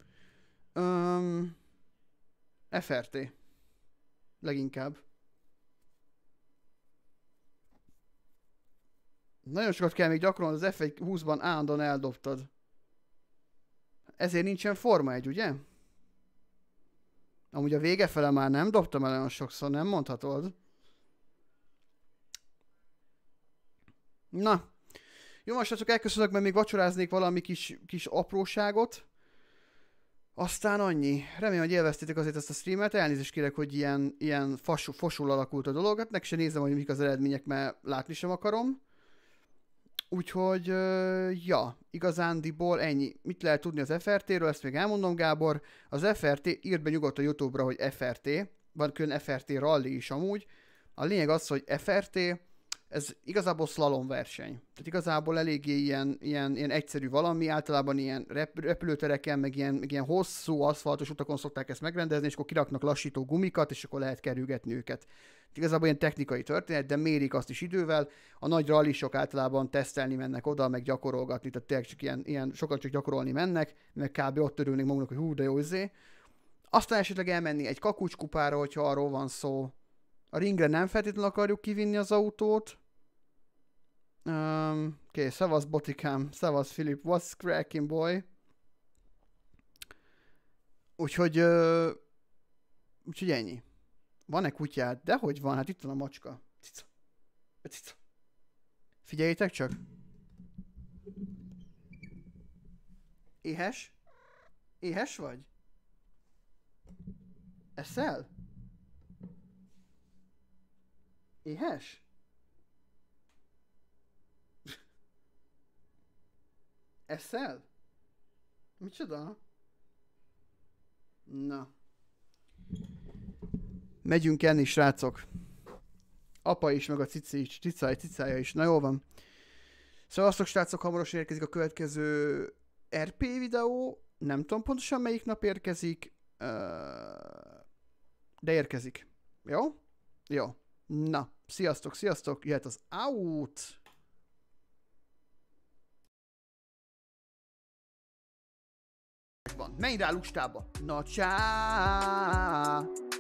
FRT. Leginkább. Nagyon sokat kell még gyakorolni, az F1-20-ban állandóan eldobtad. Ezért nincsen Forma 1, ugye? Amúgy a vége fele már nem dobtam el olyan sokszor, nem mondhatod. Na. Jó, most csak elköszönök, mert még vacsoráznék valami kis apróságot. Aztán annyi. Remélem, hogy élveztétek azért ezt a streamet. Elnézést kérek, hogy ilyen fosul alakult a dolog. Hát neki sem nézem, hogy mik az eredmények, mert látni sem akarom. Úgyhogy, ja, igazándiból ennyi. Mit lehet tudni az FRT-ről, ezt még elmondom, Gábor. Az FRT, írd be nyugodtan a YouTube-ra, hogy FRT. Van külön FRT rally is amúgy. A lényeg az, hogy FRT, ez igazából slalom verseny. Tehát igazából eléggé ilyen egyszerű valami, általában ilyen repülőtereken, meg ilyen hosszú aszfaltos utakon szokták ezt megrendezni, és akkor kiraknak lassító gumikat, és akkor lehet kerülgetni őket. Igazából ilyen technikai történet, de mérik azt is idővel. A nagy rallisok általában tesztelni mennek oda, meg gyakorolgatni, tehát tényleg csak ilyen sokan csak gyakorolni mennek, meg kb. Ott örülnék magunknak, hogy hú, de jó izé. Aztán esetleg elmenni egy kakucskupára, hogyha arról van szó. A ringre nem feltétlenül akarjuk kivinni az autót. Oké, szevasz Botikám, szevasz Filip, what's cracking boy? Úgyhogy ennyi. Van-e kutyád? Dehogy van, hát itt van a macska. Cica. Cica. Figyeljétek csak. Éhes? Éhes vagy? Eszel? Éhes? Eszel? Micsoda? Na. Megyünk enni, srácok. Apa is, meg a cicája is. Na jól van. Szevasztok, srácok, hamarosan érkezik a következő RP videó. Nem tudom pontosan melyik nap érkezik. De érkezik. Jó? Jó. Na, sziasztok. Jöhet az out. Menj rá lustába. Na csá.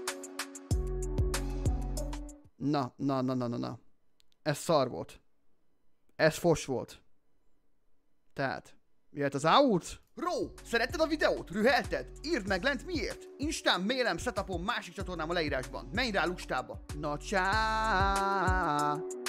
Na. Ez szar volt. Ez fos volt. Tehát, jöhet az out. Ró, szeretted a videót? Rühelted? Írd meg lent miért? Instán, mailem, setupom, másik csatornám a leírásban. Menj rá lustába. Na csá.